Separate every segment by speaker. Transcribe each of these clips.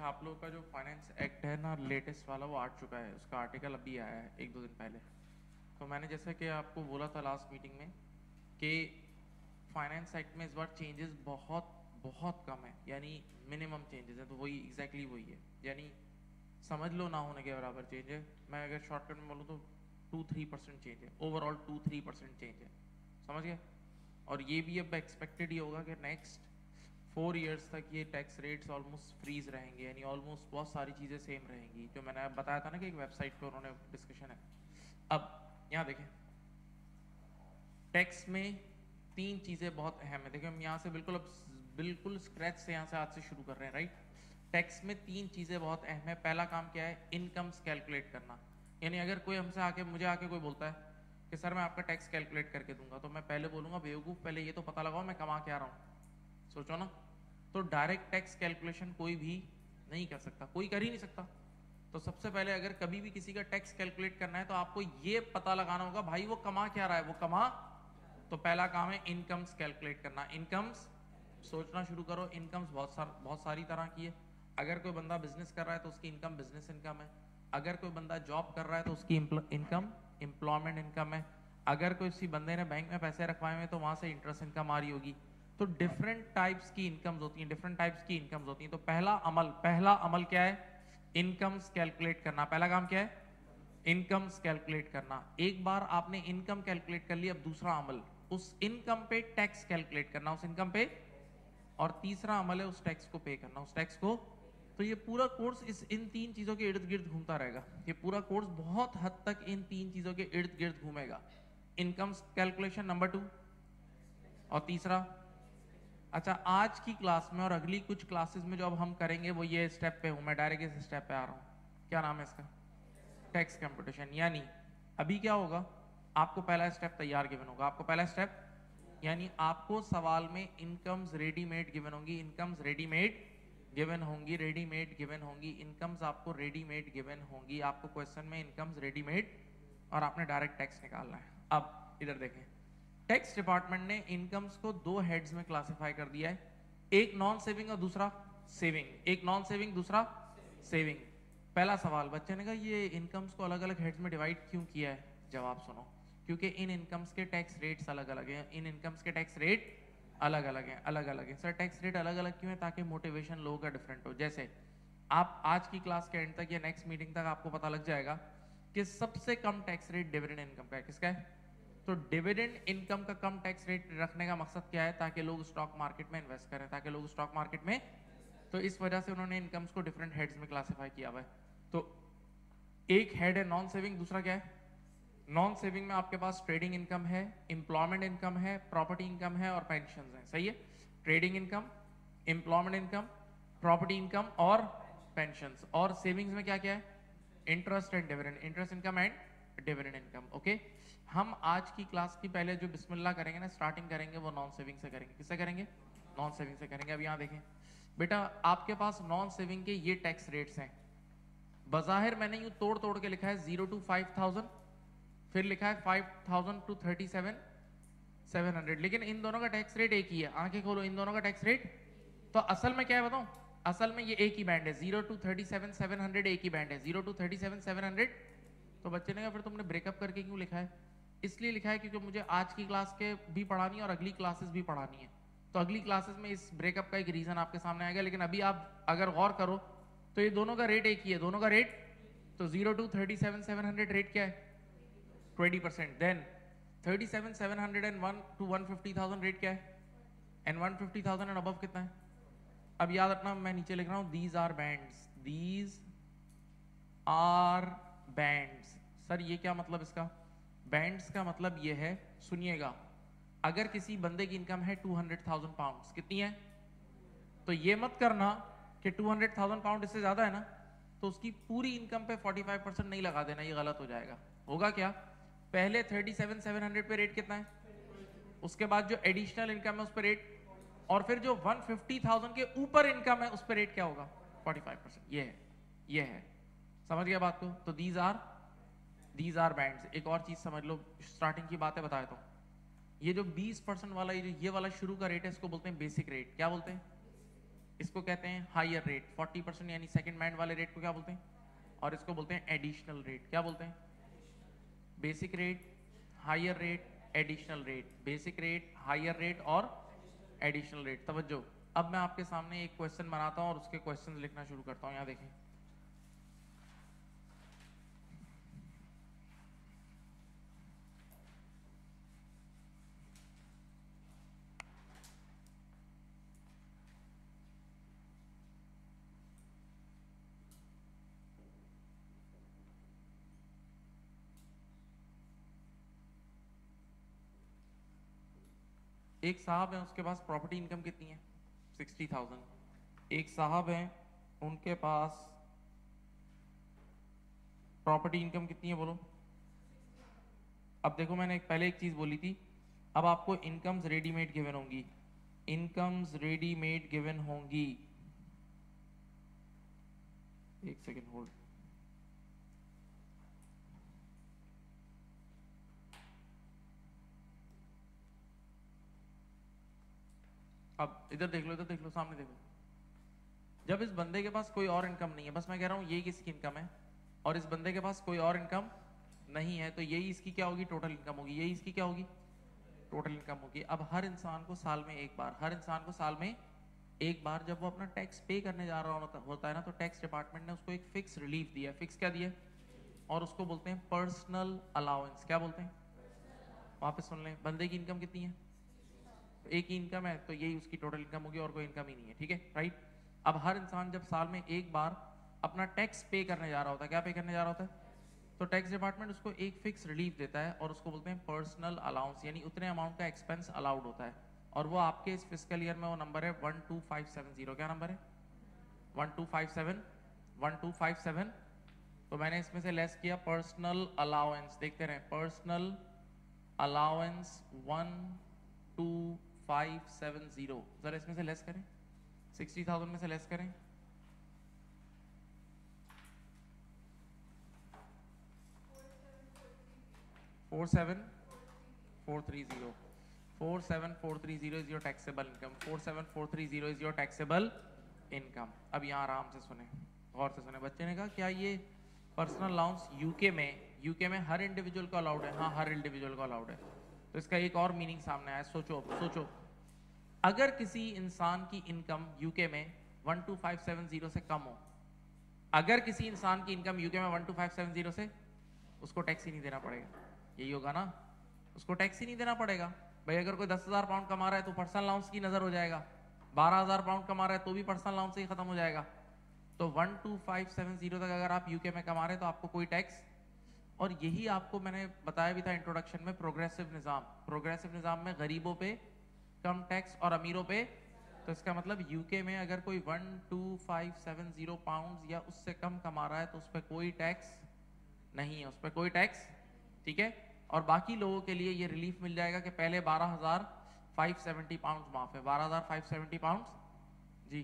Speaker 1: अच्छा आप लोगों का जो फाइनेंस एक्ट है ना लेटेस्ट वाला वो आ चुका है, उसका आर्टिकल अभी आया है एक दो दिन पहले। तो मैंने जैसा कि आपको बोला था लास्ट मीटिंग में कि फाइनेंस एक्ट में इस बार चेंजेस बहुत बहुत कम है, यानी मिनिमम चेंजेस है। तो वही एग्जैक्टली वही है, यानी समझ लो ना होने के बराबर चेंज है। मैं अगर शॉर्टकट में बोलूँ तो 2-3% चेंज है, ओवरऑल 2-3% चेंज है, समझ गए। और ये भी अब एक्सपेक्टेड ही होगा कि नेक्स्ट 4 इयर्स तक ये टैक्स रेट्स ऑलमोस्ट फ्रीज रहेंगे, यानी ऑलमोस्ट बहुत सारी चीज़ें सेम रहेंगी, जो मैंने बताया था ना कि एक वेबसाइट पे उन्होंने डिस्कशन है। अब यहाँ देखें, टैक्स में 3 चीज़ें बहुत अहम है। देखिए हम यहाँ से बिल्कुल स्क्रैच से यहाँ से आज से शुरू कर रहे हैं, राइट। टैक्स में 3 चीज़ें बहुत अहम है। पहला काम क्या है, इनकम्स कैलकुलेट करना। यानी अगर कोई हमसे आके मुझे आके कोई बोलता है कि सर मैं आपका टैक्स कैलकुलेट करके दूंगा, तो मैं पहले बोलूंगा बेवकूफ़, पहले ये तो पता लगाओ मैं कमा के आ रहा हूँ। सोचो ना, तो डायरेक्ट टैक्स कैलकुलेशन कोई भी नहीं कर सकता, कोई कर ही नहीं सकता। तो सबसे पहले अगर कभी भी किसी का टैक्स कैलकुलेट करना है तो आपको ये पता लगाना होगा भाई वो कमा क्या रहा है, वो कमा। तो पहला काम है इनकम्स कैलकुलेट करना। इनकम्स सोचना शुरू करो। इनकम्स बहुत सारी तरह की है। अगर कोई बंदा बिजनेस कर रहा है तो उसकी इनकम बिजनेस इनकम है। अगर कोई बंदा जॉब कर रहा है तो उसकी इनकम एम्प्लॉयमेंट इनकम है। अगर कोई किसी बंदे ने बैंक में पैसे रखवाए हुए तो वहां से इंटरेस्ट इनकम आ रही होगी। तो डिफरेंट टाइप्स की इनकम्स होती हैं, डिफरेंट टाइप्स की इनकम्स होती हैं। तो पहला अमल क्या है, इनकम्स कैलकुलेट करना। पहला काम क्या है, इनकम्स कैलकुलेट करना। एक बार आपने इनकम कैलकुलेट कर ली, अब दूसरा अमल उस इनकम पे टैक्स कैलकुलेट करना, उस इनकम पे। और तीसरा अमल है उस टैक्स को पे करना, उस टैक्स को। तो ये पूरा कोर्स इन 3 चीजों के इर्द गिर्द घूमता रहेगा। ये पूरा कोर्स बहुत हद तक इन 3 चीजों के इर्द गिर्द घूमेगा। इनकम्स कैलकुलेशन नंबर 2, और तीसरा। अच्छा आज की क्लास में और अगली कुछ क्लासेस में जो अब हम करेंगे वो ये स्टेप पे हूं मैं, डायरेक्ट इस स्टेप पे आ रहा हूं। क्या नाम है इसका, टैक्स कंप्यूटेशन। यानी अभी क्या होगा, आपको पहला स्टेप तैयार गिवन होगा। आपको पहला स्टेप यानी आपको सवाल में इनकम्स रेडीमेड गिवन होंगी, इनकम्स रेडीमेड गिवन होंगी, रेडीमेड गिवन होंगी, इनकम्स आपको रेडीमेड गिवन होंगी। आपको क्वेश्चन में इनकम्स रेडीमेड, और आपने डायरेक्ट टैक्स निकालना है। अब इधर देखें, टैक्स डिपार्टमेंट ने इनकम्स को 2 हेड्स में क्लासिफाई कर दिया है, एक नॉन सेविंग और दूसरा सेविंग। एक नॉन सेविंग, दूसरा सेविंग। पहला सवाल, बच्चे ने कहा ये इनकम्स को अलग अलग हेड्स में डिवाइड क्यों किया है। जवाब सुनो, क्योंकि इन इनकम्स के टैक्स रेट्स अलग अलग हैं। इन इनकम्स के टैक्स रेट अलग अलग हैं, अलग अलग हैं। सर टैक्स रेट अलग अलग क्यों है, ताकि मोटिवेशन लोगों का डिफरेंट हो। जैसे आप आज की क्लास के एंड तक या नेक्स्ट मीटिंग तक आपको पता लग जाएगा कि सबसे कम टैक्स रेट डिविडेंड इनकम का है। किसका है, तो डिविडेंड इनकम का कम टैक्स रेट रखने का मकसद क्या है, ताकि लोग स्टॉक मार्केट में इन्वेस्ट करें, ताकि लोग स्टॉक मार्केट में। तो इस वजह से उन्होंने इनकम्स को डिफरेंट हेड्स में क्लासिफाई किया हुआ है। तो एक हेड है नॉन सेविंग, दूसरा क्या है, नॉन सेविंग में आपके पास ट्रेडिंग इनकम है, एम्प्लॉयमेंट इनकम है, प्रॉपर्टी इनकम है और पेंशन है। सही है, trading income, employment income, property income और पेंशन। और सेविंग्स में क्या क्या है, interest and dividend, interest income and dividend income. Okay, हम आज की क्लास की पहले जो बिस्मिल्लाह करेंगे ना, स्टार्टिंग करेंगे, वो नॉन सेविंग से करेंगे। किससे करेंगे, नॉन सेविंग से करेंगे। अब यहाँ देखें बेटा, आपके पास नॉन सेविंग के ये टैक्स रेट्स हैं। बज़ाहिर मैंने यूं तोड़ तोड़ के लिखा है 0 to 5,000, फिर लिखा है 5,000 to 37,700, लेकिन इन दोनों का टैक्स रेट एक ही है। आंखें खोलो, इन दोनों का टैक्स रेट तो असल में क्या है बताऊं, असल में ये एक ही बैंड है। 0 to 37,700 एक ही बैंड है, 0 to 37,700। तो बच्चे ने कहा फिर तुमने ब्रेकअप करके क्यों लिखा है, इसलिए लिखा है क्योंकि मुझे आज की क्लास के भी पढ़ानी है और अगली क्लासेस भी पढ़ानी है। तो अगली क्लासेस में इस ब्रेकअप का एक रीजन आपके सामने आएगा, लेकिन अभी आप अगर गौर करो तो ये दोनों का रेट एक ही है, दोनों का रेट। तो 0 to 37,700 रेट क्या है, 20%। देन 37,700 एंड 1 to 150,000 रेट क्या है, एंड 150,000 एंड अबव कितना है। अब याद रखना, मैं नीचे लिख रहा हूं these are bands, these are bands. Sir ये क्या मतलब इसका, बैंड्स का मतलब ये है, सुनिएगा, अगर किसी बंदे की इनकम है 200,000 पाउंड्स, कितनी है, तो ये मत करना कि 200,000 पाउंड इससे ज्यादा है ना, तो उसकी पूरी इनकम पे 45% नहीं लगा देना, ये गलत हो जाएगा। होगा क्या, पहले 37,700 पे रेट कितना है, उसके बाद जो एडिशनल इनकम है उस पर रेट, और फिर जो 150,000 के ऊपर इनकम है उस पर रेट क्या होगा, 45%। ये है, समझ गया बात को। तो दीज आर बैंड्स। एक और चीज समझ लो, स्टार्टिंग की बातें बताए तो ये जो 20% वाला, ये वाला शुरू का रेट है, इसको बोलते हैं बेसिक रेट। क्या बोलते हैं, इसको कहते हैं हायर रेट 40% यानी सेकंड बैंड वाले रेट को क्या बोलते हैं, और इसको बोलते हैं एडिशनल रेट। क्या बोलते हैं? Basic rate, higher rate, additional rate, basic rate, higher rate और एडिशनल रेट। तवज्जो, अब मैं आपके सामने एक क्वेश्चन बनाता हूं और उसके क्वेश्चंस लिखना शुरू करता हूं। यहां देखें, एक साहब है, उसके पास प्रॉपर्टी इनकम कितनी है? 60,000। एक साहब है, उनके पास प्रॉपर्टी इनकम कितनी है, बोलो। अब देखो, मैंने पहले एक चीज बोली थी, अब आपको इनकम्स रेडीमेड गिवन होंगी, इनकम्स रेडीमेड गिवन होंगी। एक सेकेंड होल्ड। अब इधर देख लो, इधर देख लो, सामने देखो। जब इस बंदे के पास कोई और इनकम नहीं है, बस मैं कह रहा हूं यही किसकी इनकम है, और इस बंदे के पास कोई और इनकम नहीं है, तो यही इसकी क्या होगी? टोटल इनकम होगी। यही इसकी क्या होगी? टोटल इनकम होगी। अब हर इंसान को साल में एक बार, हर इंसान को साल में एक बार जब वो अपना टैक्स पे करने जा रहा होता है ना, तो टैक्स डिपार्टमेंट ने उसको एक फिक्स रिलीफ दिया है। फिक्स क्या दिया है? और उसको बोलते हैं पर्सनल अलाउंस। क्या बोलते हैं? वापस सुन लें, बंदे की इनकम कितनी है? एक ही इनकम है, तो यही उसकी टोटल इनकम होगी, और कोई इनकम ही नहीं है। ठीक है, राइट। अब हर इंसान जब साल में एक बार अपना टैक्स पे करने जा रहा होता है, क्या पे करने जा रहा होता है, तो टैक्स डिपार्टमेंट उसको एक फिक्स रिलीफ देता है, और उसको बोलते हैं पर्सनल अलाउंस, यानी उतने अमाउंट का एक्सपेंस अलाउड होता है। और वो आपके इस फिस्कल ईयर में वो नंबर है 12570। क्या नंबर है? 1257, 1257। तो मैंने इसमें से लेस किया पर्सनल अलाउंस, देखते रहे, पर्सनल अलाउंस 12570। जरा इसमें से लेस करें, 60,000 में से लेस करें, 47430, 47430 is your taxable income, 47430 is your taxable income। अब यहाँ आराम से सुने, गौर से सुने। बच्चे ने कहा क्या ये पर्सनल अलाउंस यूके में हर इंडिविजुअल को अलाउड है? हाँ, हर इंडिविजुअल को अलाउड है। तो इसका एक और मीनिंग सामने आया। सोचो, अगर किसी इंसान की इनकम यूके में 12570 से कम हो, अगर किसी इंसान की इनकम यूके में 12570 से, उसको टैक्स ही नहीं देना पड़ेगा। यही होगा ना, उसको टैक्स ही नहीं देना पड़ेगा। भाई अगर कोई 10,000 पाउंड कमा रहा है तो पर्सनल अलाउंस की नजर हो जाएगा, 12,000 पाउंड कमा रहा है तो भी पर्सनल अलाउंस ही खत्म हो जाएगा। तो 12570 तक अगर आप यूके में कमा रहे हैं तो आपको कोई टैक्स, और यही आपको मैंने बताया भी था इंट्रोडक्शन में, प्रोग्रेसिव निजाम में गरीबों पे कम टैक्स और अमीरों पे। तो इसका मतलब यूके में अगर कोई 12570 पाउंड या उससे कम कमा रहा है तो उस पर कोई टैक्स नहीं है, उस पर कोई टैक्स। ठीक है, और बाकी लोगों के लिए ये रिलीफ मिल जाएगा कि पहले 12,570 पाउंड माफ है, 12,570 पाउंड जी,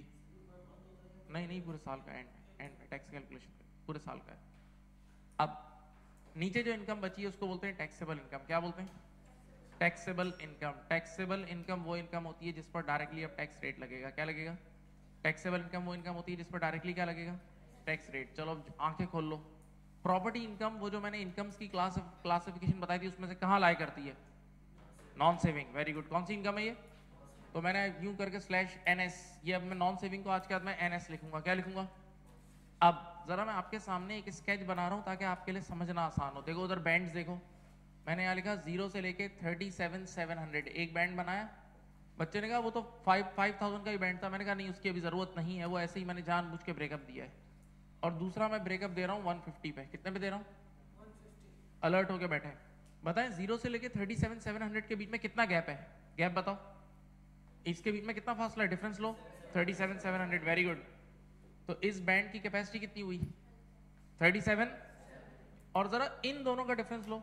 Speaker 1: नहीं पूरे साल का, एंड में टैक्स कैलकुलेशन पूरे साल का है। अब नीचे जो इनकम बची है उसको बोलते हैं टैक्सेबल इनकम। क्या बोलते हैं? Taxable income. टैक्सेबल इनकम वो इनकम होती है जिस पर डायरेक्टली अब टैक्स रेट लगेगा। क्या लगेगा? टैक्सेबल इनकम वो इनकम होती है जिस पर डायरेक्टली क्या लगेगा? Tax rate. चलो अब आंखें खोल लो, प्रॉपर्टी इनकम, वो जो मैंने इनकम्स की क्लासिफिकेशन बताई थी उसमें से कहाँ लाई करती है? Non saving. Very good. कौन सी इनकम है ये? तो मैंने यूं करके /NS, ये अब मैं नॉन सेविंग को आज के बाद मैं NS लिखूंगा। क्या लिखूंगा? अब जरा मैं आपके सामने एक स्केच बना रहा हूं ताकि आपके लिए समझना आसान हो। देखो उधर बैंड्स देखो, मैंने यहाँ लिखा 0 से लेके 37,700, एक बैंड बनाया। बच्चे ने कहा वो तो 5,000 का ही बैंड था। मैंने कहा नहीं, उसकी अभी जरूरत नहीं है, वो ऐसे ही मैंने जानबूझ के ब्रेकअप दिया है। और दूसरा मैं ब्रेकअप दे रहा हूँ 150 पे। कितने पे दे रहा हूँ? 150। अलर्ट होके बैठे, बताएं 0 से लेके 37,700 के बीच में कितना गैप है? गैप बताओ, इसके बीच में कितना फासला है? डिफरेंस लो, 37,700। Very good. तो इस बैंड की कैपेसिटी कितनी हुई? 37। और जरा इन दोनों का डिफरेंस लो,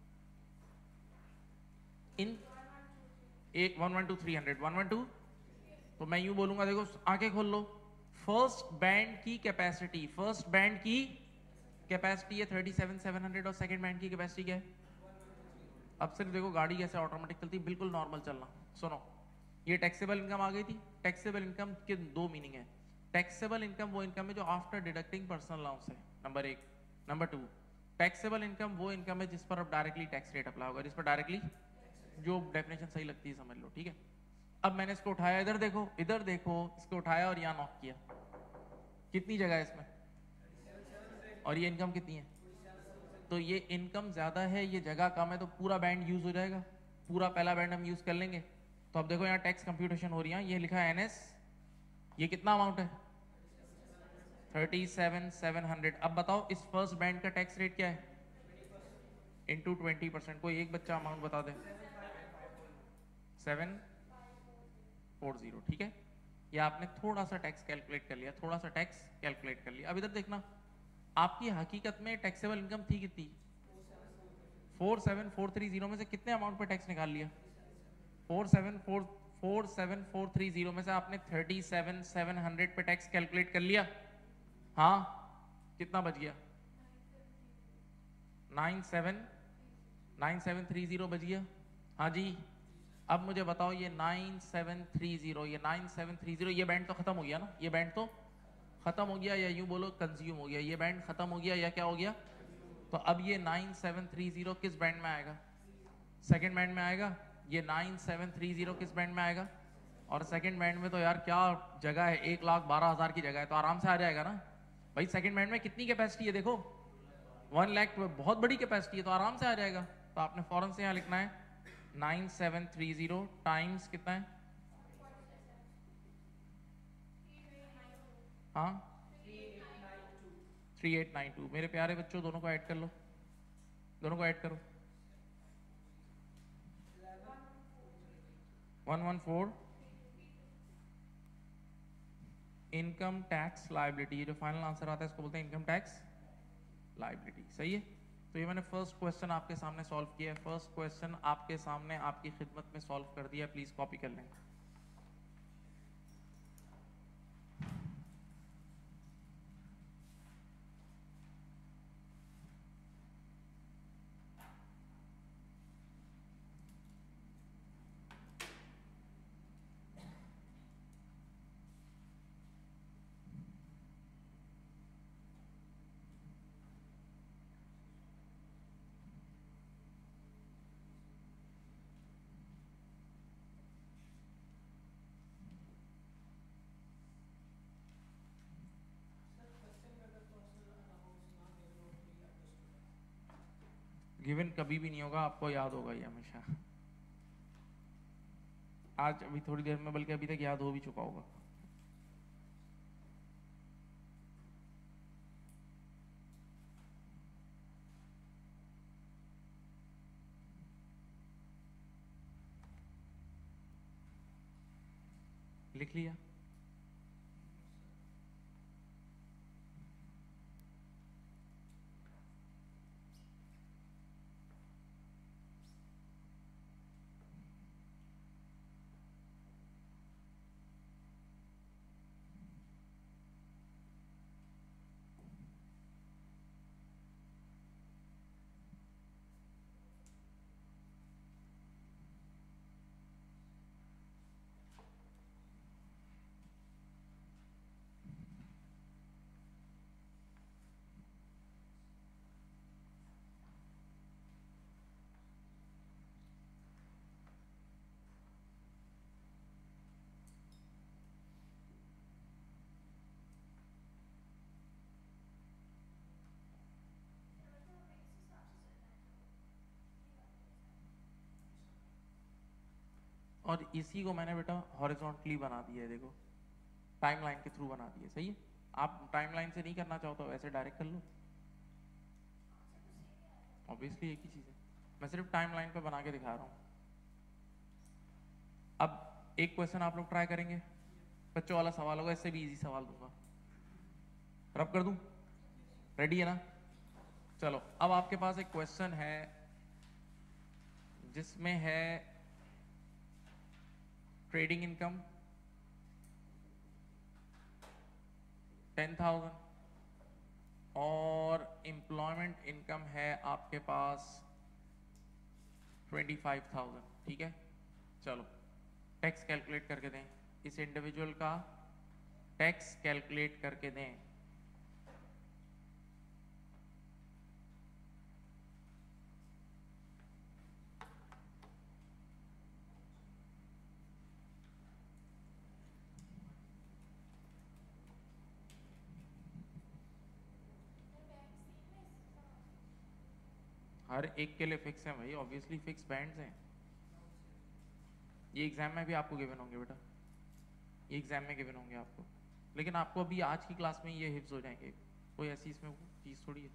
Speaker 1: इन 112,300, 112। तो मैं यूं बोलूंगा, देखो आंखें खोल लो, फर्स्ट बैंड की कैपेसिटी है 37,700 और सेकंड बैंड की कैपेसिटी क्या है? अब सिर्फ देखो गाड़ी कैसे ऑटोमेटिक चलती है, बिल्कुल नॉर्मल चलना। सुनो, ये टैक्सेबल इनकम आ गई थी। टैक्सेबल इनकम के दो मीनिंग है। टैक्सेबल इनकम वो इनकम है जो आफ्टर डिडक्टिंग पर्सनल अलाउंस है, नंबर एक। नंबर टू, टैक्सेबल इनकम वो इनकम है जिस पर अब डायरेक्टली टैक्स रेट अप्लाई होगा, जिस पर डायरेक्टली, जो डेफिनेशन सही लगती है समझ लो, ठीक है। अब मैंने इसको उठाया, इधर देखो, इधर देखो, इसको उठाया और यहाँ नॉक किया, कितनी जगह है इसमें, और ये इनकम कितनी है, तो ये इनकम ज्यादा है, ये जगह कम है, तो पूरा बैंड यूज हो जाएगा, पूरा पहला बैंड हम यूज कर लेंगे। तो अब देखो यहाँ टैक्स कंप्यूटेशन हो रही है, ये लिखा है एनएस, ये कितना अमाउंट है 37,700। अब बताओ इस फर्स्ट बैंड का टैक्स रेट क्या है, इंटू 20%। कोई एक बच्चा अमाउंट बता दे। 740, ठीक है। ये आपने थोड़ा सा टैक्स कैलकुलेट कर लिया, थोड़ा सा टैक्स कैलकुलेट कर लिया। अब इधर देखना, आपकी हकीकत में टैक्सेबल इनकम थी कितनी, 47,430 में से कितने अमाउंट पे टैक्स निकाल लिया, 47,430 में से आपने 37,700 पे टैक्स कैलकुलेट कर लिया। हाँ, कितना बच गया, 9730 बच गया। हाँ जी, अब मुझे बताओ ये 9730, ये 9730, ये बैंड तो खत्म हो गया ना, ये बैंड तो खत्म हो गया, या यूं बोलो कंज्यूम हो गया, ये बैंड खत्म हो गया या क्या हो गया। तो अब ये 9730 किस बैंड में आएगा, सेकंड बैंड में आएगा। ये 9730 किस बैंड में आएगा, और सेकंड बैंड में तो यार क्या जगह है, 1,12,000 की जगह है, तो आराम से आ जाएगा ना भाई। सेकंड बैंड में कितनी कैपेसिटी है देखो, 1 लाख, बहुत बड़ी कैपेसिटी है, तो आराम से आ जाएगा। तो आपने फौरन से यहाँ लिखना है 9730 टाइम्स कितना है, हाँ 3892। मेरे प्यारे बच्चों दोनों को ऐड कर लो, दोनों को ऐड करो, 114 इनकम टैक्स लायबिलिटी। ये जो फाइनल आंसर आता है इसको बोलते हैं इनकम टैक्स लायबिलिटी, सही है। तो ये मैंने फर्स्ट क्वेश्चन आपके सामने सॉल्व किया है, फर्स्ट क्वेश्चन आपके सामने आपकी खिदमत में सॉल्व कर दिया, प्लीज कॉपी कर लें। गिवन कभी भी नहीं होगा, आपको याद होगा ये हमेशा, आज अभी थोड़ी देर में, बल्कि अभी तक याद हो भी चुका होगा। लिख लिया, और इसी को मैंने बेटा हॉरिजॉन्टली बना दिया है, देखो टाइमलाइन के थ्रू बना दिया, सही है। आप टाइमलाइन से नहीं करना चाहो तो वैसे डायरेक्ट कर लो, ऑब्वियसली एक ही चीज है, मैं सिर्फ टाइमलाइन पे बना के दिखा रहा हूँ। अब एक क्वेश्चन आप लोग ट्राई करेंगे, बच्चों वाला सवाल होगा, इससे भी इजी सवाल दूंगा, रब कर दूं, रेडी है ना। चलो अब आपके पास एक क्वेश्चन है जिसमें है ट्रेडिंग इनकम 10,000 और एम्प्लॉयमेंट इनकम है आपके पास 25,000, ठीक है। चलो टैक्स कैलकुलेट करके दें, इस इंडिविजुअल का टैक्स कैलकुलेट करके दें। हर एक के लिए फिक्स है भाई, ऑब्वियसली फिक्स बैंड्स हैं। ये एग्जाम में भी आपको गिवन होंगे बेटा, ये एग्जाम में गिवन होंगे आपको, लेकिन आपको अभी आज की क्लास में ये हिफ्ज हो जाएंगे, कोई ऐसी इसमें चीज थोड़ी है।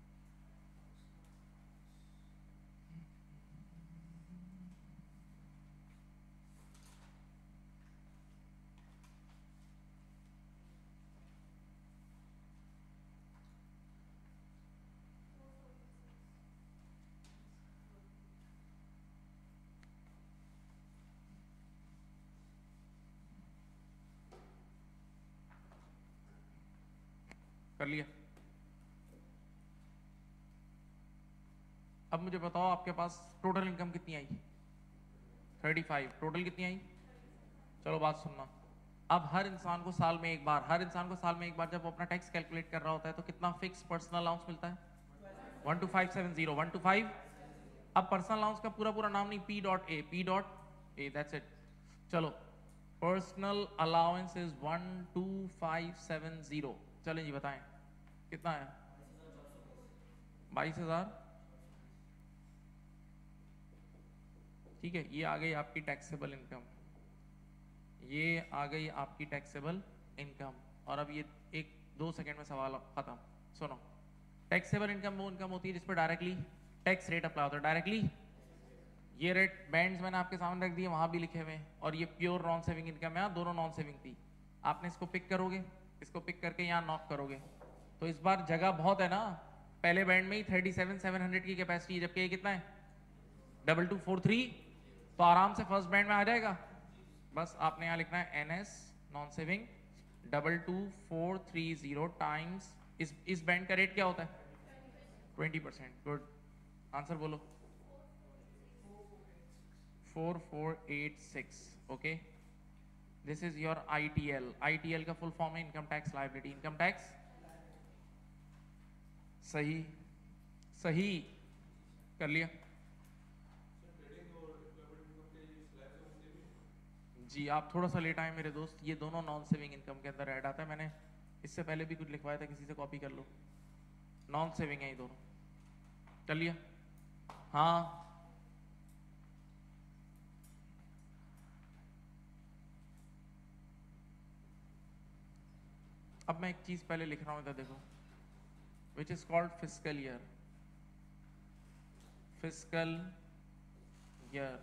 Speaker 1: कर लिया? अब मुझे बताओ आपके पास टोटल इनकम कितनी आई? 35। टोटल कितनी आई? चलो बात सुनना, अब हर इंसान को साल में एक बार, जब वो अपना टैक्स कैलकुलेट कर रहा होता है तो कितना फिक्स पर्सनल अलाउंस मिलता है? 12570, 125। अब पर्सनल अलाउंस का पूरा नाम नहीं, P.A, दैट्स इट। चलो, पर्सनल अलाउंस इज 12570। चलें जी बताएं कितना है? 22,000। ठीक है, ये आ गई आपकी टैक्सेबल इनकम, ये आ गई आपकी टैक्सेबल इनकम। और अब ये 1-2 सेकेंड में सवाल खत्म। सुनो, टैक्सेबल इनकम वो इनकम होती है जिस पर डायरेक्टली टैक्स रेट अप्लाई होता है। डायरेक्टली ये रेट बैंड्स मैंने आपके सामने रख दिए, वहां भी लिखे हुए हैं, और ये प्योर नॉन सेविंग इनकम है, दोनों नॉन सेविंग थी। आपने इसको पिक करोगे, इसको पिक करके यहाँ नॉक करोगे, तो इस बार जगह बहुत है ना। पहले बैंड में ही 37,700 की कैपेसिटी है, जबकि ये कितना है? 2243, तो आराम से फर्स्ट बैंड में आ जाएगा। बस आपने यहाँ लिखना है NS नॉन सेविंग 22430 टाइम्स इस बैंड का रेट क्या होता है? 20%। गुड, आंसर बोलो। 4486। Okay, this is your ITL का फुल फॉर्म है income tax liability, income tax. सही सही कर लिया जी। आप थोड़ा सा लेट आए मेरे दोस्त, ये दोनों नॉन सेविंग इनकम के अंदर ऐड आता है। मैंने इससे पहले भी कुछ लिखवाया था, किसी से कॉपी कर लो। नॉन सेविंग है ये दोनों। कर लिया? हाँ, अब मैं एक चीज पहले लिख रहा हूं, इधर देखो, which is called fiscal year. Fiscal year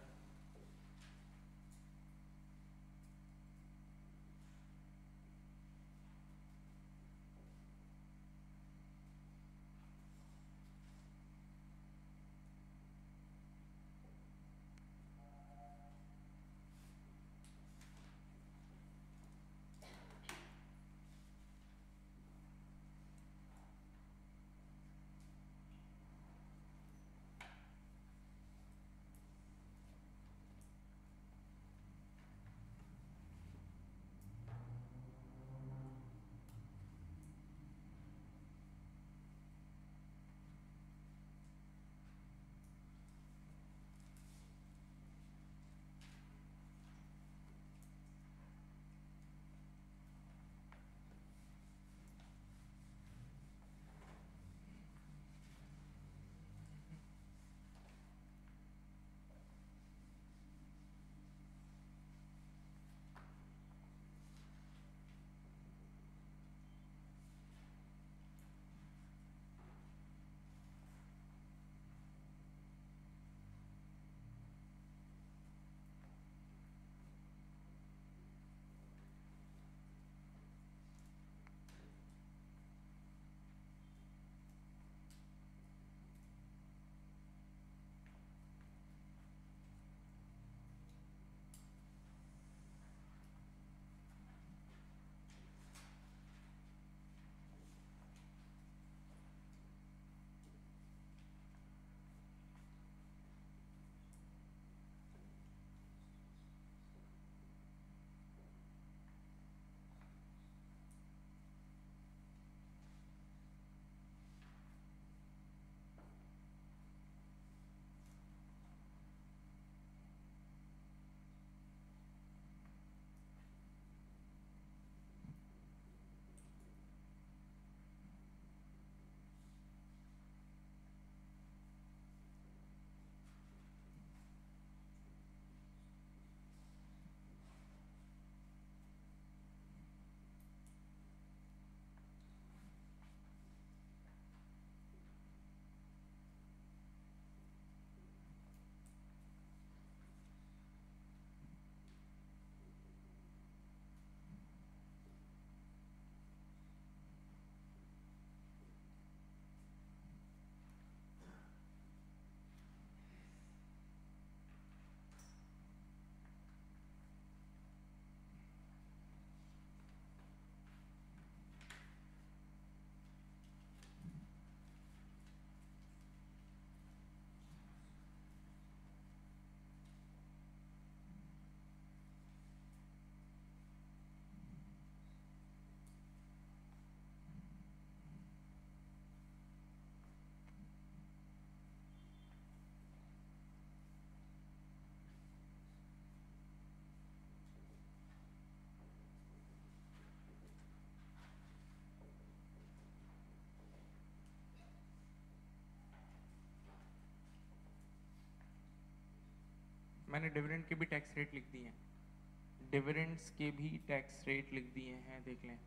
Speaker 1: मैंने डिविडेंड के भी टैक्स रेट लिख दिए हैं, डिविडेंड्स के भी टैक्स रेट लिख दिए हैं, देख लें।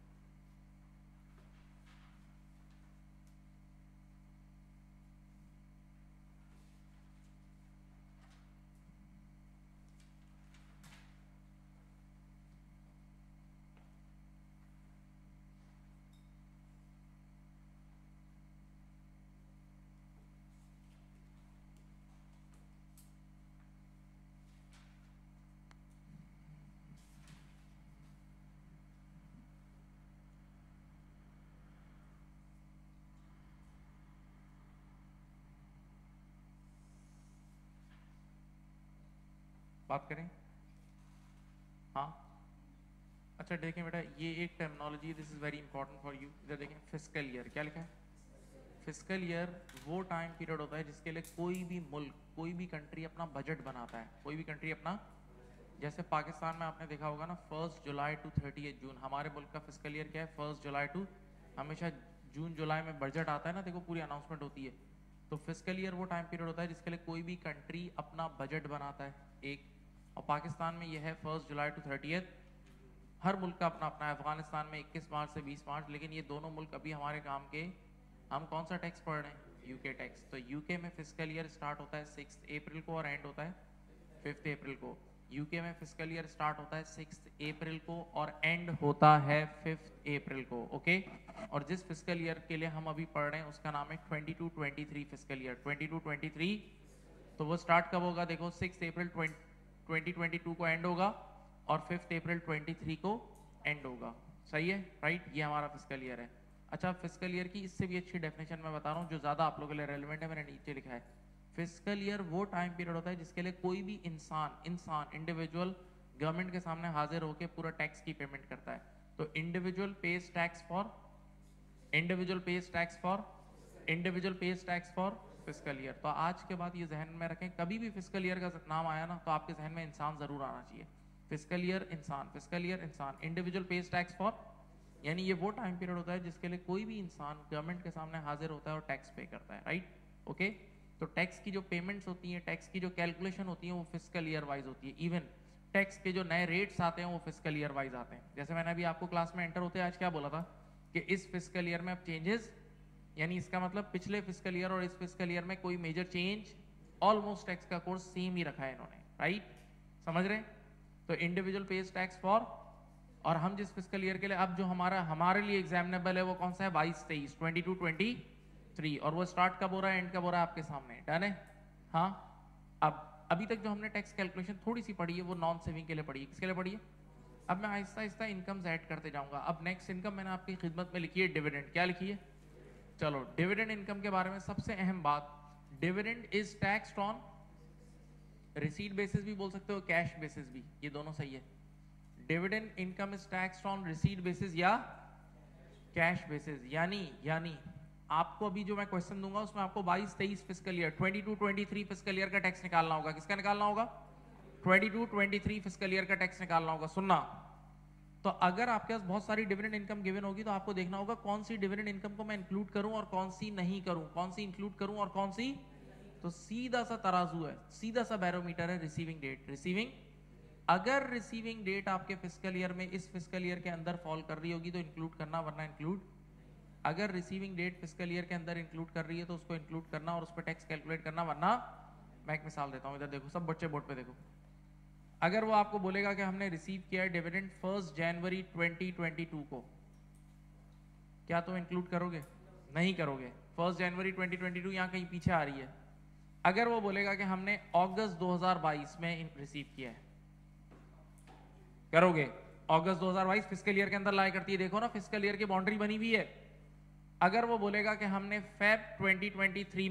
Speaker 1: बात करें, हाँ अच्छा देखें बेटा, ये एक terminology, this is very important for you. इधर देखें, फिस्कल ईयर क्या लिखा है? फिस्कल ईयर वो टाइम पीरियड होता है जिसके लिए कोई भी मुल्क, कोई भी कंट्री अपना बजट बनाता है, कोई भी कंट्री अपना, जैसे पाकिस्तान में आपने देखा होगा ना 1 जुलाई टू 30 जून, हमारे मुल्क का फिस्कल ईयर क्या है? 1 जुलाई टू, हमेशा जून जुलाई में बजट आता है ना, देखो पूरी अनाउंसमेंट होती है। तो फिस्कल ईयर वो टाइम पीरियड होता है जिसके लिए कोई भी कंट्री अपना बजट बनाता है एक, और पाकिस्तान में यह है 1 जुलाई टू 30। हर मुल्क का अपना अपना है, अफगानिस्तान में 21 मार्च से 20 मार्च, लेकिन ये दोनों मुल्क अभी हमारे काम के, हम कौन सा टैक्स पढ़ रहे हैं? UK tax. तो यूके में फिस्कल ईयर स्टार्ट होता है 6 अप्रैल को और एंड होता है 5 अप्रैल को। यूके में फिस्कल ईयर स्टार्ट होता है 6 अप्रैल को और एंड होता है 5 अप्रैल को, ओके। और जिस फिस्कल ईयर के लिए हम अभी पढ़ रहे हैं उसका नाम है 22-23 फिस्कल ईयर, 22-23। तो वो स्टार्ट कब होगा? देखो 6 अप्रैल 2022 को एंड होगा और 5 अप्रैल 23 को एंड होगा, सही है, राइट? ये हमारा फिस्कल ईयर है। अच्छा, फिस्कल ईयर की इससे भी अच्छी डेफिनेशन मैं बता रहा हूँ जो ज्यादा आप लोगों के लिए रेलेवेंट है, मैंने नीचे लिखा है। फिस्कल ईयर वो टाइम पीरियड होता है जिसके लिए कोई भी इंसान इंडिविजुअल गवर्नमेंट के सामने हाजिर होकर पूरा टैक्स की पेमेंट करता है। तो individual pays tax for fiscal year. तो आज के बाद ये जहन में रखें, कभी भी फिस्कल ईयर का नाम आया ना तो आपके जहन में इंसान जरूर आना चाहिए। फिस्कल ईयर इंसान, इंडिविजुअल पेज टैक्स फॉर, यानी ये वो टाइम पीरियड होता है जिसके लिए कोई भी इंसान गवर्नमेंट के सामने हाजिर होता है और टैक्स पे करता है, राइट? ओके। तो टैक्स की जो पेमेंट्स होती हैं, टैक्स की जो कैलकुलेशन होती है वो फिस्कल ईयर वाइज होती है। इवन टैक्स के जो नए रेट्स आते हैं वो फिस्कल ईयर वाइज आते हैं। जैसे मैंने अभी आपको क्लास में एंटर होते आज क्या बोला था कि इस फिस्कल ईयर में अब चेंजेस, यानी इसका मतलब पिछले फिस्कल ईयर और इस फिस्कल ईयर में कोई मेजर चेंज, ऑलमोस्ट टैक्स का कोर्स सेम ही रखा है इन्होंने, राइट? समझ रहे? तो इंडिविजुअल पेज टैक्स फॉर, और हम जिस फिस्कल ईयर के लिए अब जो हमारे लिए एग्जामिनेबल है वो कौन सा है? 22-23, 22-23, और वो स्टार्ट कब हो रहा है, एंड कब हो रहा है आपके सामने, डन है? हाँ। अब अभी तक जो हमने टैक्स कैलकुलेशन थोड़ी सी पढ़ी है वो नॉन सेविंग के लिए पढ़ी है। किसके लिए पढ़ी है? अब मैं आहिस्ता आहिस्ता इनकम्स ऐड करते जाऊंगा। अब नेक्स्ट इनकम मैंने आपकी खिदमत में लिखी है डिविडेंड। क्या लिखी है? चलो, डिविडेंड इनकम के बारे में सबसे अहम बात, dividend is taxed on receipt basis भी बोल सकते हो, कैश बेसिस भी, ये दोनों सही है। Dividend income is taxed on receipt basis या कैश बेसिस। यानी आपको अभी जो मैं क्वेश्चन दूंगा उसमें आपको 22-23 फिस्कल ईयर, 22-23 फिस्कल ईयर का टैक्स निकालना होगा। किसका निकालना होगा? 22-23 फिस्कल ईयर का टैक्स निकालना होगा। सुनना, तो अगर आपके पास बहुत सारी डिविडेंड इनकम गिवन होगी तो आपको देखना होगा कौन सी डिविडेंड इनकम को मैं इंक्लूड करूं और कौन सी नहीं करूं, कौन सी इंक्लूड करूं और कौन सी। तो सीधा सा तराजू है, सीधा सा बैरोमीटर है रिसीविंग डेट। अगर रिसीविंग डेट आपके फिस्कल ईयर में इस फिस्कल ईयर के अंदर फॉल कर रही होगी तो इंक्लूड करना, वरना इंक्लूड। अगर रिसीविंग डेट फिस्कल ईयर के अंदर इंक्लूड कर रही है तो उसको इंक्लूड करना और उस पर टैक्स कैलकुलेट करना, वरना। मैं एक मिसाल देता हूं, इधर देखो सब बच्चे बोर्ड पे देखो। अगर वो आपको बोलेगा कि हमने रिसीव किया है डिविडेंड 1 जनवरी 2022 को, क्या तुम इंक्लूड करोगे? नहीं करोगे। 1 जनवरी 2022 यहां कहीं पीछे आ रही है। अगर वो बोलेगा कि हमने अगस्त 2022 में रिसीव किया है, करोगे? अगस्त 2022 फिस्कल ईयर के अंदर लाई करती है, देखो ना फिस्कल ईयर की बाउंड्री बनी हुई है। अगर वो बोलेगा कि हमने फेब 2023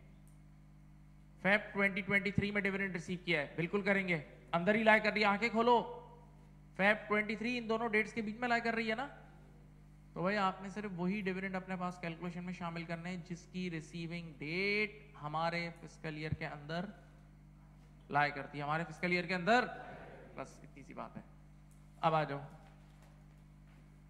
Speaker 1: में डिविडेंड रिसीव किया है, बिल्कुल करेंगे। अंदर ही लाई कर रही है, आंखें खोलो, फेब 23 इन दोनों डेट्स के बीच में लाई कर रही है ना। तो भाई आपने सिर्फ वही डिविडेंड अपने पास कैलकुलेशन में शामिल करने हैं जिसकी रिसीविंग डेट हमारे फिस्कल ईयर के अंदर लाई करती है, हमारे फिस्कल ईयर के अंदर। बस इतनी सी बात है। अब आ जाओ,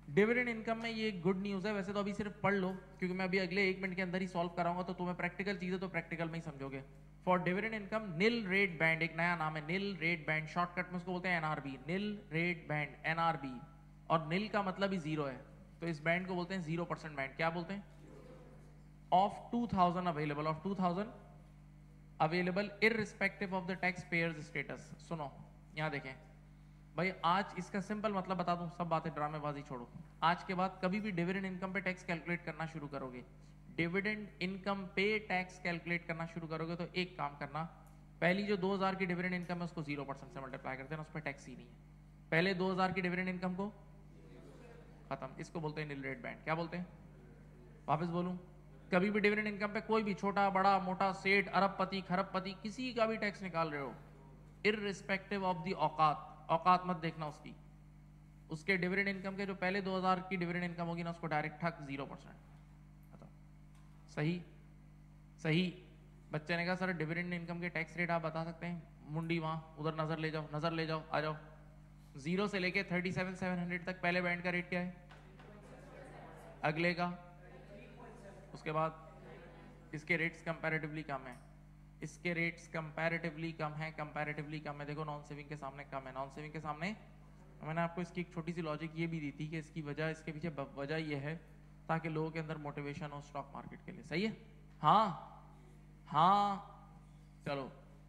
Speaker 1: डिविडेंड इनकम में ये गुड न्यूज है, वैसे तो अभी सिर्फ पढ़ लो क्योंकि मैं अभी अगले 1 मिनट के अंदर ही सॉल्व कराऊंगा, तो तुम्हें प्रैक्टिकल चीजें तो प्रैक्टिकल में ही समझोगे। For dividend income nil rate band, एक नया नाम है निल रेट बैंड, शॉर्टकट में उसको बोलते हैं NRB, nil rate band NRB, और निल का मतलब ही जीरो है, तो इस बैंड को बोलते हैं 0% बैंड। क्या बोलते हैं? Of 2000 available, of 2000 available irrespective of the tax payers status. सुनो यहां देखें भाई, आज इसका सिंपल मतलब बता दूं, सब बातें ड्रामेबाजी छोड़ो। आज के बाद कभी भी डिविडेंड इनकम पे टैक्स कैलकुलेट करना शुरू करोगे, डिविडेंड इनकम पे टैक्स कैलकुलेट करना शुरू करोगे, तो एक काम करना, पहली जो 2000 की डिविडेंड इनकम है उसको 0% से मल्टीप्लाई कर देना, उस पर टैक्स ही नहीं है। पहले 2000 की डिविडेंड इनकम को खत्म, इसको बोलते हैं निल रेट बैंड। क्या बोलते हैं? वापस बोलूं, कभी भी डिविडेंड इनकम पे कोई भी छोटा बड़ा मोटा सेठ अरबपति खरबपति किसी का भी टैक्स निकाल रहे हो, इररिस्पेक्टिव ऑफ द औकात, औकात मत देखना उसकी, उसके डिविडेंड इनकम के जो पहले 2000 की डिविडेंड इनकम होगी ना, उसको डायरेक्ट ठक 0%। सही सही। बच्चे ने कहा सर डिविडेंड इनकम के टैक्स रेट आप बता सकते हैं? मुंडी वहां उधर नजर ले जाओ, नजर ले जाओ, आ जाओ। 0 से लेके 37,700 तक पहले बैंड का रेट क्या है? अगले का, उसके बाद इसके रेट्स कंपैरेटिवली कम है, इसके रेट्स कंपैरेटिवली कम है, कंपैरेटिवली कम है। देखो नॉन सेविंग के सामने कम है, नॉन सेविंग के सामने। मैंने आपको इसकी एक छोटी सी लॉजिक ये भी दी थी कि इसकी वजह, इसके पीछे वजह ये है ताकि लोगों के अंदर मोटिवेशन हो स्टॉक मार्केट के लिए। सही है? हाँ हाँ, चलो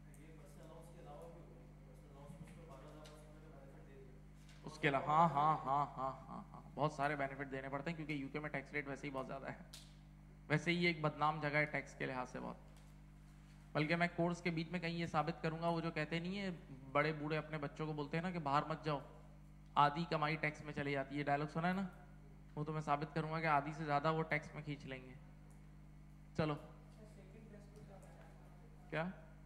Speaker 1: उसके अलावा हाँ हाँ हाँ हाँ हाँ हाँ, बहुत सारे बेनिफिट देने पड़ते हैं क्योंकि यूके में टैक्स रेट वैसे ही बहुत ज़्यादा है, वैसे ही एक बदनाम जगह है टैक्स के लिहाज से बहुत। बल्कि मैं कोर्स के बीच में कहीं ये साबित करूंगा, वो जो कहते नहीं है बड़े बूढ़े अपने बच्चों को बोलते हैं ना कि बाहर मत जाओ, आधी कमाई टैक्स में चली जाती है, डायलॉग सुना है ना, वो तो मैं साबित करूंगा कि आधी से ज़्यादा वो टैक्स में खींच लेंगे। चलो क्या?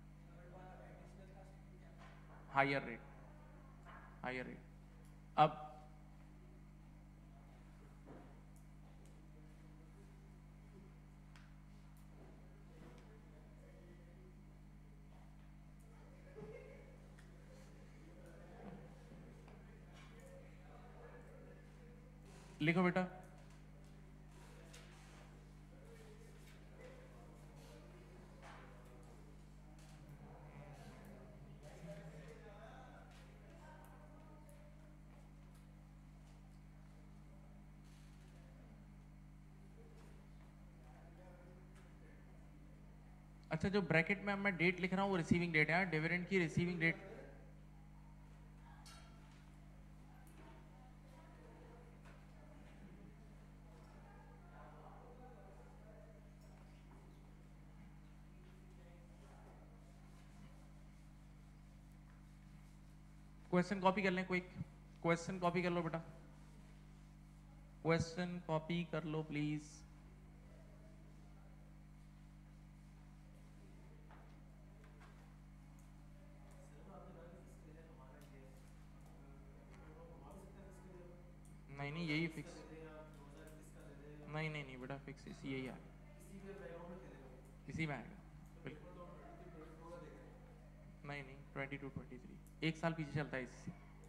Speaker 1: Higher rate, higher rate. अब लिखो बेटा, अच्छा जो ब्रैकेट में मैं डेट लिख रहा हूँ वो रिसीविंग डेट है, डिविडेंड की रिसीविंग डेट। क्वेश्चन कॉपी कर लें, कोई क्वेश्चन कॉपी कर लो बेटा, क्वेश्चन कॉपी कर लो प्लीज। नहीं नहीं यही फिक्स, नहीं नहीं नहीं बेटा फिक्स इसी यही आएगा, इसी में आएगा बिल्कुल। नहीं नहीं 22-23 एक साल पीछे चलता है इससे,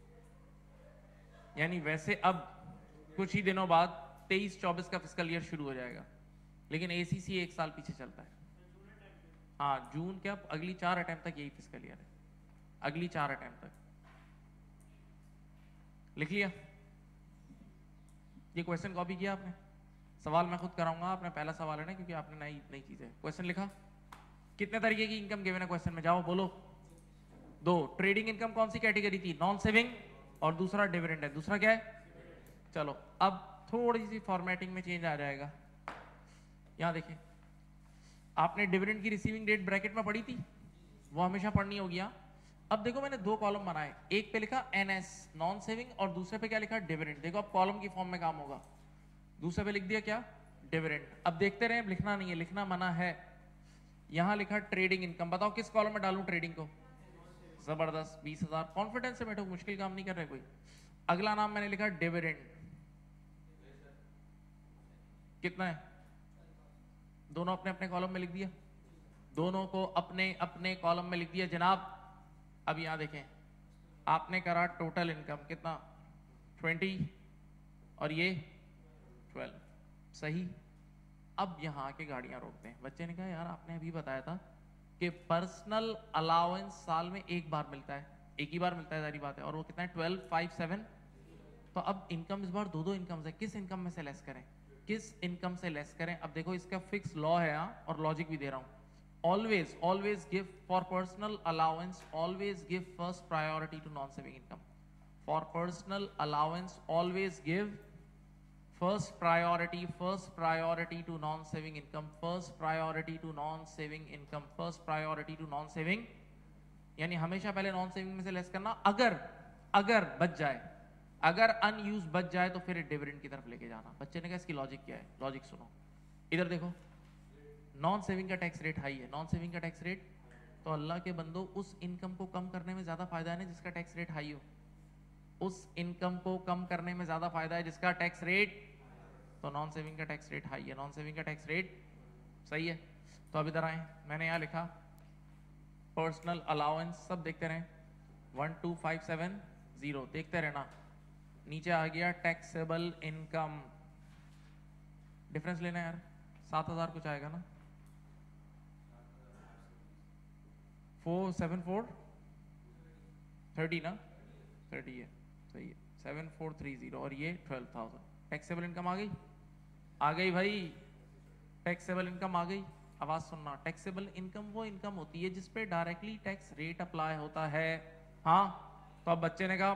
Speaker 1: यानी वैसे अब कुछ ही दिनों बाद 23-24 का फिस्कल ईयर शुरू हो जाएगा, लेकिन एसीसी एक साल पीछे चलता है। हाँ जून क्या, अगली 4 अटेम्प्ट तक यही फिस्कल ईयर है, अगली 4 अटेम्प्ट तक। लिख लिया? ये क्वेश्चन कॉपी किया आपने? सवाल मैं खुद कराऊंगा, आपने पहला सवाल है ना क्योंकि आपने नई नई चीज है। क्वेश्चन लिखा? कितने तरीके की इनकम गिवन है क्वेश्चन में, जाओ बोलो। 2। ट्रेडिंग इनकम कौन सी कैटेगरी थी? नॉन सेविंग, और दूसरा डिविडेंड है, दूसरा क्या है? चलो अब थोड़ी सी फॉर्मेटिंग में चेंज आ जाएगा। यहां देखिए, आपने डिविडेंड की रिसीविंग डेट ब्रैकेट में पढ़ी थी, वो हमेशा पढ़नी होगी। अब देखो मैंने 2 कॉलम बनाए, एक पे लिखा एनएस नॉन सेविंग और दूसरे पे क्या लिखा? डिविडेंड। देखो अब कॉलम की फॉर्म में काम होगा, दूसरे पे लिख दिया क्या? डिविडेंड। अब देखते रहे, लिखना नहीं है, लिखना मना है। यहां लिखा ट्रेडिंग इनकम, बताओ किस कॉलम में डालूं ट्रेडिंग को? जबरदस्त, 20,000। कॉन्फिडेंस से बैठो, मुश्किल काम नहीं कर रहे कोई। अगला नाम मैंने लिखा डिविडेंड, कितना है? दोनों अपने अपने कॉलम में लिख दिया, दोनों को अपने अपने कॉलम में लिख दिया जनाब। अब यहां देखें, आपने करा टोटल इनकम कितना? 20, और ये 12, सही। अब यहाँ आके गाड़ियां रोकते हैं। बच्चे ने कहा यार आपने अभी बताया था कि पर्सनल अलाउंस साल में एक बार मिलता है, एक ही बार मिलता है, सारी बात है, और वो कितना है 12,570। तो अब इनकम इस बार दो इनकम्स है, किस इनकम में से लेस करें, किस इनकम से लेस करें? अब देखो इसका फिक्स लॉ है यहाँ, और लॉजिक भी दे रहा हूं। Always give for personal allowance, always give first priority to non saving income. For personal allowance always give first priority to non saving income, first priority to non saving income, first priority to non saving, यानी हमेशा पहले non saving में से less करना। अगर बच जाए, अगर अनयूज बच जाए तो फिर डिविडेंड की तरफ लेके जाना। बच्चे ने कहा इसकी लॉजिक क्या है? लॉजिक सुनो, इधर देखो, नॉन सेविंग का टैक्स रेट हाई है, नॉन सेविंग का टैक्स रेट, तो अल्लाह के बंदो उस इनकम को कम करने में ज्यादा फायदा है ना जिसका टैक्स रेट हाई हो, उस इनकम को कम करने में ज्यादा फायदा है जिसका टैक्स रेट, तो नॉन सेविंग का टैक्स रेट हाई है, नॉन सेविंग का टैक्स रेट सही है। तो अब इधर आए, मैंने यहां लिखा पर्सनल अलाउंस, सब देखते रहे, 12,570 देखते रहना। नीचे आ गया टैक्सेबल इनकम, डिफरेंस लेना यार, 7,000 कुछ आएगा ना, 47430 ना, 30 है, सही है, 7430, और ये 12,000। टैक्सेबल इनकम आ गई भाई, टैक्सेबल इनकम आ गई। आवाज सुनना, टैक्सेबल इनकम वो इनकम होती है जिस पे डायरेक्टली टैक्स रेट अप्लाई होता है। हाँ, तो अब बच्चे ने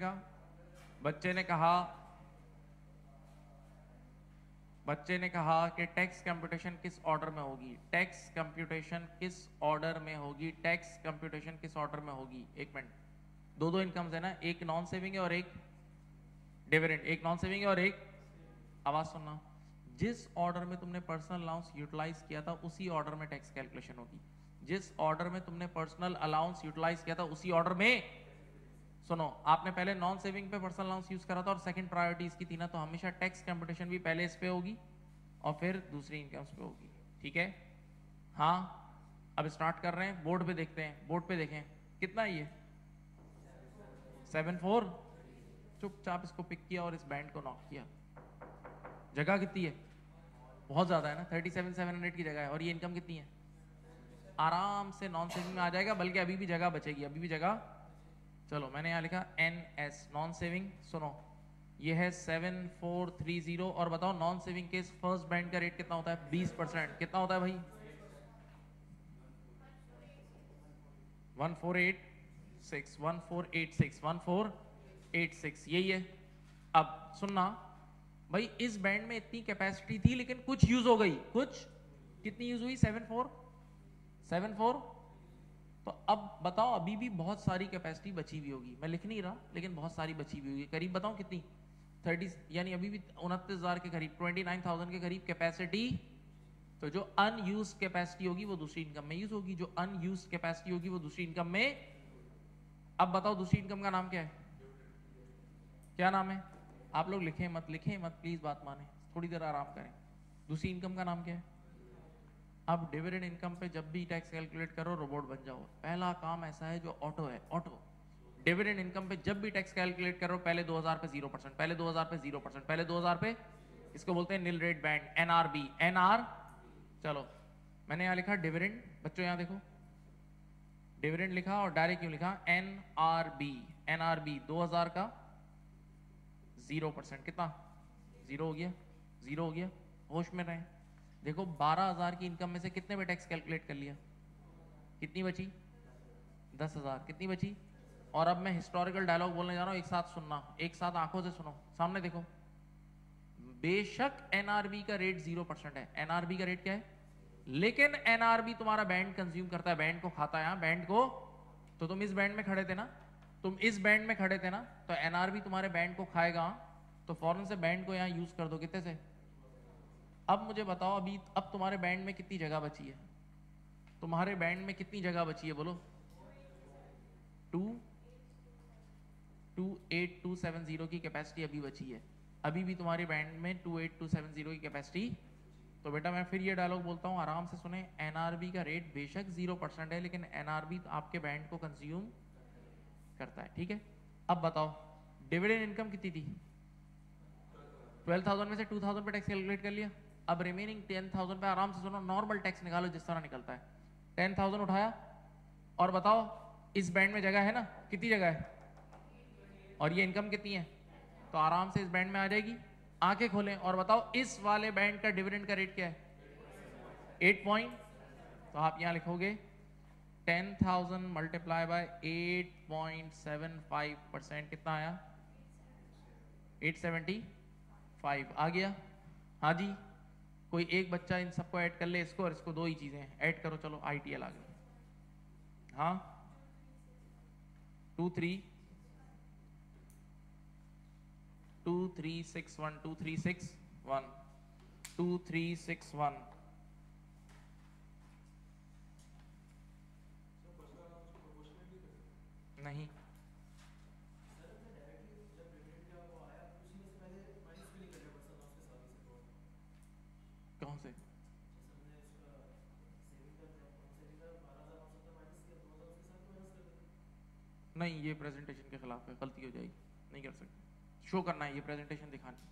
Speaker 1: कहा कि टैक्स कंप्यूटेशन किस ऑर्डर में होगी, टैक्स कंप्यूटेशन किस ऑर्डर में होगी, टैक्स कंप्यूटेशन किस ऑर्डर में होगी। एक मिनट, दो इनकम्स है ना, एक नॉन सेविंग है और एक डिविडेंड, एक नॉन सेविंग है और एक, आवाज सुनना, जिस ऑर्डर में तुमने पर्सनल अलाउंस यूटिलाइज किया था उसी ऑर्डर में टैक्स कैलकुलेशन होगी। जिस ऑर्डर में तुमने पर्सनल अलाउंस यूटिलाइज किया था उसी ऑर्डर में, सुनो, आपने पहले नॉन सेविंग पे पर्सनल अलाउंस यूज करा था और सेकंड प्रायोरिटी इसकी थी ना, तो हमेशा टैक्स कंप्यूटेशन भी पहले इस पे होगी और फिर दूसरी इनकम्स पे होगी। ठीक है, हाँ, अब स्टार्ट कर रहे हैं, बोर्ड पे देखते हैं, बोर्ड पे देखें कितना ये 74, चुपचाप इसको पिक किया और इस बैंड को नॉक किया। जगह कितनी है? बहुत ज्यादा है ना, 37,700 की जगह है, और ये इनकम कितनी है? आराम से नॉन सेविंग में आ जाएगा, बल्कि अभी भी जगह बचेगी, अभी भी जगह। चलो मैंने यहाँ लिखा NS नॉन सेविंग, सुनो ये है 7430, और बताओ नॉन सेविंग के फर्स्ट बैंड का रेट कितना होता है? 20%। कितना होता है भाई? 1486, यही है। अब सुनना भाई, इस बैंड में इतनी कैपेसिटी थी लेकिन कुछ यूज हो गई, कुछ, कितनी यूज हुई? 74। तो अब बताओ, अभी भी बहुत सारी कैपेसिटी बची हुई होगी, मैं लिख नहीं रहा लेकिन बहुत सारी बची हुई होगी, करीब बताओ कितनी? 30, यानी अभी भी 29,000 के करीब, 29,000 के करीब कैपेसिटी। तो जो अनयूज कैपेसिटी होगी वो दूसरी इनकम में यूज होगी, जो अनयूज कैपेसिटी होगी वो दूसरी इनकम में। अब बताओ दूसरी इनकम का नाम क्या है? क्या नाम है? आप लोग लिखें मत प्लीज, बात माने, थोड़ी देर आराम करें। दूसरी इनकम का नाम क्या है? अब डिविडेंड इनकम पे जब भी टैक्स कैलकुलेट करो रोबोट बन जाओ। पहला काम ऐसा है जो ऑटो है, ऑटो। डिविडेंड इनकम पे जब भी टैक्स कैलकुलेट करो पहले 2000 पे 0%, पहले 2000 पे 0%, पहले 2000 पे, इसको बोलते हैं nil rate band, NRB, NR। चलो मैंने यहाँ लिखा डिविडेंड, बच्चों यहाँ देखो, डिविडेंड लिखा और डायरेक्ट क्यों लिखा? NRB 2000 का 0%, कितना? 0 हो गया, होश में रहे। देखो 12,000 की इनकम में से कितने में टैक्स कैलकुलेट कर लिया, कितनी बची? 10,000, कितनी बची? और अब मैं हिस्टोरिकल डायलॉग बोलने जा रहा हूं, एक साथ सुनना, एक साथ आंखों से सुनो, सामने देखो। बेशक NRB का रेट 0% है, NRB का रेट क्या है, लेकिन NRB तुम्हारा बैंड कंज्यूम करता है, बैंड को खाता है, बैंड को। तो तुम इस बैंड में खड़े थे ना, तो NRB तुम्हारे बैंड को खाएगा, तो फौरन से बैंड को यहाँ यूज कर दो, कितने से? अब मुझे बताओ, अब तुम्हारे बैंड में कितनी जगह बची है? तुम्हारे बैंड में कितनी जगह बची है बोलो? 28270 की कैपेसिटी अभी बची है, अभी भी तुम्हारे बैंड में 28270 की कैपेसिटी। तो बेटा मैं फिर ये डायलॉग बोलता हूँ, आराम से सुने। NRB का रेट बेशक 0% है, लेकिन NRB आपके बैंड को कंज्यूम करता है, ठीक है। अब बताओ डिविडेंड इनकम कितनी थी? 12,000 में से 2,000 पे टैक्स कैलकुलेट कर लिया। अब रिमेनिंग 10,000 पे आराम से सुनो, नॉर्मल टैक्स निकालो जिस तरह निकलता है। 10,000 उठाया और बताओ इस बैंड में जगह है ना, कितनी जगह है, और ये इनकम कितनी है, तो आराम से इस बैंड में आ जाएगी। आंखें खोलें और बताओ इस वाले बैंड का डिविडेंड का रेट क्या है, 8 पॉइंट। तो आप यहां लिखोगे 10,000 मल्टीप्लाई बाय 8.75% कितना आया, 875 आ गया। हाँ जी, कोई एक बच्चा इन सबको ऐड कर ले, इसको और इसको, दो ही चीजें ऐड करो, चलो ITL आ गई। हाँ 2361 2361 2361 नहीं, कौन से, नहीं ये प्रेजेंटेशन के खिलाफ है, गलती हो जाएगी, नहीं कर सकते। शो करना है, ये प्रेजेंटेशन दिखानी।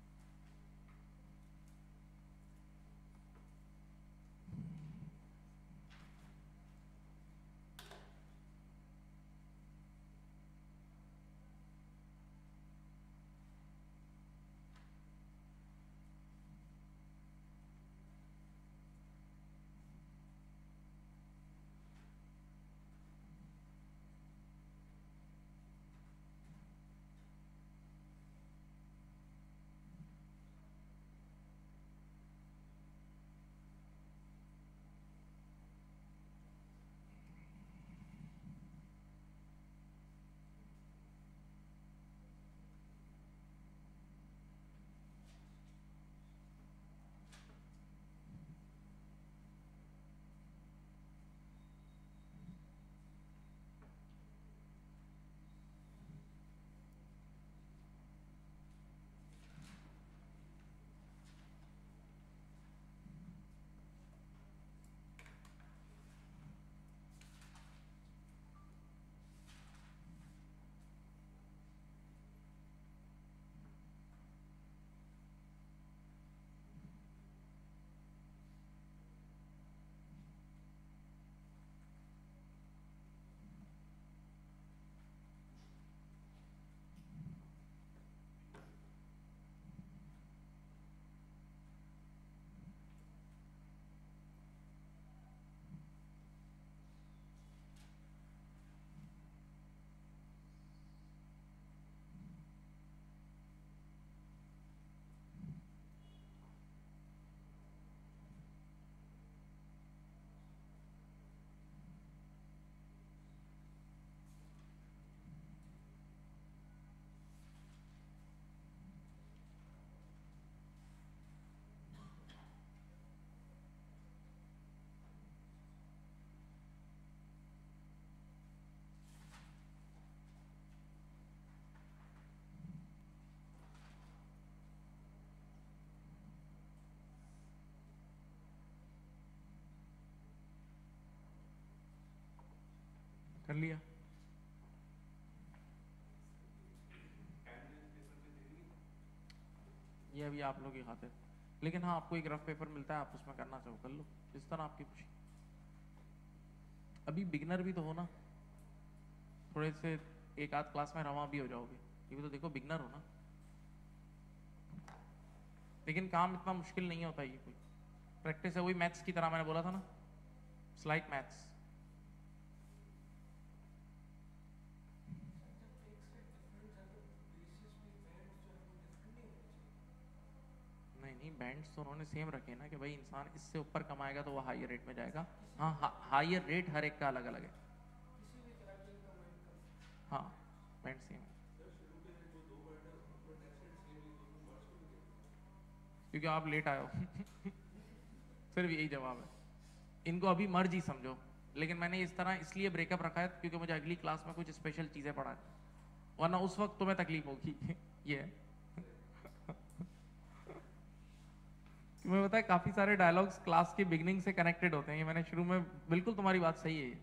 Speaker 1: कर लिया, ये अभी आप लोग ही खाते हैं, लेकिन हाँ आपको एक रफ पेपर मिलता है, आप उसमें करना चाहो कर लो, जिस तरह आपकी खुशी। अभी बिगनर भी तो हो ना, थोड़े से एक आध क्लास में रवा भी हो जाओगे, ये भी तो देखो बिगनर हो ना। लेकिन काम इतना मुश्किल नहीं होता, ये कोई प्रैक्टिस है, वही मैथ्स की तरह मैंने बोला था ना, स्लाइड मैथ्स। नहीं नहीं, बैंड्स तो उन्होंने सेम रखे ना, कि भाई इंसान इससे ऊपर कमाएगा तो वो हायर रेट में जाएगा। हाँ हायर रेट हर एक का अलग अलग है। हाँ बैंड सेम है, क्योंकि आप लेट आए हो सिर्फ यही जवाब है। इनको अभी मर्ज ही समझो, लेकिन मैंने इस तरह इसलिए ब्रेकअप रखा है क्योंकि मुझे अगली क्लास में कुछ स्पेशल चीजें पढ़ानी, वरना उस वक्त तुम्हें तकलीफ होगी ये है तुम्हें पता है काफी सारे डायलॉग्स क्लास की बिगनिंग से कनेक्टेड होते हैं, ये मैंने शुरू में, बिल्कुल तुम्हारी बात सही है ये।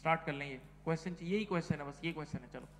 Speaker 1: स्टार्ट कर लें। ये क्वेश्चन, यही क्वेश्चन है, बस ये क्वेश्चन है। चलो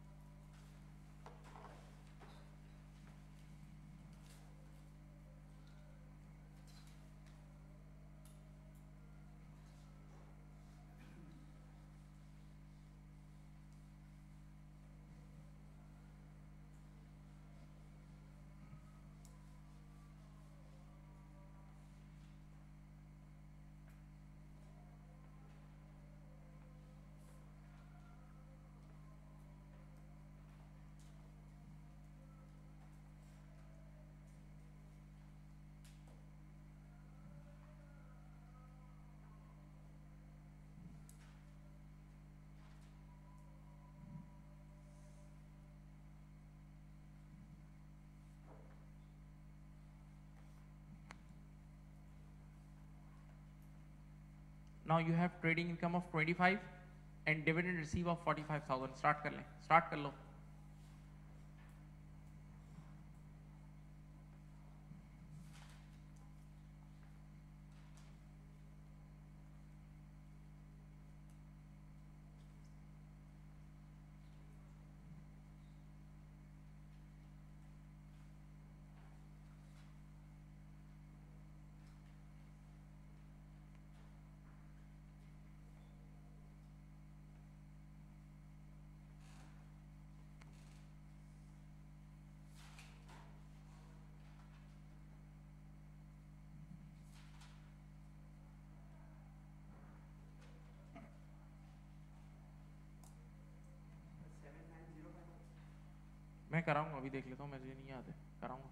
Speaker 1: now you have trading income of 25 and dividend receive of 45,000। Start कर लें, स्टार्ट कर लो। मैं कराऊंगा, अभी देख लेता हूँ, मुझे नहीं याद है, कराऊंगा।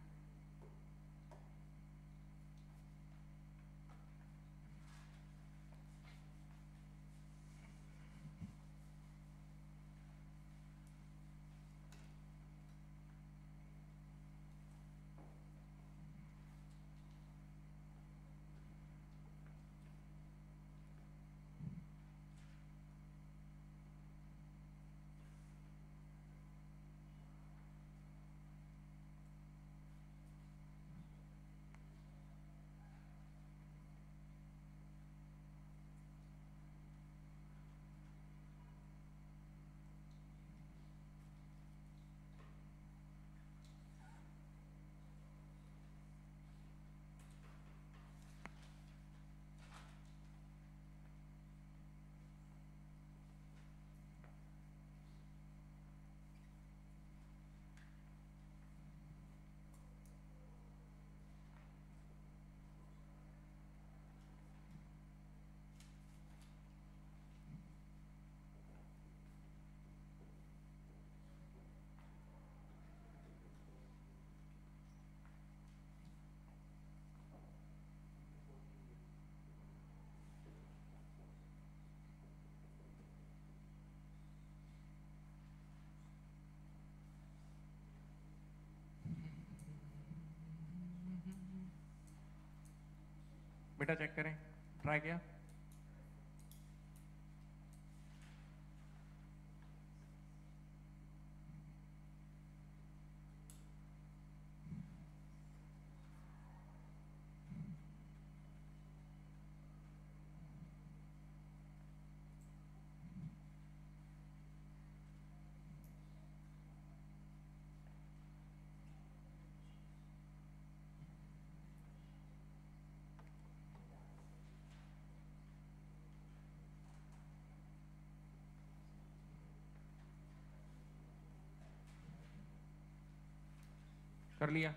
Speaker 1: बेटा चेक करें, ट्राई किया? कर लिया?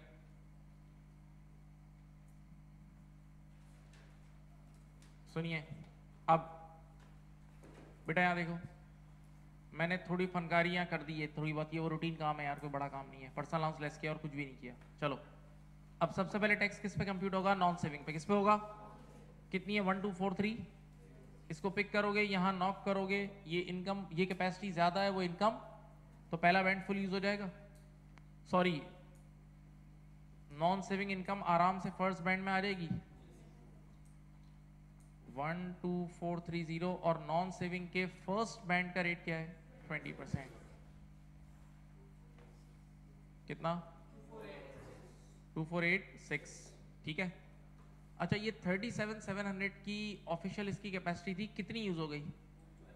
Speaker 1: सुनिए अब बेटा, यहाँ देखो, मैंने थोड़ी फनकारियां कर दी है, थोड़ी बहुत, ये वो रूटीन काम है यार, कोई बड़ा काम नहीं है। पर्सनल अलाउंस लेस किया और कुछ भी नहीं किया। चलो अब सबसे पहले टैक्स किस पे कंप्यूट होगा? नॉन सेविंग पे। किस पे होगा? कितनी है? 1243। इसको पिक करोगे, यहाँ नॉक करोगे, ये इनकम, ये कैपेसिटी ज्यादा है, वो इनकम, तो पहला बैंड फुल यूज हो जाएगा। सॉरी, नॉन सेविंग इनकम आराम से फर्स्ट बैंड में आ जाएगी 12430। और नॉन सेविंग के फर्स्ट बैंड का रेट क्या है? 20%। कितना? 2486। ठीक है। अच्छा, ये 37700 की ऑफिशियल इसकी कैपेसिटी थी, कितनी यूज हो गई?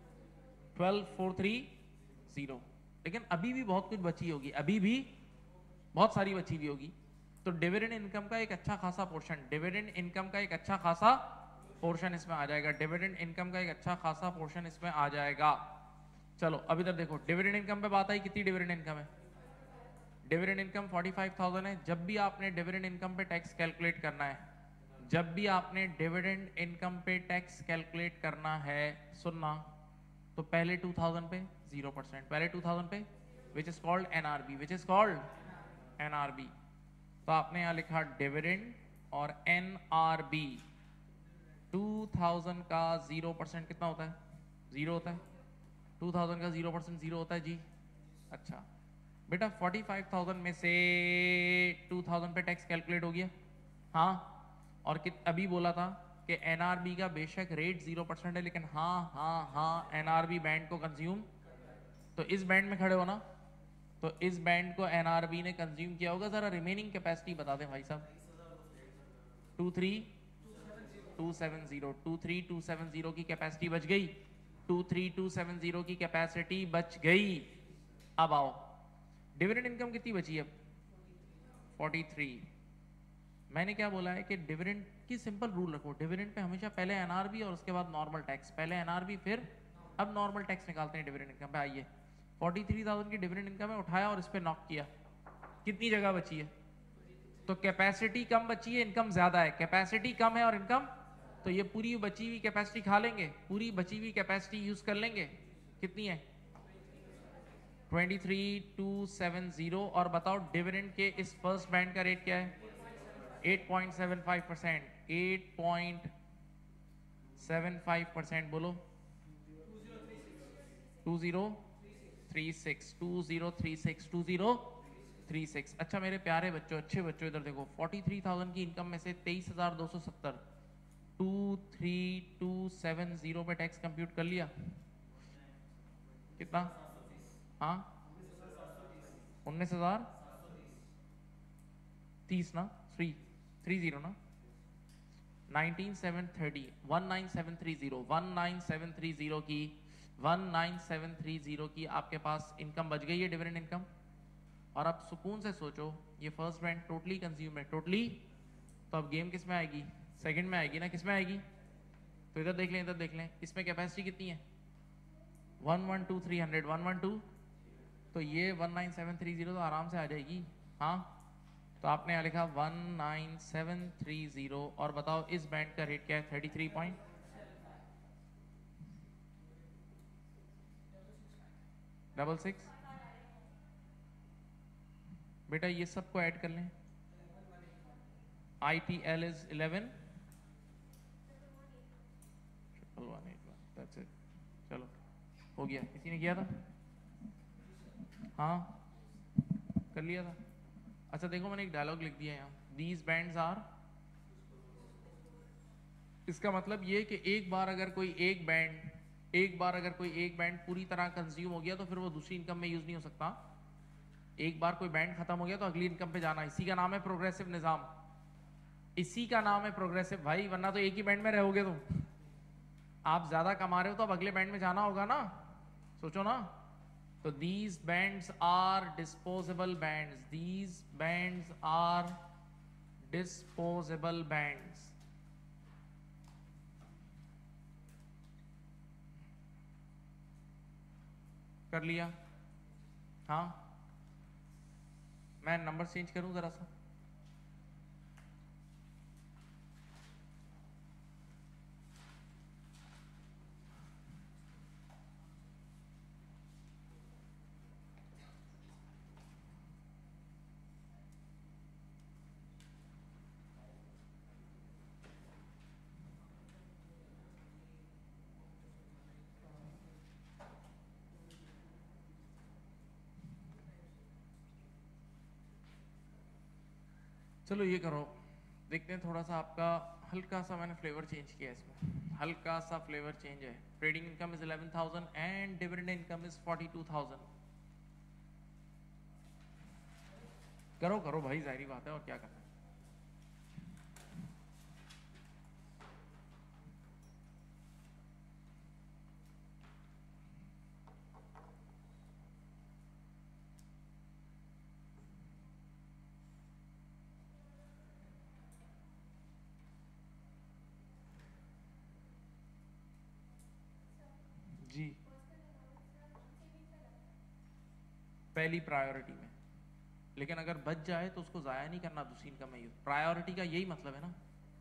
Speaker 1: 12,430, लेकिन अभी भी बहुत कुछ बची होगी, अभी भी बहुत सारी बची हुई होगी। तो डिविडेंड इनकम का एक अच्छा खासा पोर्शन, डिविडेंड इनकम का एक अच्छा खासा पोर्शन इसमें आ जाएगा, डिविडेंड इनकम का एक अच्छा खासा पोर्शन इसमें आ जाएगा। चलो अब इधर देखो, डिविडेंड इनकम पे बात आई, कितनी डिविडेंड इनकम है? डिविडेंड इनकम 45,000 है। जब भी आपने डिविडेंड इनकम पे टैक्स कैलकुलेट करना है, जब भी आपने डिविडेंड इनकम पे टैक्स कैलकुलेट करना है, सुनना, तो पहले 2000 पे 0%, पहले 2000 पे, which is called NRB, which is called NRB. तो आपने यहां लिखा डिविडेंड और एनआरबी। 2000 का 0% कितना होता है? 0 होता है। 2000 का 0% 0 होता है जी। अच्छा बेटा, 45,000 में से 2000 पे टैक्स कैलकुलेट हो गया, हाँ। और अभी बोला था कि एनआरबी का बेशक रेट 0% है, लेकिन हाँ हाँ हाँ एनआरबी बैंड को कंज्यूम, तो इस बैंड में खड़े हो ना, तो इस बैंड को एनआरबी ने कंज्यूम किया होगा। जरा रिमेनिंग कैपेसिटी बता दें भाई साहब। 23270 की कैपेसिटी बच गई, 23270 की कैपेसिटी बच गई। अब आओ, डिविडेंड इनकम कितनी बची है? 43। मैंने क्या बोला है कि डिविडेंड की सिंपल रूल रखो, डिविडेंड पे हमेशा पहले एनआरबी और उसके बाद नॉर्मल टैक्स, पहले एनआरबी फिर अब नॉर्मल टैक्स निकालते हैं डिविडेंड इनकम पे। आइए, 43,000 की डिविडेंड इनकम है, उठाया और इस पे नॉक किया, कितनी जगह बची है? तो कैपेसिटी कम बची है, इनकम ज्यादा है, कैपेसिटी कम है और इनकम, तो ये पूरी बची हुई कैपेसिटी खा लेंगे, पूरी बची हुई कैपेसिटी यूज कर लेंगे। कितनी है? 23,270। और बताओ डिविडेंड के इस फर्स्ट बैंड का रेट क्या है? 8.75%, 8.75%, बोलो। 2036, 2036, 2036। अच्छा मेरे प्यारे बच्चों, अच्छे बच्चों, इधर देखो, 43,000 की इनकम में से 23,270, 23,270 पे टैक्स कंप्यूट कर लिया, कितना? हाँ, 19,030 ना, 330 ना, 19,730, 19,730, 19,730 की 19,730 की आपके पास इनकम बच गई है, डिविडेंड इनकम। और अब सुकून से सोचो, ये फर्स्ट बैंड टोटली कंज्यूम है, टोटली। तो अब गेम किस में आएगी? सेकंड में आएगी ना, किस में आएगी? तो इधर देख लें, इधर देख लें, इसमें कैपेसिटी कितनी है? 112,300, 112, तो ये 19,730 तो आराम से आ जाएगी, हाँ। तो आपने यहाँ लिखा 19,730, और बताओ इस बैंड का रेट क्या है? 33.66। बेटा ये सबको ऐड कर लें, ITL is 11,181, that's it। चलो हो गया, किसी ने किया था? हाँ कर लिया था। अच्छा देखो, मैंने एक डायलॉग लिख दिया यहाँ, दीज बैंड्स आर, इसका मतलब ये कि एक बार अगर कोई एक बैंड पूरी तरह कंज्यूम हो गया तो फिर वो दूसरी इनकम में यूज नहीं हो सकता। एक बार कोई बैंड खत्म हो गया तो अगली इनकम पे जाना, इसी का नाम है प्रोग्रेसिव निजाम, इसी का नाम है प्रोग्रेसिव भाई। वरना तो एक ही बैंड में रहोगे तुम, आप ज्यादा कमा रहे हो तो अब अगले बैंड में जाना होगा ना, सोचो ना। तो these bands are disposable bands, these bands are disposable bands। कर लिया? हाँ, मैं नंबर चेंज करूं जरा सा। चलो ये करो, देखते हैं थोड़ा सा आपका, हल्का सा मैंने फ्लेवर चेंज किया इसमें, हल्का सा फ्लेवर चेंज है। Trading income is 11,000 and dividend income is 42,000। करो करो भाई, जाहिर बात है, और क्या करना है। जी पहली प्रायोरिटी में, लेकिन अगर बच जाए तो उसको जाया नहीं करना, दूसरी इनकम में यूज। प्रायोरिटी का यही मतलब है ना।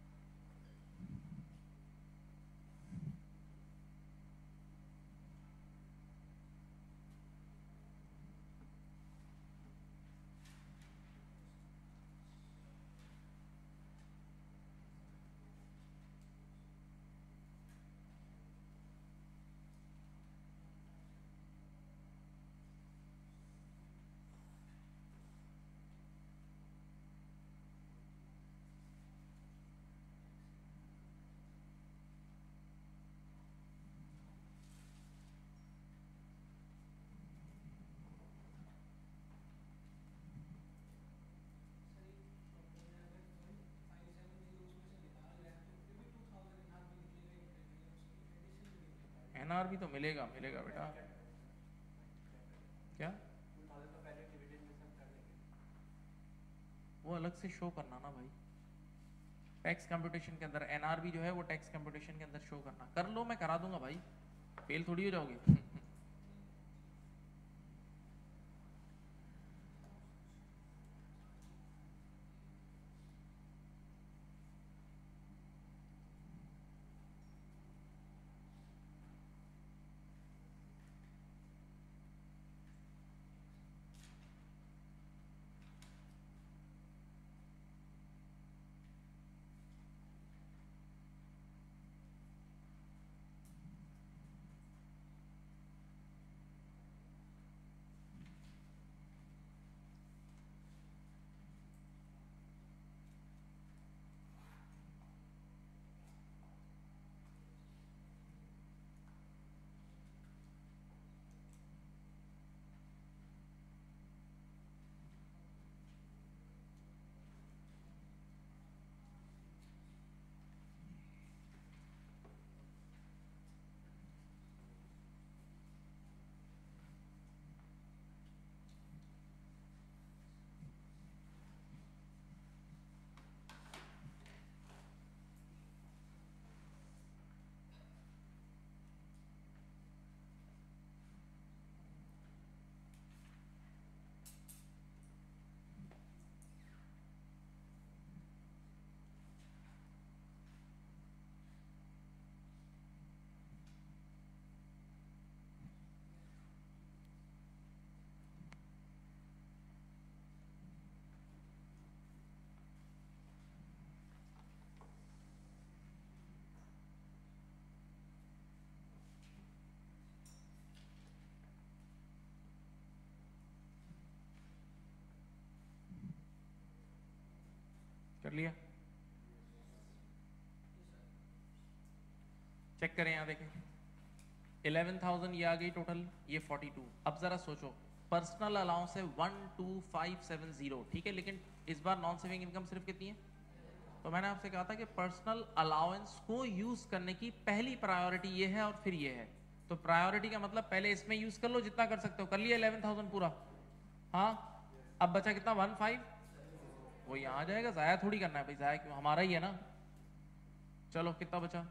Speaker 1: एनआरबी तो मिलेगा मिलेगा बेटा। क्या वो अलग से शो करना ना भाई, टैक्स कंप्यूटेशन के अंदर एनआरबी जो है वो टैक्स कंप्यूटेशन के अंदर शो करना। कर लो, मैं करा दूंगा भाई, फेल थोड़ी हो जाओगे। कर लिया, चेक करें यहाँ देखें 11,000 ये आ गई टोटल, ये 42। अब जरा सोचो, पर्सनल अलाउंस है 12,570, ठीक है, लेकिन इस बार नॉन सेविंग इनकम सिर्फ कितनी है? तो मैंने आपसे कहा था कि पर्सनल अलाउंस को यूज करने की पहली प्रायोरिटी ये है और फिर ये है। तो प्रायोरिटी का मतलब पहले इसमें यूज कर लो जितना कर सकते हो, कर लिया 11,000 पूरा। हाँ, अब बचा कितना? 15, वो यहाँ आ जाएगा, जाया थोड़ी करना है भाई, जाया क्यों, हमारा ही है ना। चलो कितना बचा?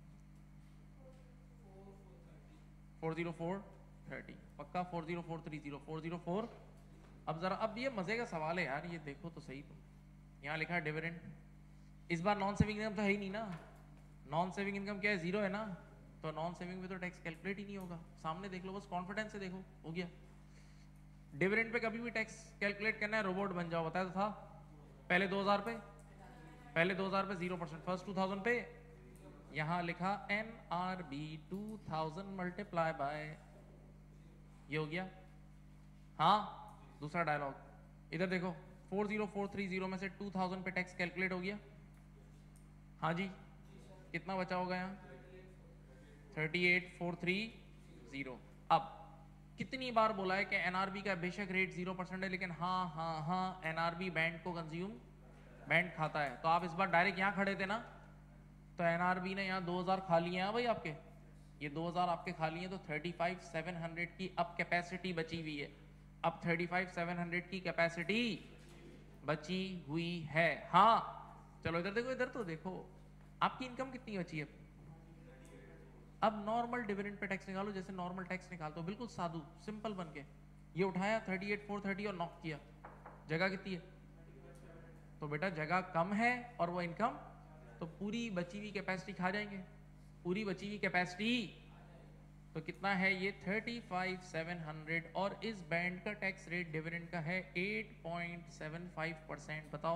Speaker 1: 40430, पक्का 40430, 404। अब जरा, अब ये मजे का सवाल है यार, ये देखो तो सही, तुम यहाँ लिखा है डिविडेंड। इस बार नॉन सेविंग इनकम तो है ही नहीं ना, नॉन सेविंग इनकम क्या है? 0 है ना, तो नॉन सेविंग में तो टैक्स कैलकुलेट ही नहीं होगा। सामने देख लो, बस कॉन्फिडेंस से देखो, हो गया। डिविडेंड पे कभी भी टैक्स कैलकुलेट करना है, रोबोट बन जाओ, बताया तो था। पहले 2000 पे, पहले 2000 पे 0%, फर्स्ट 2000 पे यहां लिखा NRB 2000 मल्टीप्लाई बाय, ये हो गया। हाँ, दूसरा डायलॉग इधर देखो, 40430 में से 2000 पे टैक्स कैलकुलेट हो गया। हाँ जी, कितना बचा होगा यहाँ? 38,430। अब कितनी बार बोला है कि एनआरबी का बेशक रेट 0% है, लेकिन हाँ हाँ हाँ एनआरबी बैंक को कंज्यूम, बैंक खाता है। तो आप इस बार डायरेक्ट यहाँ खड़े थे ना, तो एनआरबी ने यहाँ 2000 खा लिए हैं भाई आपके, ये 2000 आपके खा लिए, तो 35,700 की अब कैपेसिटी बची हुई है। अब 35,700 की कैपेसिटी बची हुई है। हाँ, चलो इधर देखो, इधर तो देखो, आपकी इनकम कितनी बची है? अब नॉर्मल डिविडेंड पे टैक्स निकालो, जैसे नॉर्मल टैक्स निकालते हो, बिल्कुल साधु सिंपल बन के। ये उठाया 38,430 और नॉक किया, जगह कितनी है? तो बेटा जगह कम है और वो इनकम, तो पूरी बची हुई कैपेसिटी खा जाएंगे, पूरी बची हुई कैपेसिटी। तो कितना है ये? 35,700। और इस बैंड का टैक्स रेट डिविडेंड का है 8.75%। बताओ।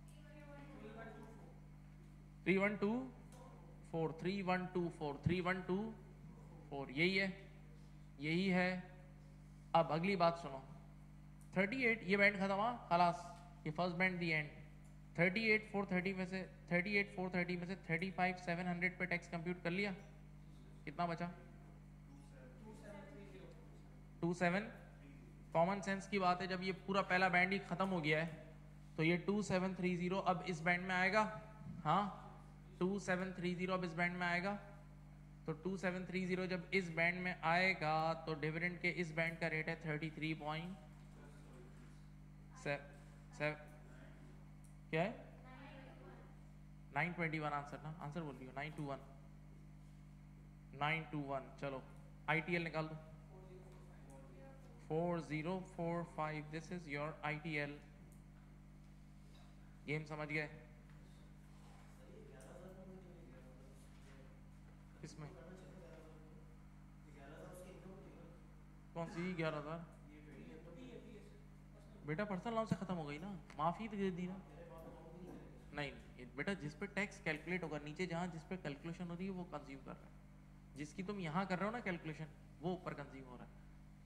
Speaker 1: 3124, 3124, 3124, यही है, यही है। अब अगली बात सुनो। 38, ये बैंड खत्म हुआ, खलास, ये फर्स्ट बैंड दी एंड। 38,430 में से 35,700 पे टैक्स कंप्यूट कर लिया, कितना बचा? 27। कॉमन सेंस की बात है, जब ये पूरा पहला बैंड ही खत्म हो गया है तो ये 2730 अब इस बैंड में आएगा। हाँ, 2730 अब इस बैंड में आएगा। तो 2730 जब इस बैंड में आएगा तो डिविडेंड के इस बैंड का रेट है 33.7। क्या है? 921 आंसर ना, आंसर बोल रही हो 921, 921। चलो आईटीएल निकाल दो। 4045, this is your ITL. Game समझ गए? इसमें कौन सी 11,000? बेटा पर्सनल लॉ से खत्म हो गई ना, माफी दे दी ना। नहीं बेटा, जिस पे टैक्स कैलकुलेट होगा नीचे, जहां जिस पे कैलकुलेशन हो रही है वो कंज्यूम कर रहा है, जिसकी तुम यहां कर रहे हो ना कैलकुलेशन, वो ऊपर कंज्यूम हो रहा है।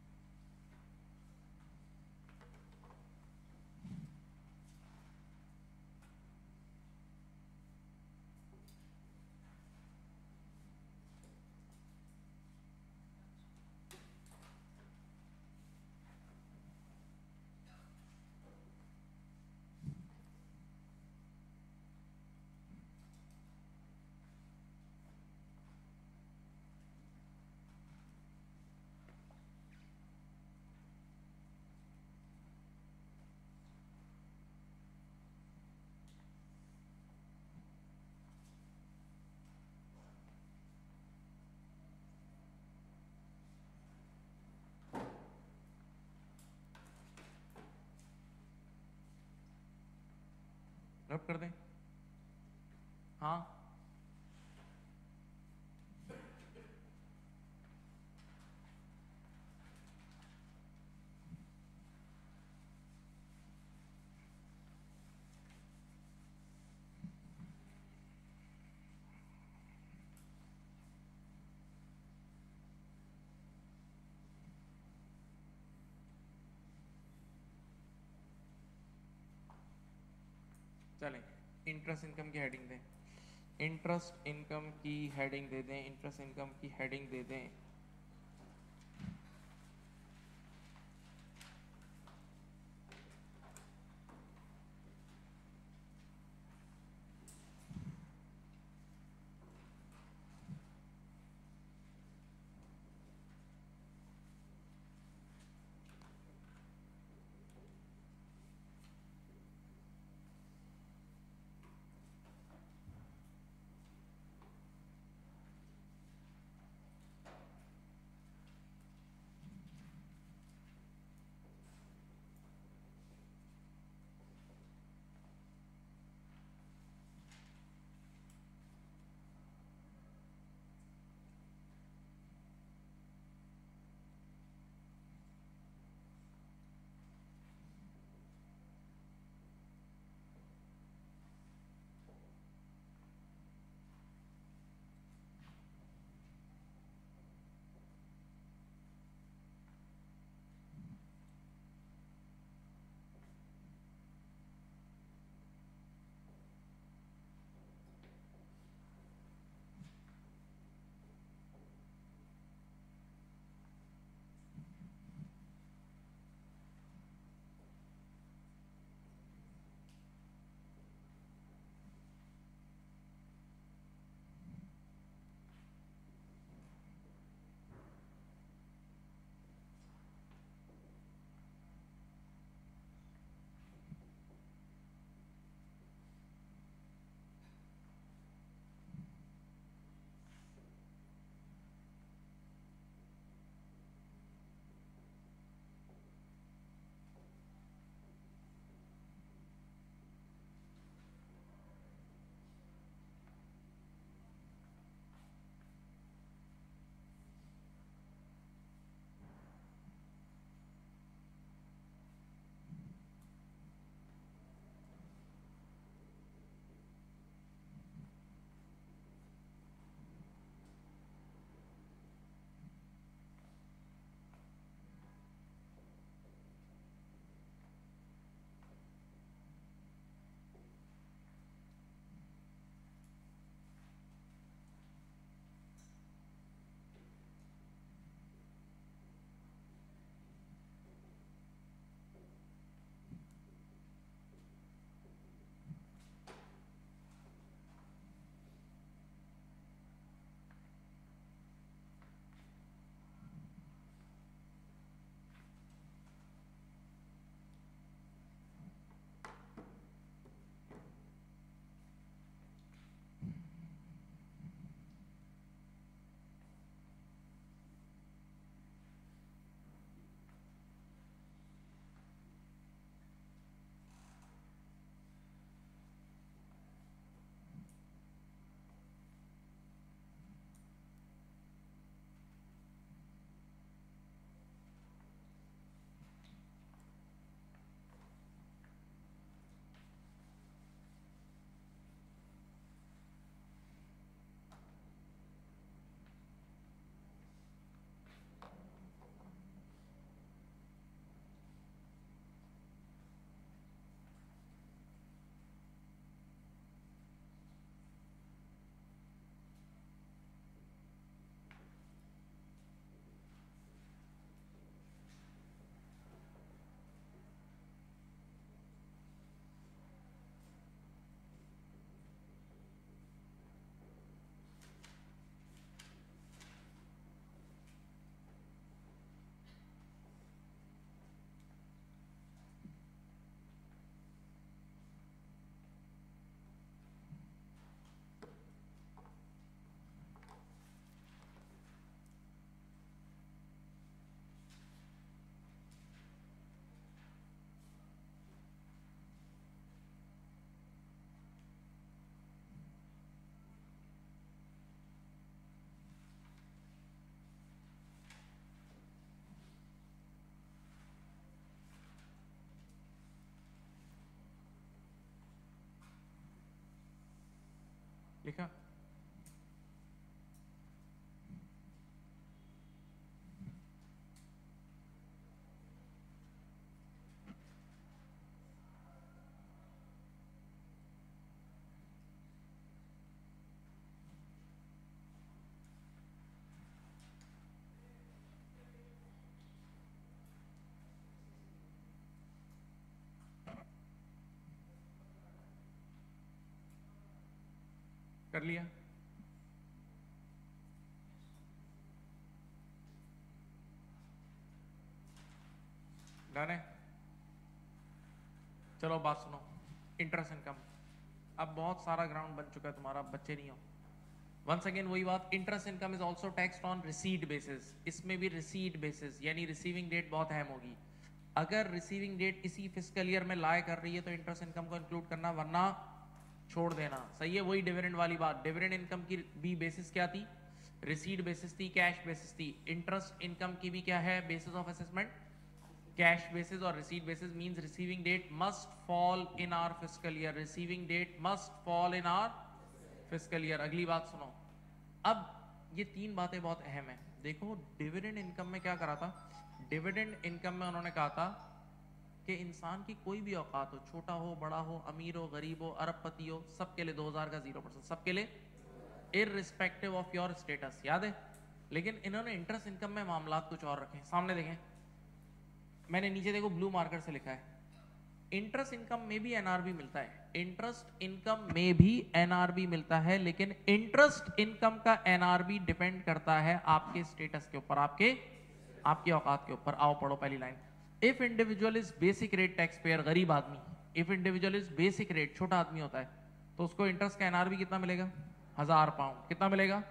Speaker 1: रब कर दें? हाँ, चलें इंटरेस्ट इनकम की हेडिंग दें, इंटरेस्ट इनकम की हेडिंग दे दें, इंटरेस्ट इनकम की हेडिंग दे दें। लिखा? कर लिया? डन है? चलो बात सुनो, इंटरेस्ट इनकम। अब बहुत सारा ग्राउंड बन चुका है तुम्हारा, अब बच्चे नहीं हो। वंस अगेन वही बात, interest income is also taxed on receipt basis. इसमें भी रिसीट बेसिस यानी रिसीविंग डेट बहुत अहम होगी। अगर रिसीविंग डेट इसी फिस्कल ईयर में लाए कर रही है तो इंटरेस्ट इनकम को इंक्लूड करना, वरना छोड़ देना। सही है? वही डिविडेंड वाली बात। डिविडेंड इनकम की भी बेसिस क्या थी? रिसीट बेसिस थी, कैश बेसिस थी। इंटरेस्ट इनकम की भी क्या है basis of assessment? Cash basis. और receipt basis means receiving date must fall in our fiscal year. Receiving date must fall in our fiscal year. अगली बात सुनो, अब ये तीन बातें बहुत अहम है। देखो डिविडेंड इनकम में क्या करा था? डिविडेंड इनकम में उन्होंने कहा था कि इंसान की कोई भी औकात हो, छोटा हो, बड़ा हो, अमीर हो, गरीब हो, अरबपति हो, सबके लिए 2000 का 0%, सबके लिए इररिस्पेक्टिव ऑफ योर स्टेटस। याद है? लेकिन इन्होंने इंटरेस्ट इनकम में मामलात कुछ और रखे। सामने देखें, मैंने नीचे देखो ब्लू मार्कर से लिखा है, इंटरेस्ट इनकम में भी एनआरबी मिलता है। इंटरेस्ट इनकम में भी एनआरबी मिलता है, लेकिन इंटरेस्ट इनकम का एनआरबी डिपेंड करता है आपके स्टेटस के ऊपर, आपकी औकात के ऊपर। आओ पढ़ो पहली line. If individual is basic rate taxpayer, गरीब आदमी, if individual is basic rate, छोटा आदमी होता है, तो उसको इंटरेस्ट का एनआरबी कितना मिलेगा? 1000 पाउंड। कितना मिलेगा?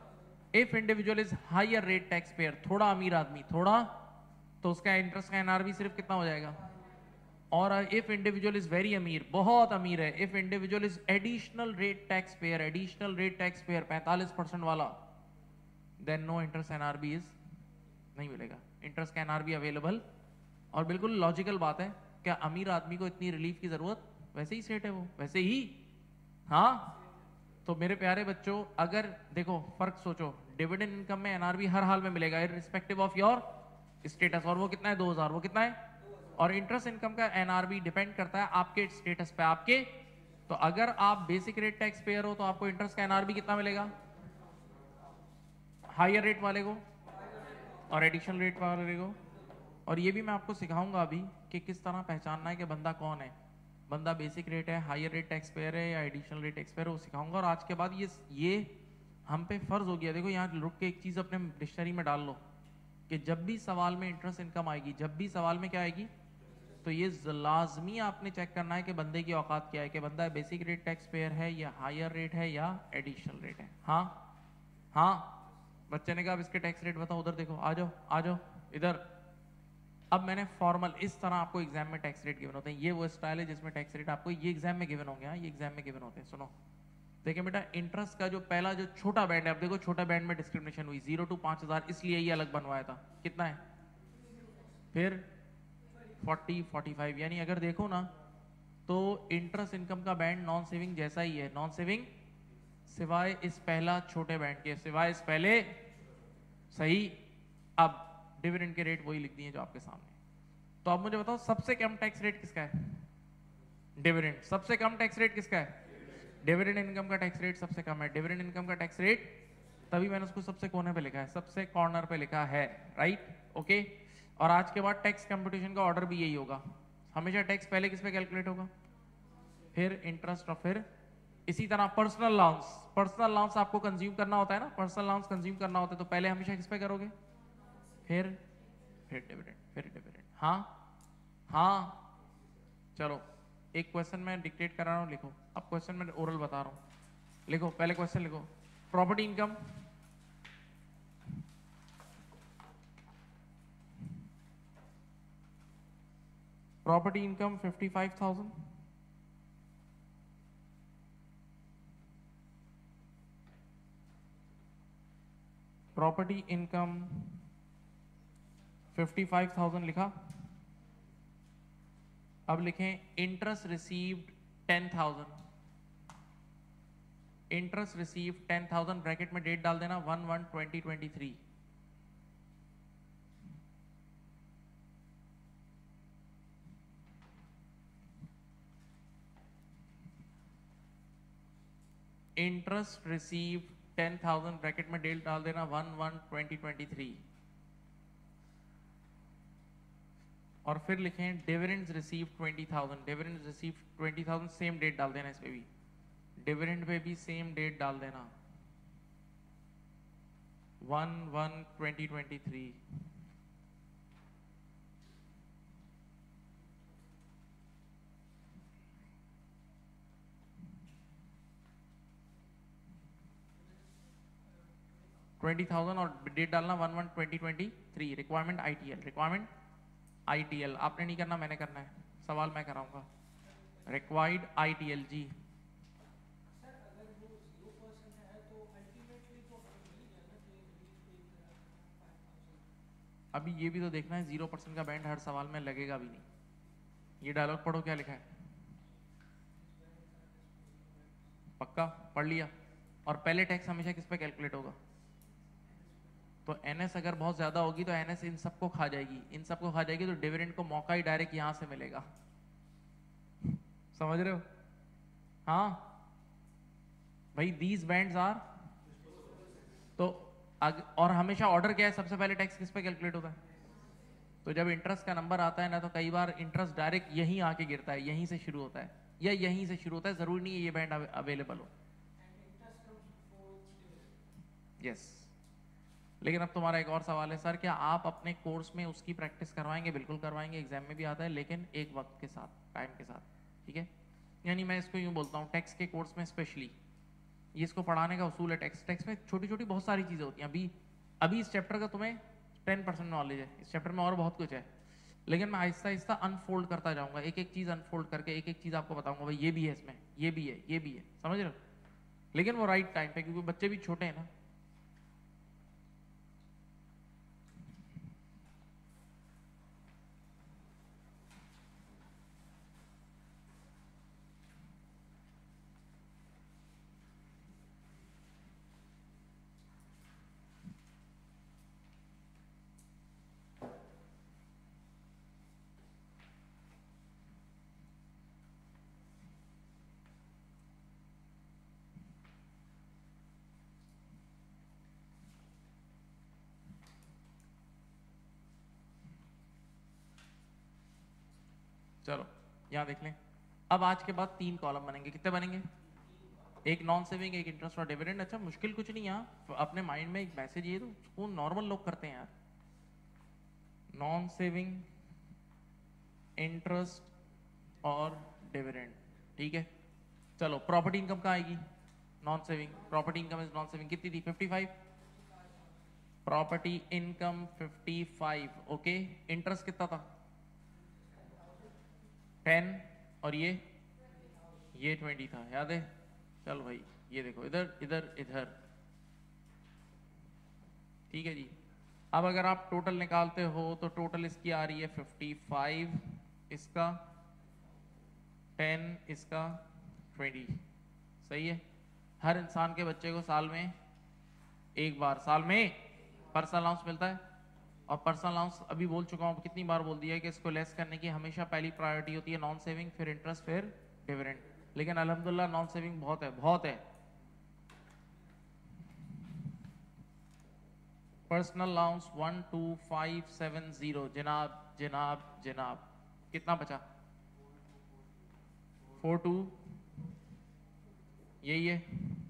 Speaker 1: If individual is higher rate taxpayer, थोड़ा अमीर आदमी, थोड़ा, तो उसका इंटरेस्ट का एनआरबी सिर्फ कितना हो जाएगा? और इफ इंडिविजुअल इज वेरी अमीर, बहुत अमीर है, if individual is additional rate taxpayer, additional rate taxpayer 45% वाला, then no interest NRB is, नहीं मिलेगा इंटरेस्ट का एनआरबी अवेलेबल। और बिल्कुल लॉजिकल बात है, क्या अमीर आदमी को इतनी रिलीफ की जरूरत? वैसे ही सेट है वो, वैसे ही। हाँ, तो मेरे प्यारे बच्चों, अगर देखो फर्क सोचो, डिविडेंड इनकम में एनआरबी हर हाल में मिलेगा इररिस्पेक्टिव ऑफ योर स्टेटस, और वो कितना है? 2000। वो कितना है? और इंटरेस्ट इनकम का एनआरबी डिपेंड करता है आपके स्टेटस पे, आपके। तो अगर आप बेसिक रेट टैक्स पेयर हो तो आपको इंटरेस्ट का एनआरबी कितना मिलेगा? हायर रेट वाले को और एडिशनल रेट वाले को। और ये भी मैं आपको सिखाऊंगा अभी कि किस तरह पहचानना है कि बंदा कौन है, बंदा बेसिक रेट है, हायर रेट टैक्स पेयर है या एडिशनल रेट टैक्स पेयर है, वो सिखाऊंगा। और आज के बाद ये हम पे फर्ज हो गया। देखो यहाँ रुक के एक चीज अपने डिक्शनरी में डाल लो कि जब भी सवाल में इंटरेस्ट इनकम आएगी, जब भी सवाल में क्या आएगी, तो ये लाजमी आपने चेक करना है कि बंदे की औकात क्या है, कि बंदा बेसिक रेट टैक्स पेयर है या हायर रेट है या एडिशनल रेट है। हाँ हाँ, बच्चे ने कहा अब इसके टैक्स रेट बताओ, उधर देखो, आ जाओ आ जाओ इधर। अब मैंने फॉर्मल इस तरह आपको एग्जाम में टैक्स रेट गिवन होते हैं, ये वो स्टाइल है जिसमें टैक्स रेट आपको ये एग्जाम में गिवन होंगे। हाँ, ये एग्जाम में गिवन होते हैं। सुनो देखिए बेटा, इंटरेस्ट का जो पहला जो छोटा बैंड है, अब देखो छोटा बैंड में डिस्क्रिमिनेशन हुई, 0 to 5000, इसलिए ये अलग बनवाया था। कितना है? फिर 40, 45, यानी अगर देखो ना तो इंटरेस्ट इनकम का बैंड नॉन सेविंग जैसा ही है, नॉन सेविंग सिवाय इस पहला छोटे बैंड के, सिवाय इस पहले। सही। अब डिविडेंड के रेट वही लिख दिए जो आपके सामने। तो अब मुझे बताओ सबसे कम टैक्स रेट किसका है? डिविडेंड। सबसे कम टैक्स रेट किसका है? डिविडेंड इनकम का टैक्स रेट सबसे कम है। डिविडेंड इनकम का टैक्स रेट, तभी मैंने उसको सबसे कोने पे लिखा है, सबसे कॉर्नर पे लिखा है। Right, okay. और आज के बाद टैक्स कंप्यूटेशन का ऑर्डर भी यही होगा, हमेशा टैक्स पहले किस पे कैलकुलेट होगा? फिर इंटरेस्ट और फिर इसी तरह पर्सनल अलाउंस। पर्सनल अलाउंस आपको कंज्यूम करना होता है ना, पर्सनल अलाउंस कंज्यूम करना होता है तो पहले हमेशा किस पे करोगे? फिर डिविडेंड, फिर डिविडेंड। हाँ हाँ, चलो एक क्वेश्चन मैं डिक्टेट करा रहा हूँ, लिखो। अब क्वेश्चन मैं ओरल बता रहा हूँ, लिखो पहले क्वेश्चन लिखो। Property income, property income 55,000, property income 55,000 लिखा। अब लिखें interest received 10,000, interest receive 10,000 bracket में डेट डाल देना 1/1/2023। इंटरेस्ट रिसीव 10,000 ब्रैकेट में डेट डाल देना 1/1/2023 और फिर लिखें dividends receive 20,000। Dividends receive 20,000 same date डाल देना, इस पे भी डिविडेंड पे भी सेम डेट डाल देना 1/1/2023। $20,000 और डेट डालना 1/1/2023। रिक्वायरमेंट आईटीएल, रिक्वायरमेंट आईटीएल आपने नहीं करना, मैंने करना है, सवाल मैं कराऊंगा। रिक्वायर्ड आईटीएल जी। अभी ये भी तो देखना है, 0% का बैंड हर सवाल में लगेगा भी नहीं। ये डायलॉग पढ़ो, क्या लिखा है, पक्का पढ़ लिया। और पहले टैक्स हमेशा किस पे कैलकुलेट होगा, तो एनएस अगर बहुत ज्यादा होगी तो एनएस इन सबको खा जाएगी, इन सबको खा जाएगी, तो डिविडेंड को मौका ही डायरेक्ट यहां से मिलेगा। समझ रहे हो? हाँ भाई, दीज बैंड्स आर तो और हमेशा ऑर्डर क्या है, सबसे पहले टैक्स किस पे कैलकुलेट होता है, तो जब इंटरेस्ट का नंबर आता है ना, तो कई बार इंटरेस्ट डायरेक्ट यहीं आके गिरता है, यहीं से शुरू होता है या यहीं से शुरू होता है, जरूरी नहीं है ये बैंड अवेलेबल हो। यस। लेकिन अब तुम्हारा एक और सवाल है, सर क्या आप अपने कोर्स में उसकी प्रैक्टिस करवाएंगे? बिल्कुल करवाएंगे, एग्जाम में भी आता है, लेकिन एक वक्त के साथ, टाइम के साथ, ठीक है। यानी मैं इसको यूं बोलता हूँ, टैक्स के कोर्स में स्पेशली ये इसको पढ़ाने का उसूल है। टैक्स में छोटी छोटी बहुत सारी चीजें होती हैं। अभी इस चैप्टर का तुम्हें 10% नॉलेज है, इस चैप्टर में और बहुत कुछ है, लेकिन मैं आहिस्ता आहिस्ता अनफोल्ड करता जाऊंगा, एक एक चीज अनफोल्ड करके एक एक चीज आपको बताऊंगा, भाई ये भी है इसमें, ये भी है, ये भी है, समझ रहे हो? लेकिन वो राइट टाइम पे, क्योंकि बच्चे भी छोटे हैं ना। चलो यहां देख लें। अब आज के बाद 3 कॉलम बनेंगे, कितने बनेंगे? एक नॉन सेविंग, एक इंटरेस्ट और डिविडेंड। अच्छा मुश्किल कुछ नहीं, यहाँ अपने माइंड में एक मैसेज, ये तो नॉर्मल लोग करते हैं यार, नॉन सेविंग, इंटरेस्ट और डिविडेंड, ठीक है। चलो प्रॉपर्टी इनकम कहाँ आएगी? Non saving. Property income is non saving, कितनी थी? 55। Property income 55, okay. इंटरेस्ट कितना था? 10 और ये 20 था, याद है? चलो भाई ये देखो, इधर इधर इधर, ठीक है जी। अब अगर आप टोटल निकालते हो तो टोटल इसकी आ रही है 55, इसका 10, इसका 20, सही है। हर इंसान के बच्चे को साल में एक बार, साल में पर्सनल अलाउंस मिलता है, और पर्सनल अलाउंस अभी बोल चुका हूं, कितनी बार बोल दिया है कि इसको लेस करने की हमेशा पहली प्रायोरिटी होती है नॉन सेविंग, फिर इंटरेस्ट, फिर डिविडेंड। लेकिन अल्हम्दुलिल्लाह नॉन सेविंग बहुत है, बहुत है। पर्सनल अलाउंस 12570, जनाब जनाब जनाब, कितना बचा? 42, यही है,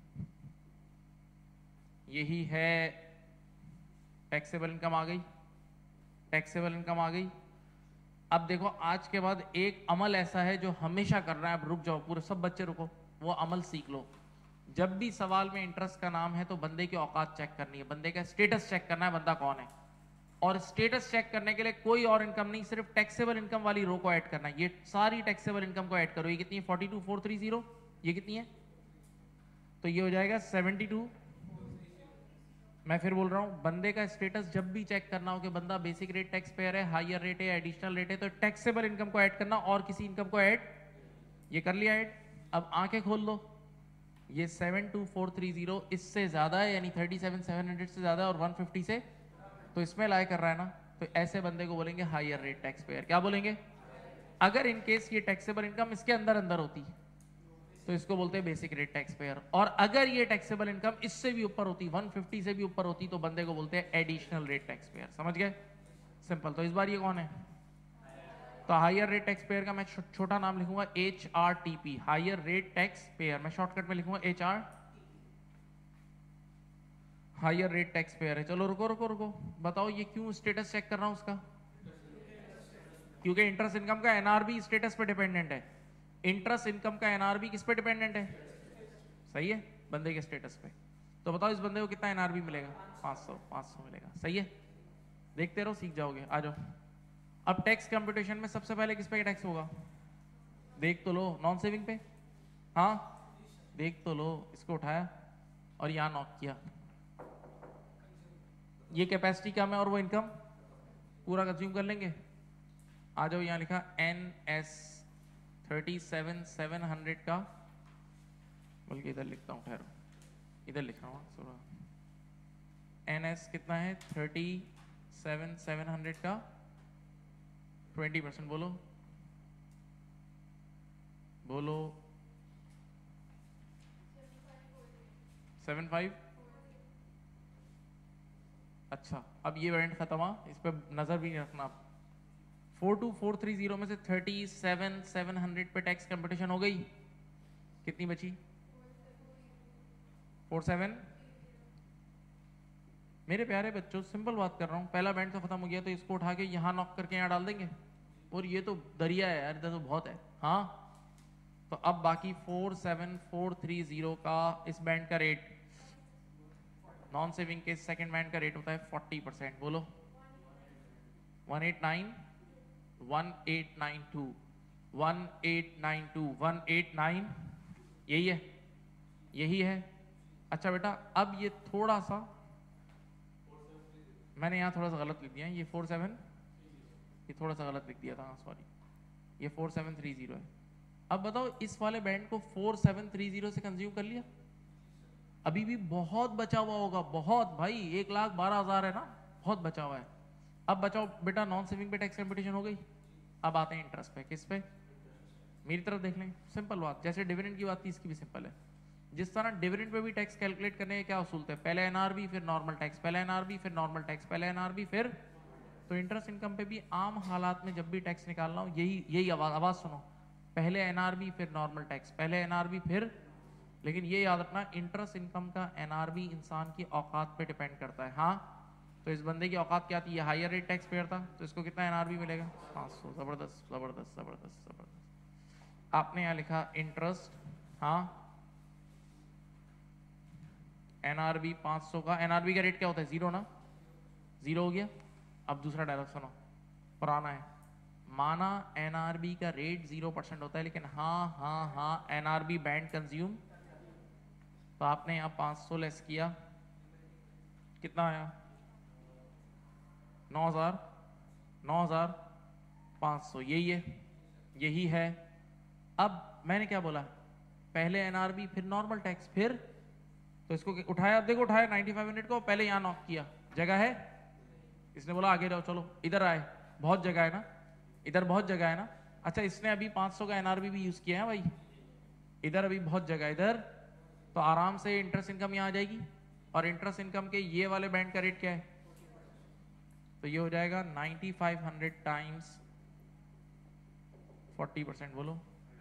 Speaker 1: यही है। टैक्सेबल इनकम आ गई, टैक्सेबल इनकम आ गई। अब देखो आज के बाद एक अमल ऐसा है जो हमेशा करना है, अब रुक जाओ पूरे सब बच्चे रुको, वो अमल सीख लो। जब भी सवाल में इंटरेस्ट का नाम है तो बंदे की औकात चेक करनी है, बंदे का स्टेटस चेक करना है, बंदा कौन है। और स्टेटस चेक करने के लिए कोई और इनकम नहीं, सिर्फ टैक्सेबल इनकम वाली रो को ऐड करना है। ये सारी टैक्सेबल इनकम को ऐड करो, ये कितनी है? 42,430, ये कितनी है? तो ये हो जाएगा 72। मैं फिर बोल रहा हूं, बंदे का स्टेटस जब भी चेक करना हो कि बंदा बेसिक रेट टैक्स पेयर है, हायर रेट है, एडिशनल रेट है, तो टैक्सेबल इनकम को ऐड करना और किसी इनकम को ऐड, ये कर लिया ऐड। अब आंखें खोल लो, ये 72430 इससे ज्यादा है, यानी 37,700 से ज्यादा और 150 से, तो इसमें लाए कर रहा है ना, तो ऐसे बंदे को बोलेंगे हायर रेट टैक्स पेयर। क्या बोलेंगे? अगर इन केस ये टैक्सेबल इनकम इसके अंदर अंदर होती तो इसको बोलते हैं बेसिक रेट टैक्स पेयर, और अगर ये टैक्सेबल इनकम इससे भी ऊपर होती, 150 से भी ऊपर होती, तो बंदे को बोलते हैं एडिशनल रेट टैक्स पेयर। समझ गए? सिंपल। तो इस बार ये कौन है? तो हायर रेट टैक्स पेयर का मैं छोटा नाम लिखूंगा HRTP, higher rate taxpayer. मैं शॉर्टकट में लिखूंगा HR, higher rate taxpayer है। चलो रुको रुको रुको, बताओ ये क्यों स्टेटस चेक कर रहा हूं उसका? क्योंकि इंटरेस्ट इनकम का NRV स्टेटस पे डिपेंडेंट है। इंटरेस्ट इनकम का NRV किस पे डिपेंडेंट है? सही है, बंदे के स्टेटस पे। तो बताओ इस बंदे को कितना NRV मिलेगा? 500 मिलेगा। सही है, देखते रहो, सीख जाओगे। आ जाओ। अब टैक्स कंप्यूटेशन में सबसे पहले किस पे टैक्स होगा? देख तो लो, नॉन सेविंग पे। हाँ देख तो लो, इसको उठाया और यहां नॉक किया, ये कैपेसिटी कम है और वो इनकम पूरा कंज्यूम कर लेंगे। आ जाओ, यहां लिखा NS 37,700 का, बल्कि इधर लिखता हूं, ठहरो, इधर लिख रहा हूं थोड़ा। NS कितना है? 37,700 का 20% बोलो, बोलो 75। अच्छा, अब ये वेरिएंट खत्म हुआ, इस पे नजर भी नहीं रखना आप। 42430 में से 37,700 पे टैक्स कंपटीशन हो गई, कितनी बची? 47। मेरे प्यारे बच्चों, सिंपल बात कर रहा हूं, पहला बैंड तो खत्म हो गया, तो इसको उठा के यहां नॉक करके यहां डाल देंगे, और ये तो दरिया है यार, इधर तो बहुत है। हाँ, तो अब बाकी 47430 का इस बैंड का रेट, नॉन सेविंग के सेकंड बैंड का रेट होता है 40%। बोलो 189, 1892, 1892, 189, यही है, यही है। अच्छा बेटा, अब ये थोड़ा सा मैंने यहाँ थोड़ा सा गलत लिख दिया है, ये 47, ये थोड़ा सा गलत लिख दिया था, हाँ सॉरी, ये 4730 है। अब बताओ इस वाले बैंड को 4730 से कंज्यूम कर लिया, अभी भी बहुत बचा हुआ होगा, बहुत भाई, 1,12,000 है ना, बहुत बचा हुआ है। अब बचाओ बेटा, नॉन सेविंग पे टैक्स कंपटीशन हो गई। अब आते हैं इंटरेस्ट पे। किस पे? मेरी तरफ देख लें, सिंपल बात, जैसे डिविडेंड की बात थी, इसकी भी सिंपल है। जिस तरह डिविडेंड पे भी टैक्स कैलकुलेट करने के क्या उसूल थे? पहले NRV फिर नॉर्मल टैक्स, पहले NRV फिर नॉर्मल टैक्स, पहले NRV फिर। तो इंटरेस्ट इनकम पे भी आम हालात में जब भी टैक्स निकालना हो, यही आवाज सुनो, पहले NRV फिर नॉर्मल टैक्स, पहले NRV फिर। लेकिन ये याद रखना, इंटरेस्ट इनकम का NRV इंसान की औकात पे डिपेंड करता है। हाँ, तो इस बंदे की औकात क्या थी? ये हायर रेट टैक्स पेयर था, तो इसको कितना NRV मिलेगा? 500। जबरदस्त जबरदस्त जबरदस्त जबरदस्त। आपने यहाँ लिखा इंटरेस्ट, हाँ NRV 500 का, NRV का रेट क्या होता है? 0 ना, 0 हो गया। अब दूसरा डायलॉग सुनो, पुराना है। माना NRV का रेट 0% होता है, लेकिन हाँ हाँ हाँ NRV बैंड कंज्यूम, तो आपने यहाँ 500 लेस किया, कितना आया? 9,000, 9,500, यही है, यही है। अब मैंने क्या बोला? पहले NRV फिर नॉर्मल टैक्स, फिर, तो इसको उठाया, अब देखो उठाया 9500 को, पहले यहाँ नॉक किया, जगह है? इसने बोला आगे जाओ, चलो इधर आए, बहुत जगह है ना, इधर बहुत जगह है ना। अच्छा, इसने अभी 500 का NRV भी यूज किया है भाई, इधर अभी बहुत जगह है इधर, तो आराम से इंटरेस्ट इनकम यहाँ आ जाएगी। और इंटरेस्ट इनकम के ये वाले बैंड का रेट क्या है? तो ये हो जाएगा 9500 टाइम्स 40%। बोलो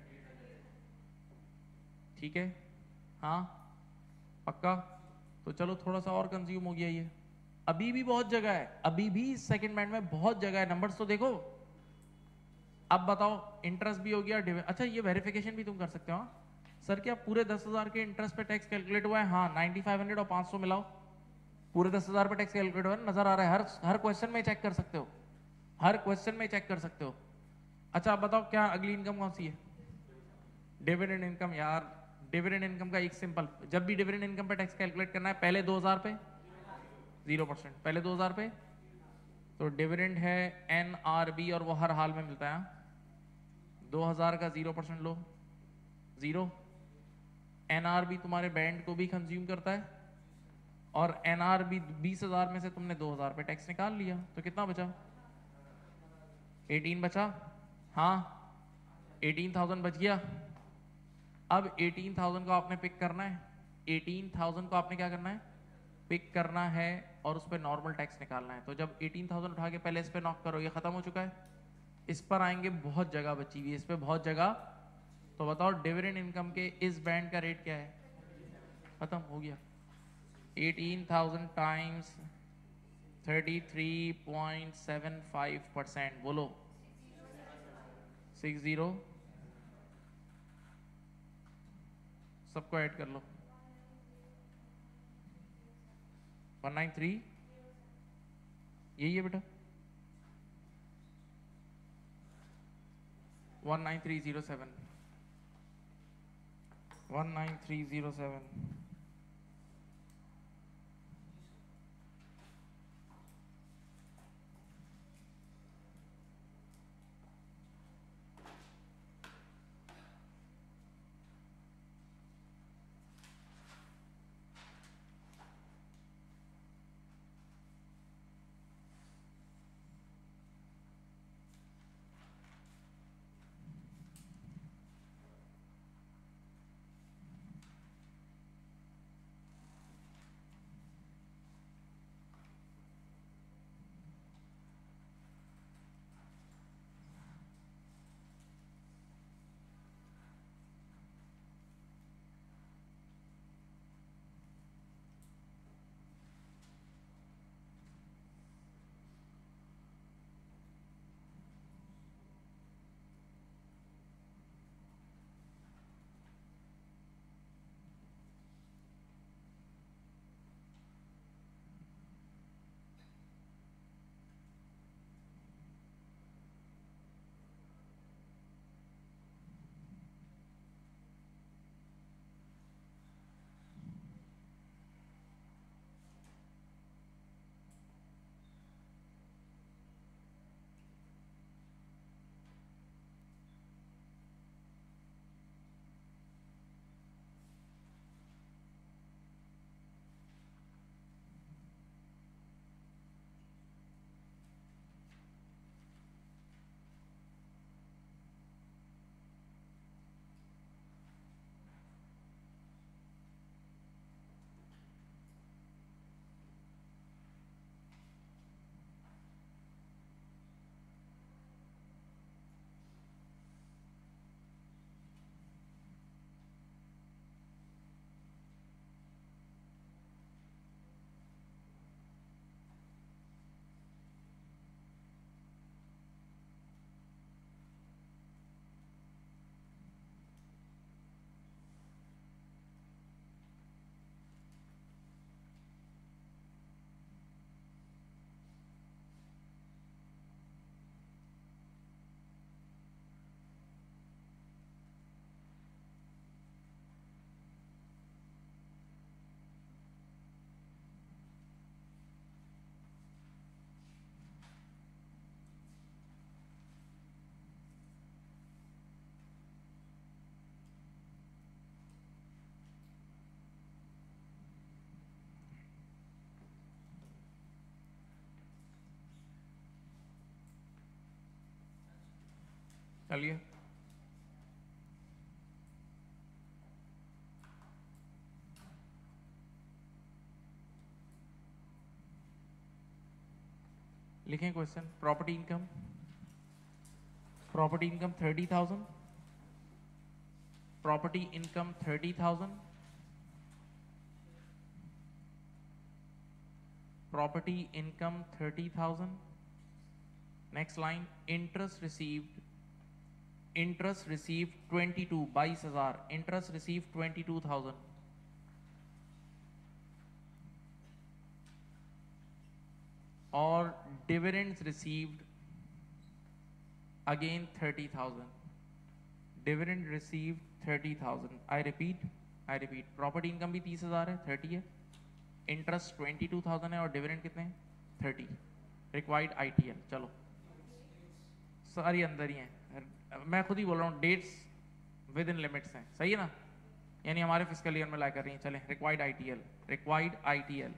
Speaker 1: ठीक है? हाँ पक्का? तो चलो थोड़ा सा और कंज्यूम हो गया ये, अभी भी बहुत जगह है, अभी भी सेकंड बैंड में बहुत जगह है, नंबर्स तो देखो। अब बताओ, इंटरेस्ट भी हो गया, अच्छा ये वेरिफिकेशन भी तुम कर सकते हो। हाँ सर, क्या पूरे 10,000 के इंटरेस्ट पे टैक्स कैलकुलेट हुआ है? हाँ, 9500 और 500 मिलाओ, पूरे 10,000 पे टैक्स कैलकुलेट हुआ है, नजर आ रहा है, हर क्वेश्चन में चेक कर सकते हो, हर क्वेश्चन में चेक कर सकते हो। अच्छा अब बताओ, क्या अगली इनकम कौन सी है? Dividend income. यार डिविडेंड इनकम का एक सिंपल, जब भी डिविडेंड इनकम पे टैक्स कैलकुलेट करना है, पहले 2000 पे 0%, पहले 2000 पे, तो डिविडेंड है NRV और वो हर हाल में मिलता है। 2000 का 0% लो, 0, एनआरबी तुम्हारे बैंड को भी कंज्यूम करता है, और एनआरबी 20,000 में से तुमने 2,000 पे टैक्स निकाल लिया, तो कितना बचा? 18 बचा। हाँ, 18,000 बच गया। अब 18,000 को आपने पिक करना है, 18,000 को आपने क्या करना है? पिक करना है, और उस पर नॉर्मल टैक्स निकालना है। तो जब 18,000 उठा के पहले इस पे नॉक करो, ये खत्म हो चुका है। इस पर आएंगे, बहुत जगह बची हुई है, इस पे बहुत जगह। तो बताओ डिविडेंड इनकम के इस बैंड का रेट क्या है? खत्म हो गया। 18,000 टाइम्स 33.75%, बोलो 60, सबको ऐड कर लो। 193, यही है बेटा, 19307, 19307। चलिए, लिखें question. Property income, property income 30,000, property income 30,000, property income 30,000। Next line, interest received, interest received 22,000, interest received 22,000, और dividends received again 30,000, dividend received 30,000। I repeat, property income भी 30,000 है, 30 है, इंटरेस्ट 22,000 है, और डिविडेंड कितने हैं? 30। रिक्वायर्ड आईटीएल, चलो सारी अंदर ही हैं, मैं खुद ही बोल रहा हूँ, डेट्स विद इन लिमिट्स हैं, सही है ना? यानी हमारे फिस्कल ईयर में लाई कर रही हैं। चलें, रिक्वायर्ड आईटीएल, रिक्वायर्ड आईटीएल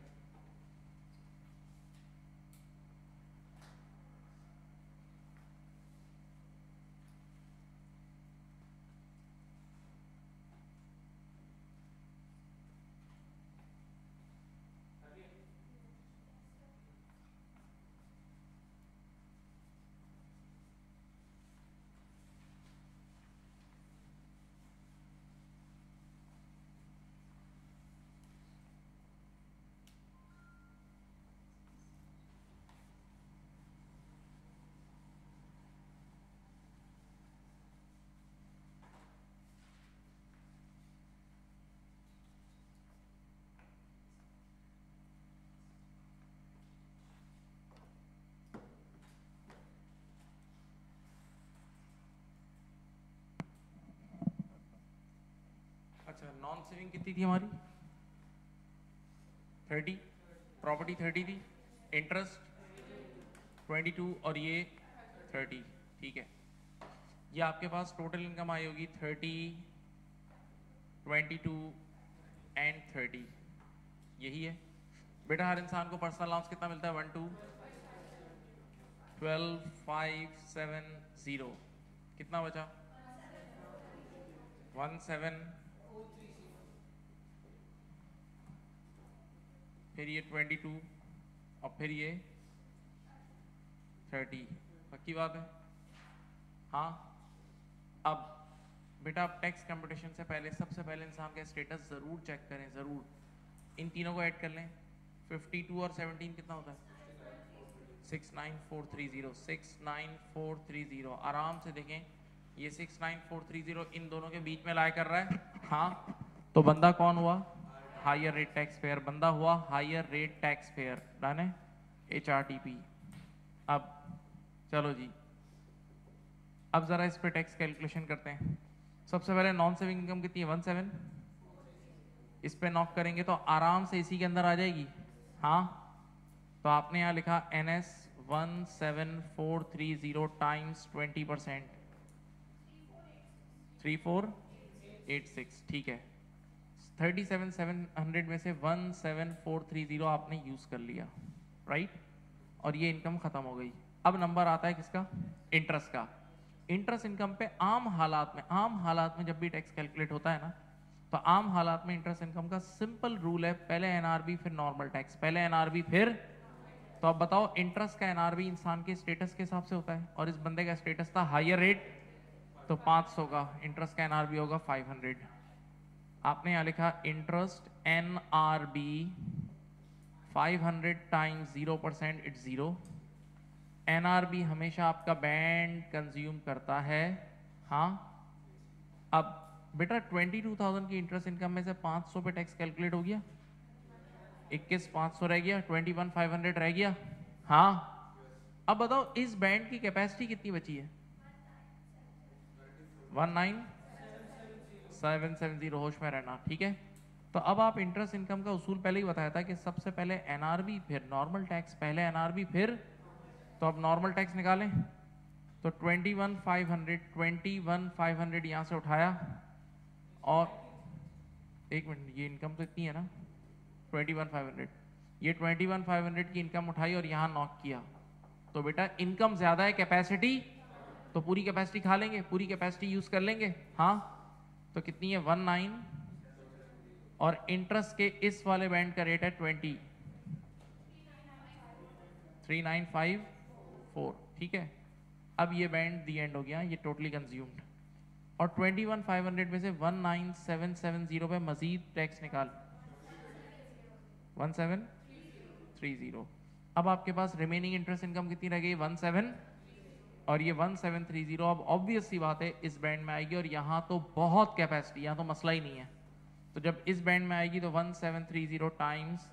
Speaker 1: अच्छा, नॉन सेविंग कितनी थी हमारी? 30, प्रॉपर्टी 30 थी, इंटरेस्ट 22 और ये 30। ठीक है, ये आपके पास टोटल इनकम आई होगी 30, 22 एंड 30। यही है बेटा। हर इंसान को पर्सनल अलाउंस कितना मिलता है? 1 2 12 5 7 0। कितना बचा? 1 7, फिर ये 22 और फिर ये 30। पक्की बात है? हाँ। अब बेटा आप टैक्स कंपटीशन से पहले सबसे पहले इंसान का स्टेटस जरूर चेक करें, जरूर। इन तीनों को ऐड कर लें। 52 और 17 कितना होता है? 69430। 69430 आराम से देखें, ये 69430 इन दोनों के बीच में लाई कर रहा है। हाँ, तो बंदा कौन हुआ? Higher rate taxpayer. बंदा हुआ higher rate taxpayer. Done है? HRTP। अब चलो जी, अब जरा इस पे टैक्स कैलकुलेशन करते हैं। सबसे पहले नॉन सेविंग इनकम कितनी है? 17। इस पे नॉक करेंगे तो आराम से इसी के अंदर आ जाएगी। हाँ, तो आपने यहाँ लिखा NS 17430 टाइम्स 20%, 3486। ठीक है, 37,700 में से 17430 आपने यूज कर लिया, राइट? और ये इनकम खत्म हो गई। अब नंबर आता है किसका? इंटरेस्ट का। इंटरेस्ट इनकम पे आम हालात में जब भी टैक्स कैलकुलेट होता है ना, तो आम हालात में इंटरेस्ट इनकम का सिंपल रूल है, पहले NRV फिर नॉर्मल टैक्स, पहले NRV फिर। तो अब बताओ, इंटरेस्ट का NRV इंसान के स्टेटस के हिसाब से होता है, और इस बंदे का स्टेटस था हायर रेट, तो 500 का इंटरेस्ट का NRV होगा 500। आपने यहां लिखा interest NRV 500 times 0%, it's 0। NRV हमेशा आपका बैंड कंज्यूम करता है। हाँ, अब बेटा 22,000 की इंटरेस्ट इनकम में से 500 पे टैक्स कैलकुलेट हो गया, 21,500 रह गया, 21,500 रह गया। हाँ, अब बताओ इस बैंड की कैपेसिटी कितनी बची है? 19,770। होश में रहना, ठीक है? तो अब आप इंटरेस्ट इनकम का उसूल पहले ही बताया था कि सबसे पहले NRV फिर नॉर्मल टैक्स, पहले NRV फिर। तो अब नॉर्मल टैक्स निकालें तो 21,500 यहां से उठाया, और एक मिनट, ये इनकम तो इतनी है ना 21,500, ये 21,500 की इनकम उठाई और यहां नॉक किया। तो बेटा इनकम ज्यादा है, कैपेसिटी तो पूरी कैपेसिटी खा लेंगे, पूरी कैपेसिटी यूज कर लेंगे। हाँ, तो कितनी है? 19, और इंटरेस्ट के इस वाले बैंड का रेट है 20, 3954। ठीक है, अब ये बैंड दी एंड हो गया, ये टोटली कंज्यूम्ड। और 21,500 में से 19,770 पे मजीद टैक्स निकाल, 1730। अब आपके पास रिमेनिंग इंटरेस्ट इनकम कितनी रह गई? 17, और ये 1730 अब ऑब्वियस सी बात है इस बैंड में आएगी, और यहाँ तो बहुत कैपेसिटी, यहाँ तो मसला ही नहीं है। तो जब इस बैंड में आएगी तो 1730 टाइम्स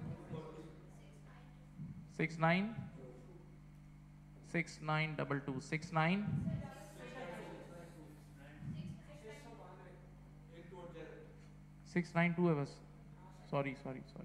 Speaker 1: 6922, 69 692 है बस। सॉरी,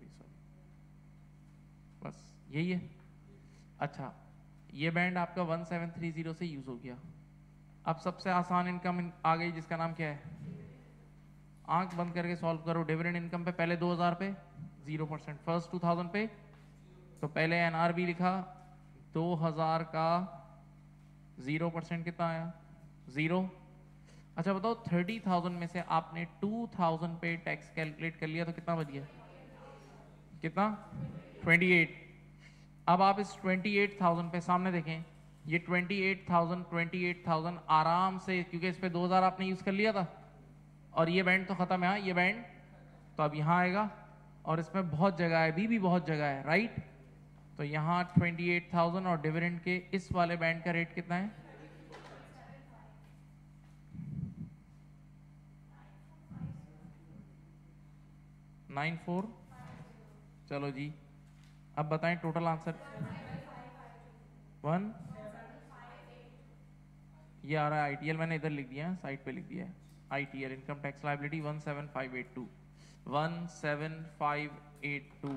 Speaker 1: बस यही है। अच्छा, ये बैंड आपका 1730 से यूज हो गया। अब सबसे आसान इनकम आ गई, जिसका नाम क्या है? आंख बंद करके सॉल्व करो। डिविडेंड इनकम पे पहले 2000 पे 0%, फर्स्ट 2000 पे तो पहले एनआरबी लिखा, 2000 का 0% कितना आया 0। अच्छा बताओ 30,000 में से आपने 2000 पे टैक्स कैलकुलेट कर लिया तो कितना बच गया, कितना 28। अब आप इस 28,000 पे सामने देखें, ये 28,000 आराम से, क्योंकि इस पे 2000 आपने यूज कर लिया था और ये बैंड तो खत्म है, ये बैंड तो अब यहाँ आएगा और इसमें बहुत जगह है, भी बहुत जगह है, राइट। तो यहाँ 28,000 और डिविडेंड के इस वाले बैंड का रेट कितना है 94। चलो जी अब बताएं टोटल आंसर। 1 ये आ रहा है आईटीएल, मैंने इधर लिख दिया है, साइड पे लिख दिया है आईटीएल इनकम टैक्स लायबिलिटी 17582 17582।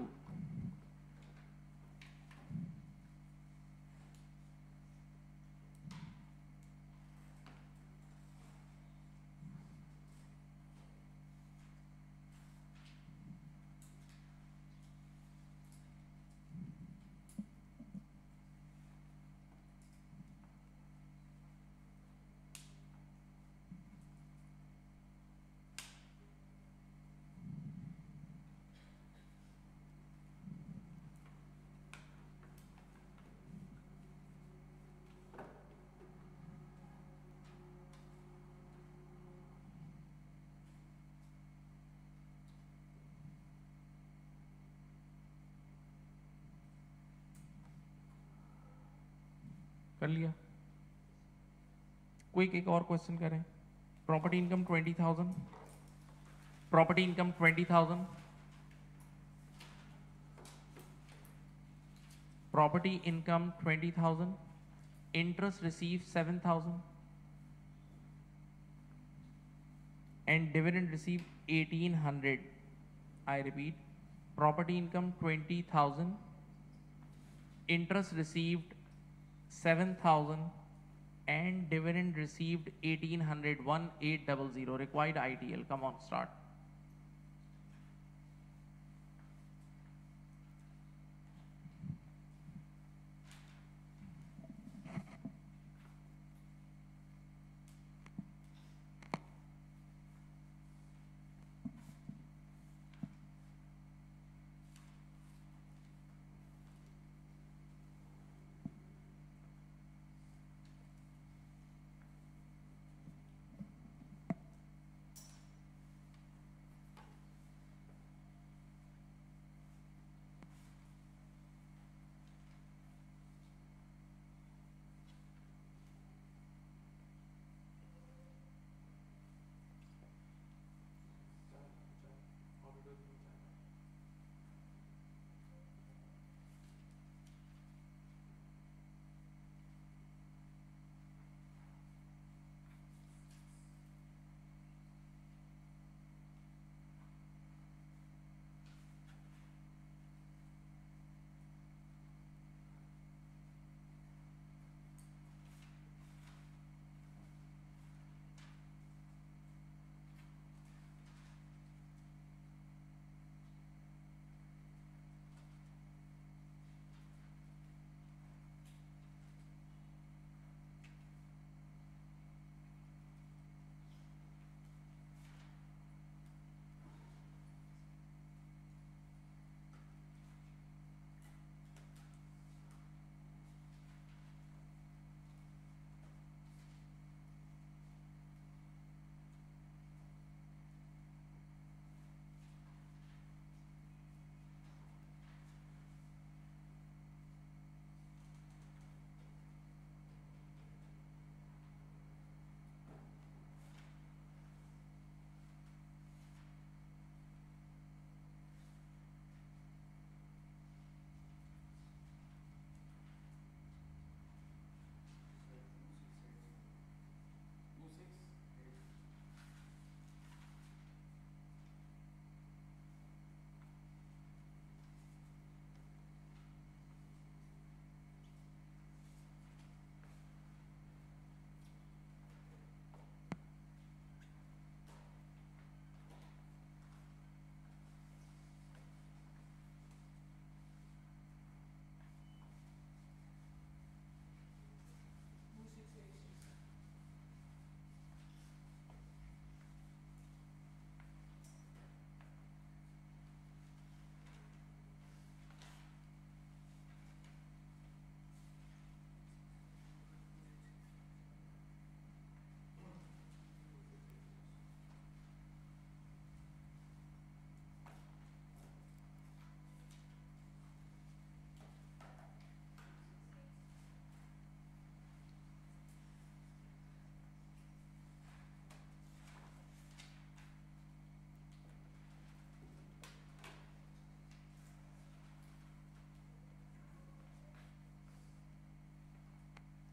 Speaker 1: कर लिया, क्विक एक और क्वेश्चन करें। Property income 20,000, property income 20,000, property income 20,000, interest receive 7,000 and dividend received 1,800. I repeat, property income 20,000, interest received 7,000 and dividend received 1,800, 1,800. Required ITL. Come on, start.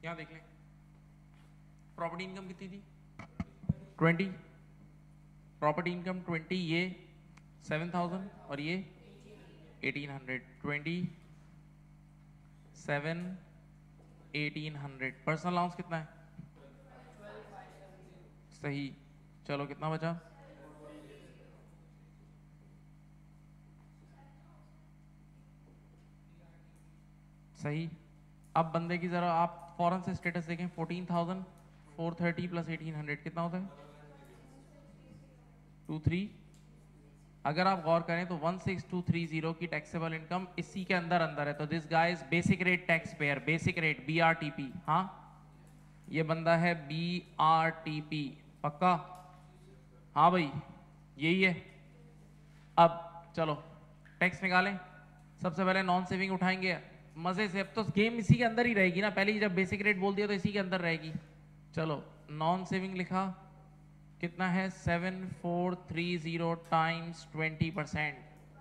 Speaker 1: क्या देख लें, property income कितनी थी 20, प्रॉपर्टी इनकम 20, ये 7000 और ये 1800, 27 1800। पर्सनल अलाउंस कितना है, सही। चलो कितना बचा, सही। अब बंदे की जरा आप फौरन से स्टेटस देखें, 14,430 प्लस 1800 कितना होता है 23। अगर आप गौर करें तो 16230 की टैक्सेबल इनकम इसी के अंदर अंदर है। तो this guy is basic rate taxpayer, basic rate BRTP। हाँ, ये बंदा है BRTP, पक्का? हाँ भाई यही है। अब चलो टैक्स निकालें। सबसे पहले नॉन सेविंग उठाएंगे मजे से। अब तो गेम इसी के अंदर ही रहेगी ना, पहले ही जब बेसिक रेट बोल दिया तो इसी के अंदर रहेगी। चलो नॉन सेविंग लिखा, कितना है 7430 टाइम्स 20%,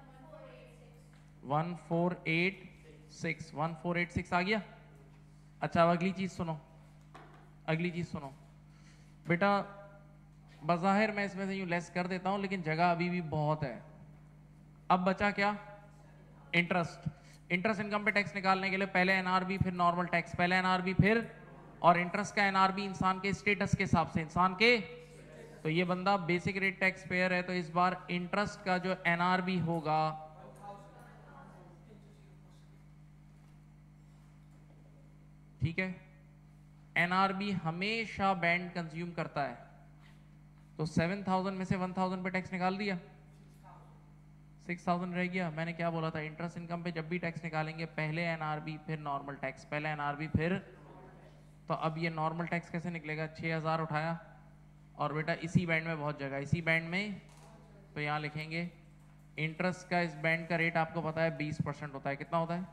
Speaker 1: 1486, 1486 आ गया। अच्छा अब अगली चीज सुनो, अगली चीज सुनो बेटा। बज़ाहिर मैं इसमें से यूं लेस कर देता हूं, लेकिन जगह अभी भी बहुत है। अब बचा क्या, इंटरेस्ट। इंटरेस्ट इनकम पे टैक्स निकालने के लिए पहले एनआरबी फिर नॉर्मल टैक्स, पहले एनआरबी फिर, और इंटरेस्ट का एनआरबी इंसान के स्टेटस के हिसाब से, इंसान के। तो ये बंदा बेसिक रेट टैक्स पेयर है, तो इस बार इंटरेस्ट का जो एनआरबी होगा, ठीक है, एनआरबी हमेशा बैंड कंज्यूम करता है। तो 7000 में से 1000 पे टैक्स निकाल दिया, 6000 रह गया। मैंने क्या बोला था, इंटरेस्ट इनकम पे जब भी टैक्स निकालेंगे पहले एनआरबी फिर नॉर्मल टैक्स, पहले एनआरबी फिर। तो अब ये नॉर्मल टैक्स कैसे निकलेगा, 6000 उठाया, और बेटा इसी बैंड में बहुत जगह, इसी बैंड में, तो यहाँ लिखेंगे इंटरेस्ट का इस बैंड का रेट आपको पता है 20% होता है। कितना होता है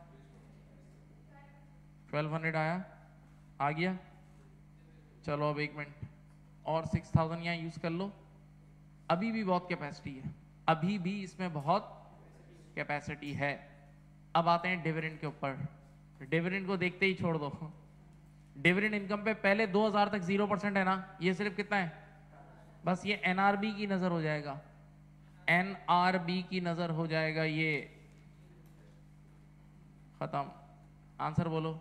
Speaker 1: 1200 आया, आ गया। चलो अब एक मिनट, और 6000 यहाँ यूज कर लो। अभी भी बहुत कैपेसिटी है, अभी भी इसमें बहुत कैपेसिटी है। अब आते हैं डिविडेंड के ऊपर। डिविडेंड को देखते ही छोड़ दो। डिविडेंड इनकम पे पहले 2000 तक 0% है ना, ये सिर्फ कितना है, बस ये एनआरबी की नजर हो जाएगा, एनआरबी की नजर हो जाएगा, ये खत्म। आंसर बोलो,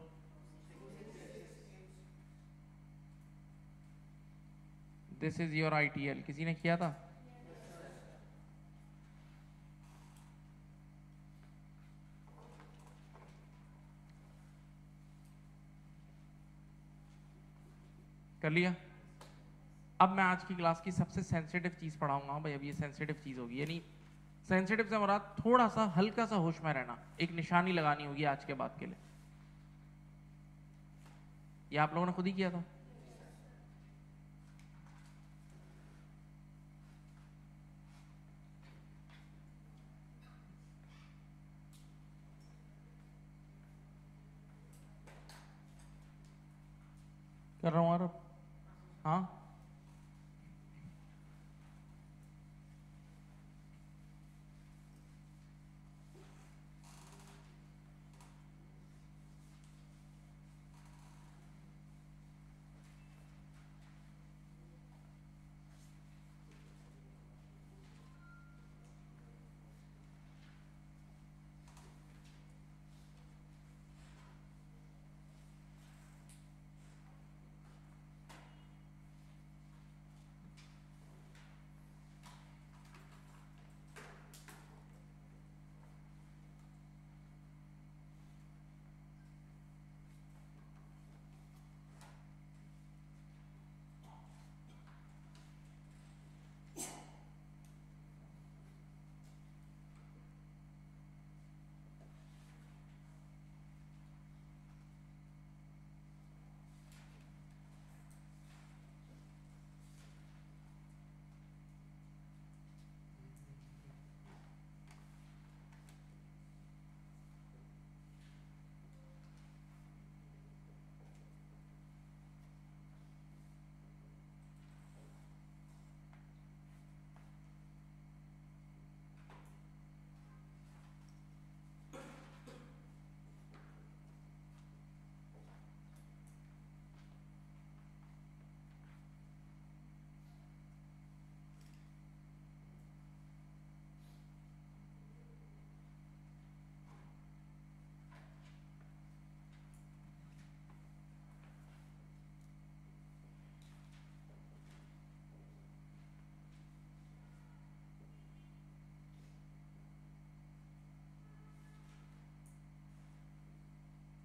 Speaker 1: दिस इज योर आईटीएल। किसी ने किया था, कर लिया। अब मैं आज की क्लास की सबसे सेंसिटिव चीज पढ़ाऊंगा भाई। अब ये सेंसिटिव चीज होगी, यानी सेंसिटिव से मुराद थोड़ा सा हल्का सा होश में रहना, एक निशानी लगानी होगी आज के बाद के लिए। ये आप लोगों ने खुद ही किया था। कर रहा हूं आरब, हाँ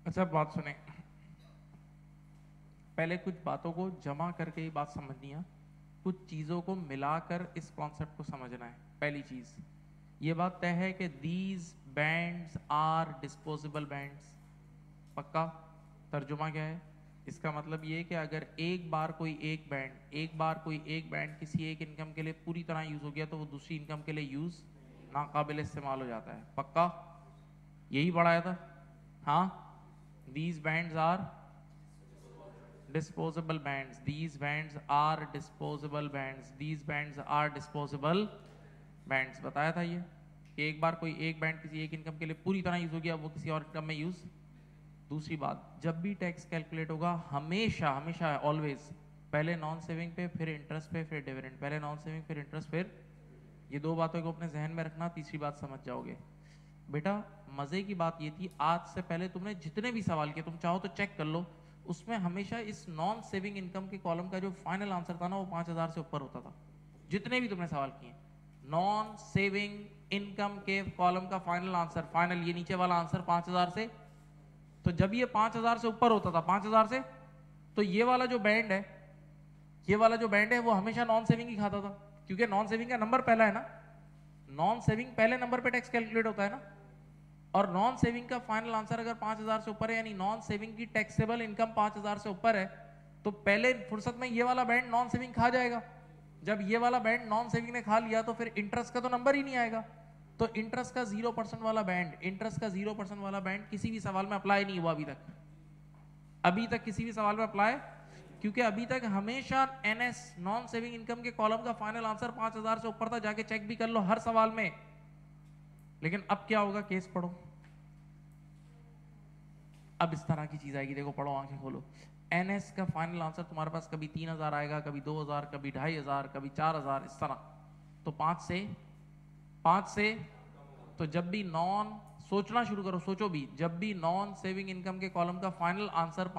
Speaker 1: अच्छा बात सुने, पहले कुछ बातों को जमा करके ही बात समझनी है, कुछ चीजों को मिलाकर इस कॉन्सेप्ट को समझना है। पहली चीज ये बात तय है कि these bands are disposable bands. पक्का? तर्जुमा क्या है इसका? मतलब ये कि अगर एक बार कोई एक बैंड किसी एक इनकम के लिए पूरी तरह यूज हो गया तो वो दूसरी इनकम के लिए यूज नाकाबिल इस्तेमाल हो जाता है। पक्का? यही पढ़ाया था। हाँ, these bands are disposable bands, these bands are disposable bands, these bands are disposable bands। बताया था ये कि एक बार कोई एक बैंड किसी एक इनकम के लिए पूरी तरह यूज हो गया, वो किसी और इनकम में यूज। दूसरी बात, जब भी टैक्स कैलकुलेट होगा हमेशा हमेशा ऑलवेज पहले नॉन सेविंग पे, फिर इंटरेस्ट पे, फिर डिविडेंड। पहले नॉन सेविंग, फिर इंटरेस्ट, फिर। ये दो बातों को अपने जहन में रखना, तीसरी बात समझ जाओगे। बेटा मजे की बात ये थी, आज से पहले तुमने जितने भी सवाल किए, तुम चाहो तो चेक कर लो, उसमें हमेशा इस नॉन सेविंग इनकम के कॉलम का जो फाइनल आंसर था ना, वो 5,000 से ऊपर होता था। जितने भी तुमने सवाल किए, नॉन सेविंग इनकम के कॉलम का फाइनल आंसर, फाइनल ये नीचे वाला आंसर 5,000 से। तो जब ये 5,000 से ऊपर होता था, 5,000 से, तो ये वाला जो बैंड है, ये वाला जो बैंड है, वो हमेशा नॉन सेविंग ही खाता था, क्योंकि नॉन सेविंग का नंबर पहला है ना। नॉन सेविंग पहले नंबर पे टैक्स कैलकुलेट होता है ना। और नॉन सेविंग का फाइनल आंसर अगर 5,000 से ऊपर है, यानी नॉन सेविंग की टैक्सेबल इनकम 5,000 से ऊपर है, तो पहले फुर्सत में ये वाला बैंड नॉन सेविंग खा जाएगा। जब ये वाला बैंड नॉन सेविंग ने खा लिया तो फिर इंटरेस्ट का तो नंबर ही नहीं आएगा। तो इंटरेस्ट का 0% वाला बैंड, इंटरेस्ट का 0% वाला बैंड किसी भी सवाल में अप्लाई नहीं हुआ अभी तक किसी भी सवाल में अप्लाई, क्योंकि अभी तक हमेशा एनएस नॉन सेविंग इनकम के कॉलम का फाइनल आंसर 5,000 से ऊपर था। जाके चेक भी कर लो हर सवाल में। लेकिन अब क्या होगा, केस पढ़ो, अब इस तरह की चीज आएगी। देखो पढ़ो, आंखें खोलो। एनएस का फाइनल आंसर तुम्हारे पास कभी 3,000 आएगा, कभी 2,000, कभी 2,500, कभी 4,000, इस तरह। तो 5 से तो जब भी नॉन, सोचना शुरू करो, सोचो भी, जब भी नॉन सेविंग इनकम के कॉलम का फाइनल आंसर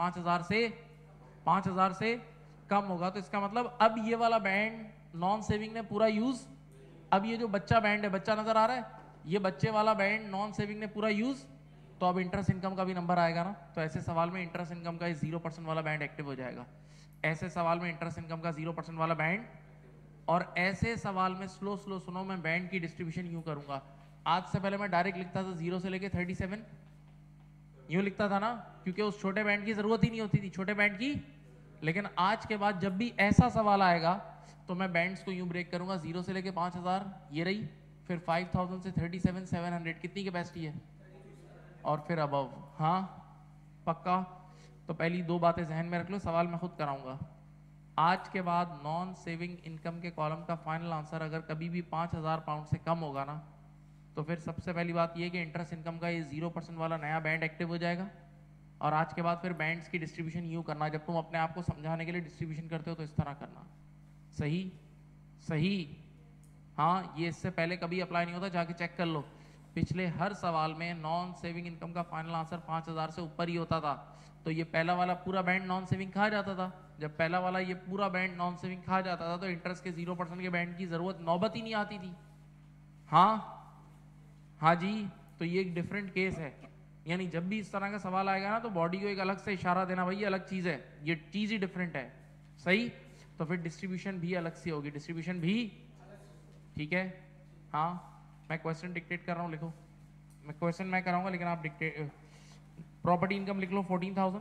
Speaker 1: 5,000 से कम होगा, तो इसका मतलब अब ये वाला बैंड नॉन सेविंग ने पूरा यूज। अब ये जो बच्चा बैंड है, बच्चा नजर आ रहा है, ये बच्चे वाला बैंड नॉन सेविंग ने पूरा यूज। तो अब इंटरेस्ट इनकम का भी नंबर आएगा ना। तो ऐसे सवाल में इंटरेस्ट इनकम का 0% वाला बैंड एक्टिव हो जाएगा। ऐसे सवाल में इंटरेस्ट इनकम का 0% वाला बैंड। और ऐसे सवाल में स्लो स्लो सुनो, मैं बैंड की डिस्ट्रीब्यूशन यूं करूंगा। आज से पहले मैं डायरेक्ट लिखता था 0 से लेके 37, यूं लिखता था ना, क्योंकि उस छोटे बैंड की जरूरत ही नहीं होती थी, छोटे बैंड की। लेकिन आज के बाद जब भी ऐसा सवाल आएगा तो मैं बैंड्स को यूं ब्रेक करूंगा, 0 से लेके 5,000 ये रही, फिर 5,000 से 37,700 कितनी कैपेसिटी है, और फिर अबव। हाँ पक्का? तो पहली दो बातें जहन में रख लो, सवाल मैं खुद कराऊंगा। आज के बाद नॉन सेविंग इनकम के कॉलम का फाइनल आंसर अगर कभी भी 5,000 पाउंड से कम होगा ना, तो फिर सबसे पहली बात यह कि इंटरेस्ट इनकम का ये 0% वाला नया बैंड एक्टिव हो जाएगा। और आज के बाद फिर बैंड्स की डिस्ट्रीब्यूशन यूं करना, जब तुम अपने आप को समझाने के लिए डिस्ट्रीब्यूशन करते हो तो इस तरह करना। सही? सही? हाँ, ये इससे पहले कभी अप्लाई नहीं होता, जाके चेक कर लो। पिछले हर सवाल में नॉन सेविंग इनकम का फाइनल आंसर 5,000 से ऊपर ही होता था। तो ये पहला वाला पूरा बैंड नॉन सेविंग खा जाता था। जब पहला वाला ये पूरा बैंड नॉन सेविंग खा जाता था तो इंटरेस्ट के 0% के बैंड की जरूरत नौबत ही नहीं आती थी। हाँ हाँ जी, तो ये एक डिफरेंट केस है। यानी जब भी इस तरह का सवाल आएगा ना, तो बॉडी को एक अलग से इशारा देना, भाई ये अलग चीज है, ये चीज ही डिफरेंट है। सही? तो फिर डिस्ट्रीब्यूशन भी अलग से होगी, डिस्ट्रीब्यूशन भी। ठीक है? हाँ, मैं क्वेश्चन डिक्टेट कर रहा हूँ, लिखो। मैं क्वेश्चन मैं कराऊंगा, लेकिन आप डिक्टेट। प्रॉपर्टी इनकम लिख लो 14,000।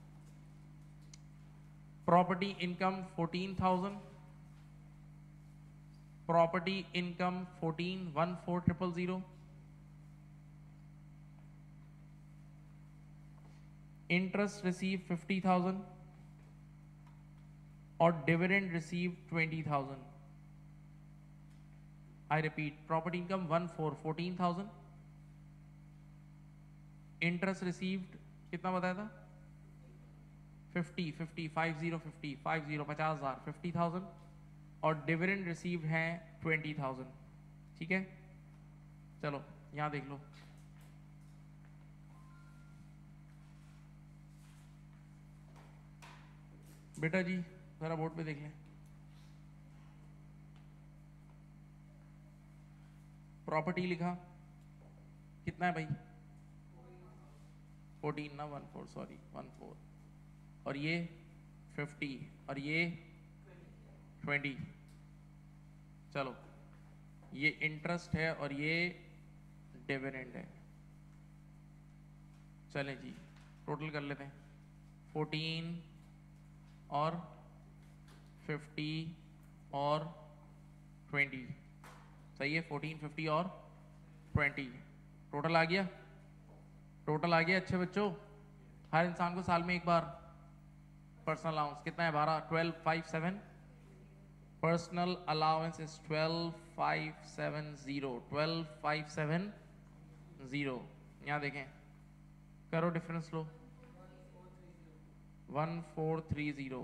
Speaker 1: Property income 14,000। Property income 14,14,000। Interest receive 50,000 और dividend receive 20,000। I repeat, property income 14,000, interest received कितना बताया था? 50 50,000 और डिविडेंड रिसीव्ड है 20,000। ठीक है, चलो यहां देख लो। बेटा जी जरा बोर्ड पे देख लें। प्रॉपर्टी लिखा कितना है भाई? 14 ना 14 सॉरी 14 और ये 50 और ये 20। चलो ये इंटरेस्ट है और ये डिविडेंड है। चलें जी टोटल कर लेते हैं 14 और 50 और 20। सही है 14 50 और 20 टोटल आ गया। टोटल आ गया अच्छे बच्चों। हर इंसान को साल में एक बार पर्सनल अलाउंस कितना है 12,570 पर्सनल अलाउंस इज 12,570 यहाँ देखें करो डिफरेंस लो 1430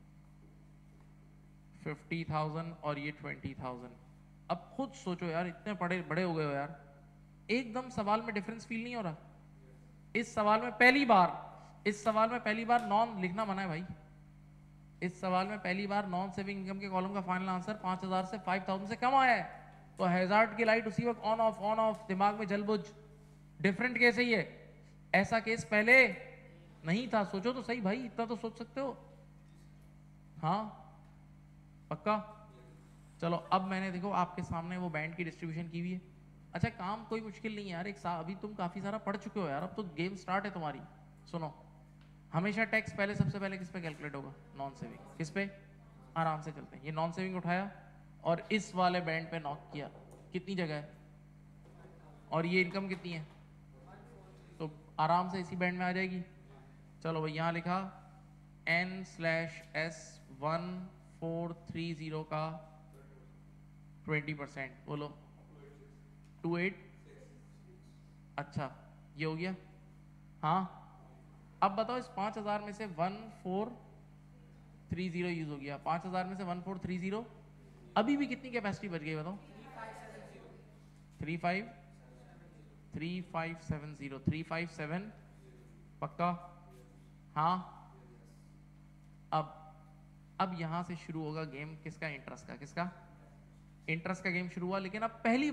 Speaker 1: 50,000 और ये 20,000। अब खुद सोचो यार इतने बड़े बड़े हो गए हो यार एकदम सवाल में डिफरेंस फील नहीं हो रहा। इस सवाल में पहली बार नॉन लिखना मना है भाई। इस सवाल में पहली बार नॉन सेविंग इनकम के कॉलम का फाइनल आंसर 5,000 से 5,000 से कम आया है। तो हैजार्ड की लाइट उसी वक्त ऑन ऑफ दिमाग में जलबुझ। डिफरेंट केस है ये, ऐसा केस पहले नहीं था। सोचो तो सही भाई इतना तो सोच सकते हो। हाँ पक्का। चलो अब मैंने देखो आपके सामने वो बैंड की डिस्ट्रीब्यूशन की हुई है। अच्छा काम कोई मुश्किल नहीं है यार, अभी तुम काफी सारा पढ़ चुके हो यार, अब तो गेम स्टार्ट है तुम्हारी। सुनो हमेशा टैक्स पहले सबसे पहले किस पे कैलकुलेट होगा? Non saving. किस पे? आराम से चलते हैं। ये नॉन सेविंग उठाया और इस वाले बैंड पे नॉक किया, कितनी जगह है और ये इनकम कितनी है, तो आराम से इसी बैंड में आ जाएगी। चलो भाई यहाँ लिखा n/S1430 का 20%, बोलो 28। अच्छा ये हो गया। हाँ अब बताओ इस 5,000 में से 1430 यूज हो गया। 5,000 में से 1430 अभी भी कितनी कैपेसिटी बच गई बताओ? 3570 पक्का। हाँ अब यहां से शुरू होगा गेम किसका? इंटरेस्ट का। किसका? इंटरेस्ट का गेम शुरू हुआ। लेकिन अब पहली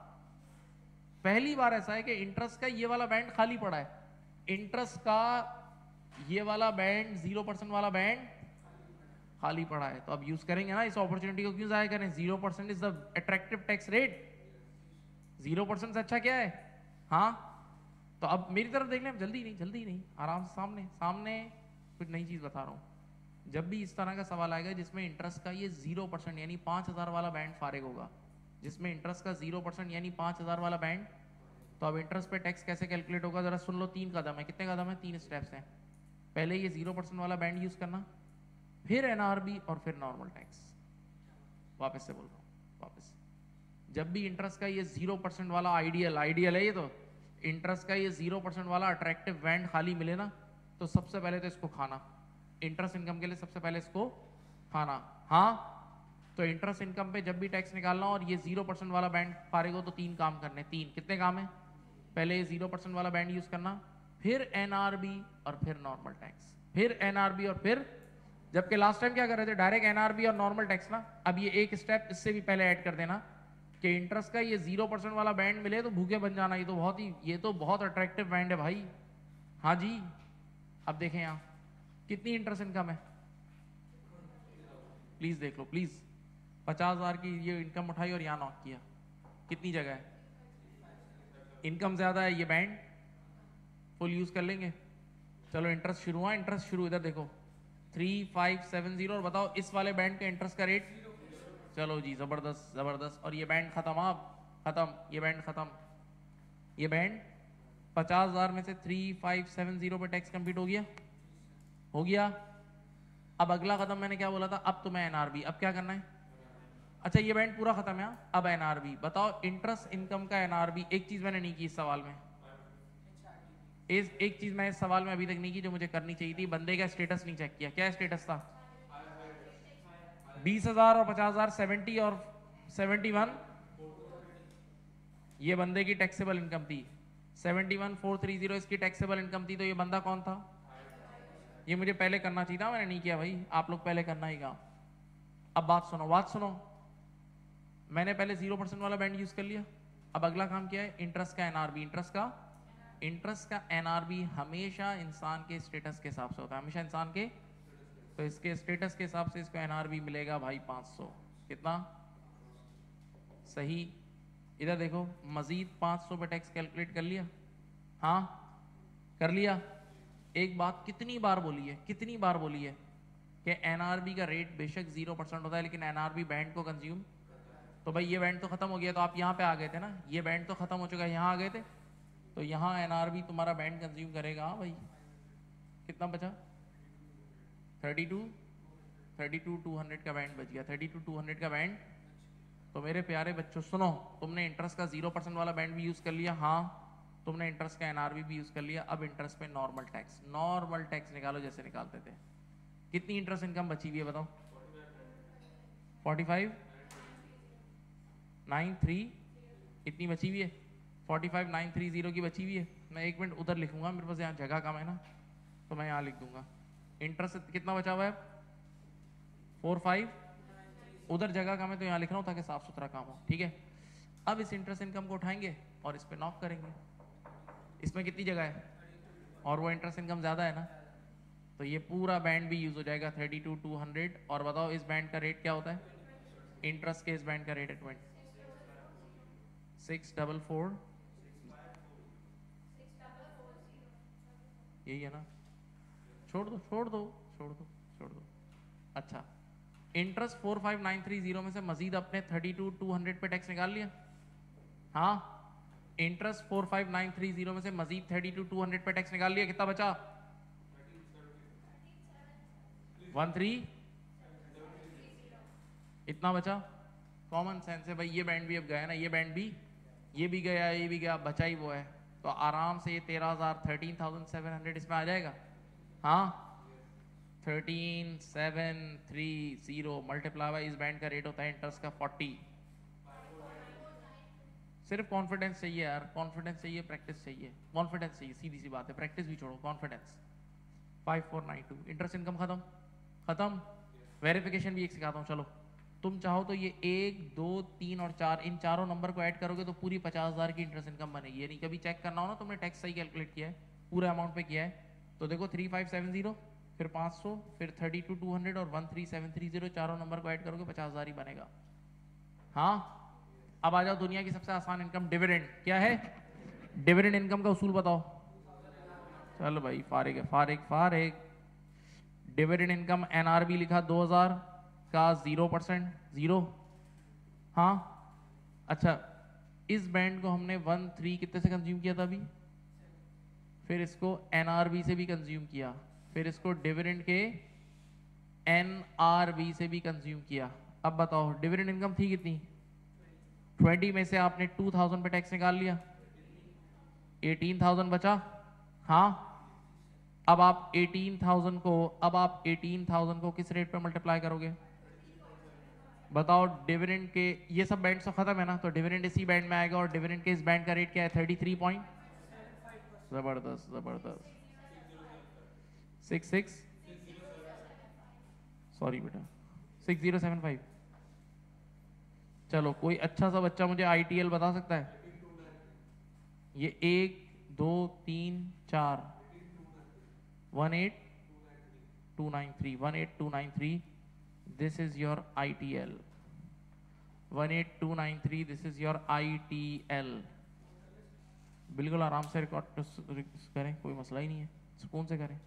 Speaker 1: बार ऐसा है कि इंटरेस्ट का ये वाला बैंड खाली पड़ा है। इंटरेस्ट का ये वाला बैंड 0% वाला बैंड खाली पड़ा है। तो अब यूज करेंगे ना इस अपॉर्चुनिटी को, क्यों जाया करें? 0% is the attractive tax rate. 0% से अच्छा क्या है? हाँ तो अब मेरी तरफ देख लें, जल्दी नहीं आराम से सामने कुछ नई चीज बता रहा हूं। जब भी इस तरह का सवाल आएगा जिसमें इंटरेस्ट का ये 0% यानी 5,000 वाला बैंड फारिग होगा, जिसमें इंटरेस्ट का 0% यानी 5,000 वाला बैंड, तो अब इंटरेस्ट पे टैक्स कैसे कैलकुलेट होगा जरा सुन लो। 3 कदम है। कितने कदम है? 3 स्टेप्स हैं। पहले ये 0% वाला बैंड यूज करना, फिर एनआरबी और फिर नॉर्मल टैक्स। वापस से बोल रहा हूं, वापस। जब भी इंटरेस्ट का ये 0% वाला आइडियल है ये, तो इंटरेस्ट का ये 0% वाला अट्रैक्टिव बैंड खाली मिले ना, तो सबसे पहले तो इसको खाना। इंटरेस्ट इनकम के लिए सबसे पहले इसको खाना। हाँ तो इंटरेस्ट इनकम पे जब भी टैक्स निकालना और ये 0% वाला बैंड फारिग हो तो 3 काम करने। 3 कितने काम है? पहले ये 0% वाला बैंड यूज करना, फिर एनआरबी और फिर नॉर्मल टैक्स, फिर एनआरबी और फिर, जबकि लास्ट टाइम क्या कर रहे थे? डायरेक्ट एनआरबी और नॉर्मल टैक्स ना। अब ये एक स्टेप इससे भी पहले ऐड कर देना कि इंटरेस्ट का ये 0% वाला बैंड मिले तो भूखे बन जाना। ये तो बहुत अट्रैक्टिव बैंड है भाई। हाँ जी अब देखें यहाँ कितनी इंटरेस्ट इनकम है, प्लीज देख लो प्लीज। 50,000 की ये इनकम उठाई और यहाँ नॉक किया, कितनी जगह है? इनकम ज्यादा है, ये बैंड फुल यूज कर लेंगे। चलो इंटरेस्ट शुरू हुआ, इंटरेस्ट शुरू इधर देखो 3570 और बताओ इस वाले बैंड का इंटरेस्ट का रेट। चलो जी जबरदस्त। और ये बैंड खत्म, आप खत्म, ये बैंड खत्म। ये बैंड 50,000 में से 3570 पे टैक्स कंप्लीट हो गया। अब अगला कदम मैंने क्या बोला था? अब तुम्हें एनआरबी। अब क्या करना है? अच्छा ये बैंड पूरा खत्म है। अब एनआरबी बताओ, इंटरेस्ट इनकम का एनआरबी। एक चीज मैंने नहीं की इस सवाल में, एक चीज मैं इस सवाल में अभी तक नहीं की जो मुझे करनी चाहिए थी। बंदे का स्टेटस नहीं चेक किया। क्या स्टेटस था? 20,000 और 50,000 70 और 71 ये बंदे की टैक्सेबल इनकम थी। 71,430 इसकी टैक्सेबल इनकम थी। तो ये बंदा कौन था? ये मुझे पहले करना चाहिए था, मैंने नहीं किया भाई। आप लोग पहले करना ही काम। अब बात सुनो, मैंने पहले 0% वाला बैंड यूज कर लिया। अब अगला काम क्या है? इंटरेस्ट का एनआरबी। इंटरेस्ट का इंटरेस्ट का एनआरबी हमेशा इंसान के स्टेटस के हिसाब से होता है, हमेशा इंसान के, तो इसके स्टेटस के हिसाब से इसको एनआरबी मिलेगा भाई 500। कितना सही? इधर देखो, मजीद 500 पे टैक्स कैलकुलेट कर लिया? हाँ कर लिया। एक बात कितनी बार बोली है, कितनी बार बोली है कि एनआरबी का रेट बेशक 0% होता है लेकिन एनआरबी बैंड को कंज्यूम, तो भाई ये बैंड तो खत्म हो गया, तो आप यहाँ पे आ गए थे ना, ये बैंड तो खत्म हो चुका है, यहाँ आ गए थे, तो यहाँ एनआरबी तुम्हारा बैंड कंज्यूम करेगा। हाँ भाई, कितना बचा? 32 200 का बैंड बच गया, 32 200 का बैंड। तो मेरे प्यारे बच्चों सुनो, तुमने इंटरेस्ट का 0% वाला बैंड भी यूज कर लिया, हाँ तुमने इंटरेस्ट का एनआरबी भी यूज कर लिया। अब इंटरेस्ट पे नॉर्मल टैक्स निकालो जैसे निकालते थे। कितनी इंटरेस्ट इनकम बची हुई है बताओ? 45,930 इतनी बची हुई है, 45,930 की बची हुई है। मैं 1 मिनट उधर लिखूंगा, मेरे पास यहाँ जगह कम है ना, तो मैं यहाँ लिख दूंगा। इंटरेस्ट कितना बचा हुआ है? 45, उधर जगह कम है तो यहाँ लिख रहा हूँ ताकि साफ सुथरा काम हो, ठीक है। अब इस इंटरेस्ट इनकम को उठाएंगे और इस पे नॉक करेंगे। इसमें कितनी जगह है और वो इंटरेस्ट इनकम ज्यादा है ना, तो ये पूरा बैंड भी यूज हो जाएगा 32 200। और बताओ इस बैंड का रेट क्या होता है? इंटरेस्ट के इस बैंड का रेट है 644, यही है ना? छोड़ दो छोड़ दो छोड़ दो छोड़ दो। अच्छा, इंटरेस्ट 45,930 में से मजीद अपने 32 200 पे टैक्स निकाल लिया? हाँ, इंटरेस्ट 45,930 में से मजीद 32 200 पे टैक्स निकाल लिया। कितना बचा? 13, इतना बचा। कॉमन सेंस है भाई, ये बैंड भी अब गया ना, ये बैंड भी, ये भी गया, ये भी गया, बचा ही वो है। तो आराम से ये 13,700 इसमें आ जाएगा। हाँ, 13,730 मल्टीप्लाई बाई इस बैंड का रेट होता है इंटरेस्ट का 40। सिर्फ कॉन्फिडेंस चाहिए यार, कॉन्फिडेंस चाहिए, प्रैक्टिस चाहिए, कॉन्फिडेंस चाहिए, सीधी सी बात है, प्रैक्टिस भी छोड़ो, कॉन्फिडेंस। 5492 इंटरेस्ट इनकम खत्म, खत्म। वेरिफिकेशन भी एक सिखाता हूँ, चलो। तुम चाहो तो ये 1 2 3 और 4 इन चारों नंबर को ऐड करोगे तो पूरी 50,000 की इंटरेस्ट इनकम बनेगी। ये नहीं कभी चेक करना हो ना तुमने टैक्स सही कैलकुलेट किया है, पूरे अमाउंट पे किया है, तो देखो 3570, फिर 500, फिर 32 200 और 13730, चारों नंबर को ऐड करोगे 50,000 ही बनेगा। हाँ, अब आ जाओ दुनिया की सबसे आसान इनकम, डिविडेंड। क्या है? डिविडेंड इनकम का उसूल बताओ। चलो भाई, फारिग है, फारिग। डिविडेंड इनकम एनआरबी लिखा 2000 का 0%, 0। हाँ, अच्छा, इस बैंड को हमने 13 कितने से कंज्यूम किया था अभी, फिर इसको एनआरबी से भी कंज्यूम किया, फिर इसको डिविडेंड के एनआरबी से भी कंज्यूम किया। अब बताओ डिविडेंड इनकम थी कितनी? 20 में से आपने 2000 पे टैक्स निकाल लिया, 18,000 बचा। हाँ, अब आप 18,000 को किस रेट पे मल्टीप्लाई करोगे? बताओ डिविडेंड के, ये सब बैंड तो खत्म है ना, तो डिविडेंड इसी बैंड में आएगा, और डिविडेंड के इस बैंड का रेट क्या है? 33 पॉइंट, जबरदस्त जबरदस्त, 66, सॉरी बेटा 6075। चलो, कोई अच्छा सा बच्चा मुझे आईटीएल बता सकता है? ये 1 2 3 4 18293, 18293, this is your ITL, 18293, this is your ITL। बिल्कुल आराम से रिकॉर्ड करें, कोई मसला ही नहीं है, सुकून से करें।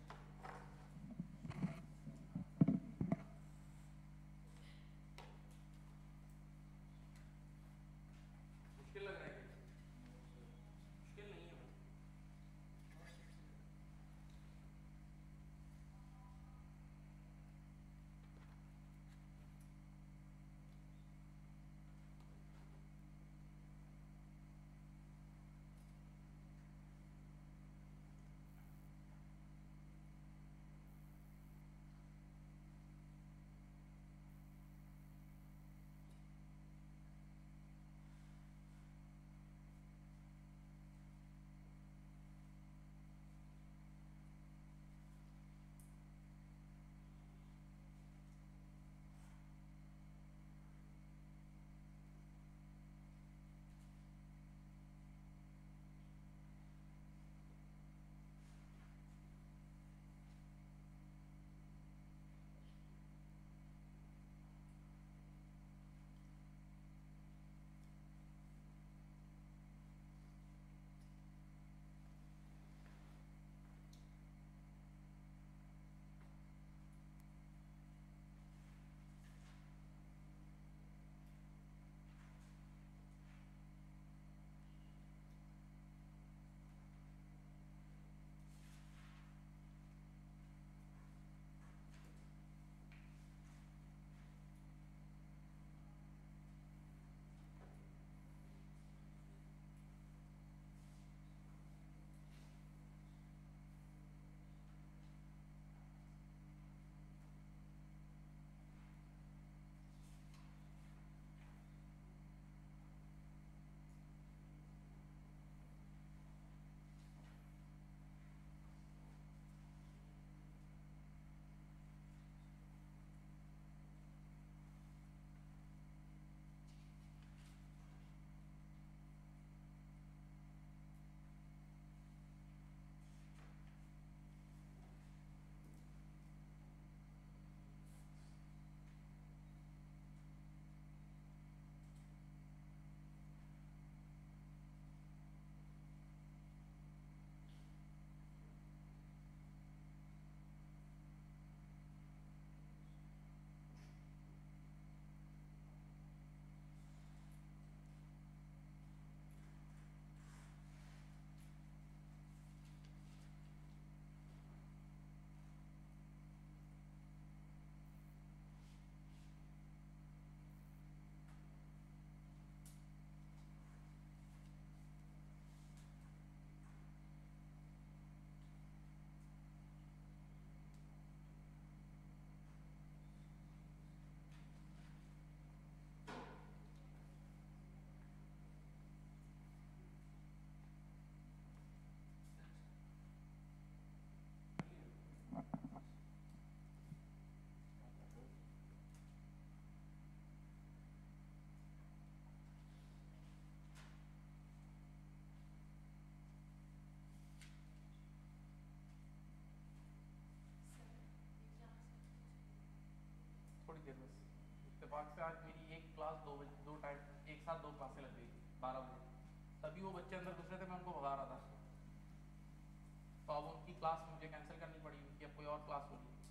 Speaker 1: थोड़ी देर बस, इत्तेफाक से आज मेरी एक क्लास 2 बजे 2 टाइम एक साथ 2 क्लासें लग गई 12 बजे, तभी वो बच्चे अंदर घुस रहे थे, मैं उनको भगा रहा था। तो अब उनकी क्लास मुझे कैंसिल करनी पड़ी, उनकी अब कोई और क्लास हो रही है।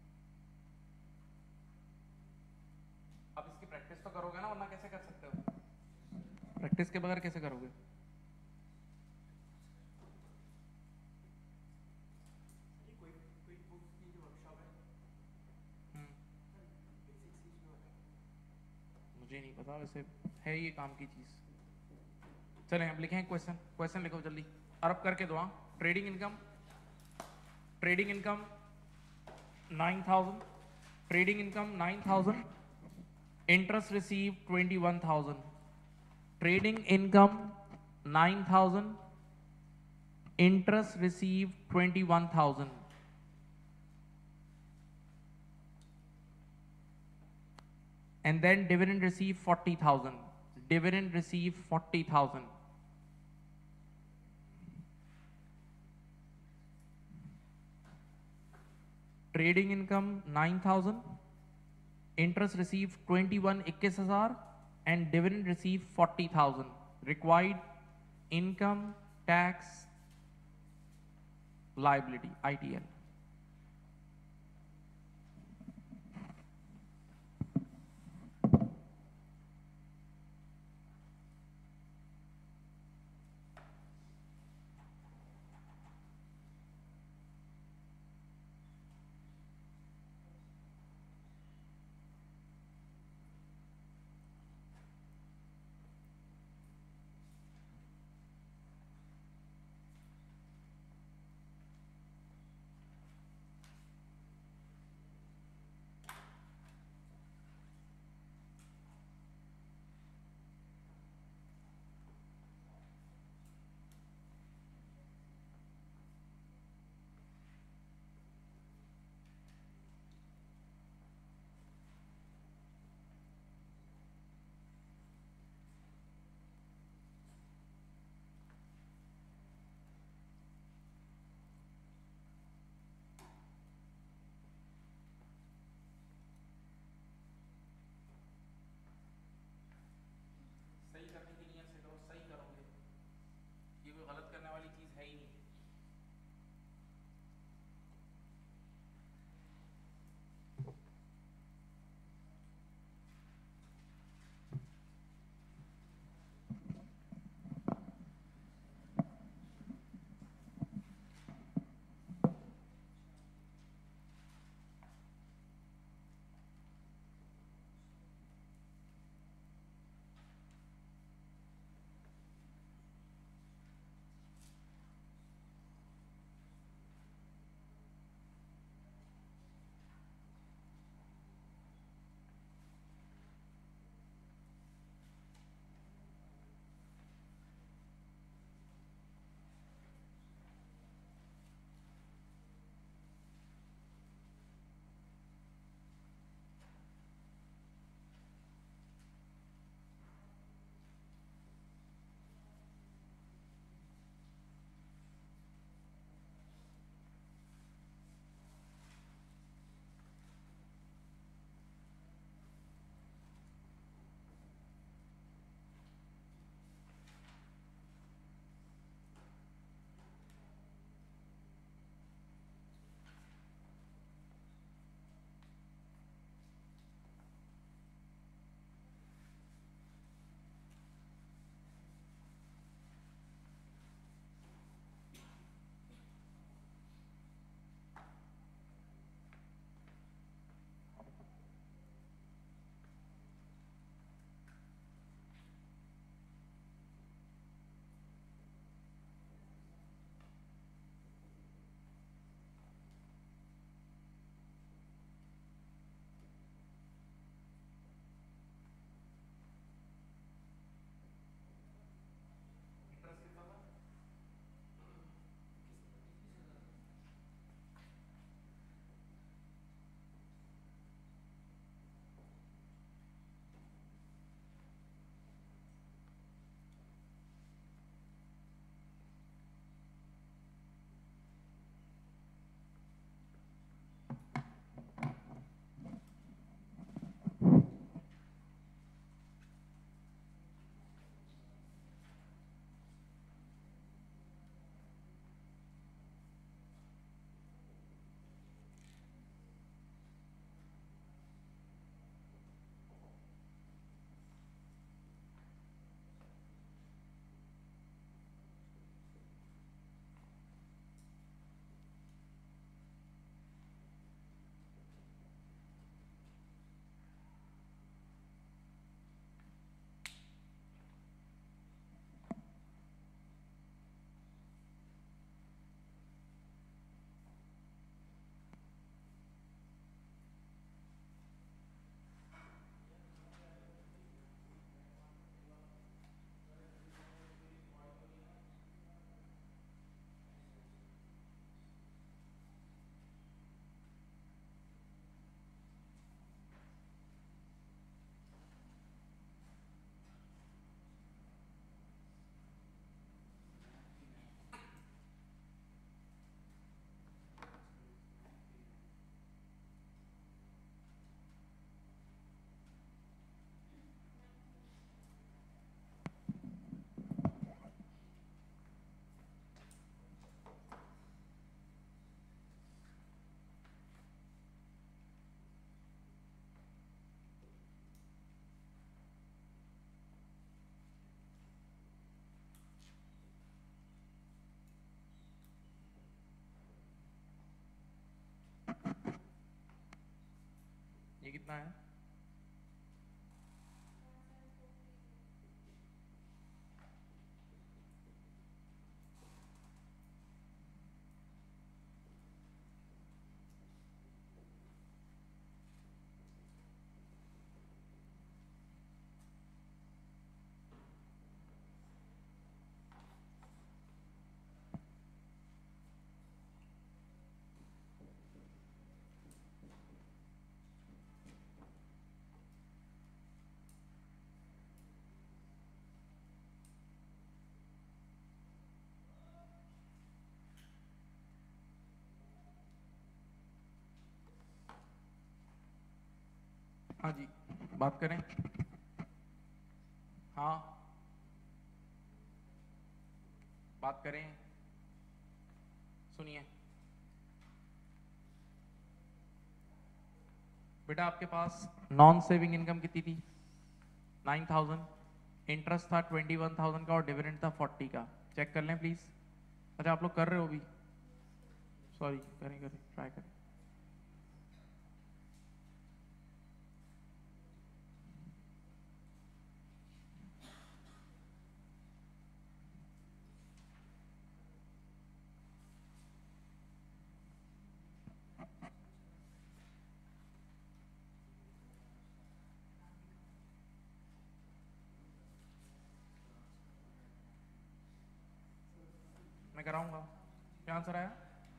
Speaker 1: अब इसकी प्रैक्टिस तो करोगे ना, वरना कैसे कर सकते हो? प्रैक्टिस के बगैर कैसे करोगे? मुझे नहीं पता, वैसे है ये काम की चीज। चलें अब लिखें क्वेश्चन, क्वेश्चन लिखो जल्दी, अरब करके दो। Trading income, trading income 9,000, trading income 9,000, interest receive 21,000, trading income 9,000, interest received 21,000, and then dividend received 40,000, dividend received 40,000, trading income 9,000, interest received 21,000, and dividend received 40,000. Required income tax liability ITL. कितना है? हाँ जी, बात करें। हाँ, बात करें, सुनिए बेटा, आपके पास नॉन सेविंग इनकम कितनी थी? 9,000। इंटरेस्ट था 21,000 का और डिविडेंड था 40 का। चेक कर लें प्लीज। अच्छा, आप लोग कर रहे हो भी? सॉरी, करें ट्राई करें। मैं कराऊंगा। क्या आंसर आया?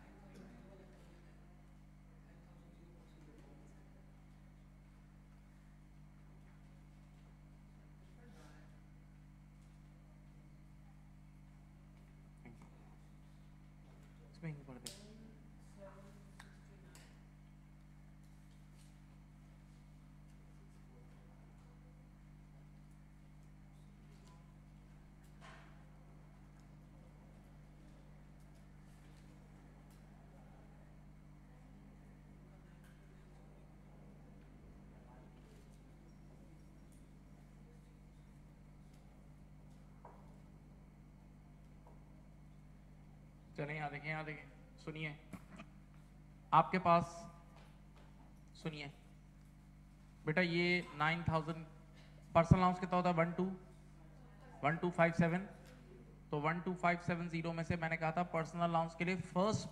Speaker 1: इसमें ही पढ़ दे। चलिए यहाँ देखें, यहाँ देखें, सुनिए। आपके पास, सुनिए बेटा, ये 9,000 पर्सनल अलाउंस कितना होता है? 1257। तो 12570 में से मैंने कहा था पर्सनल अलाउंस के लिए फर्स्ट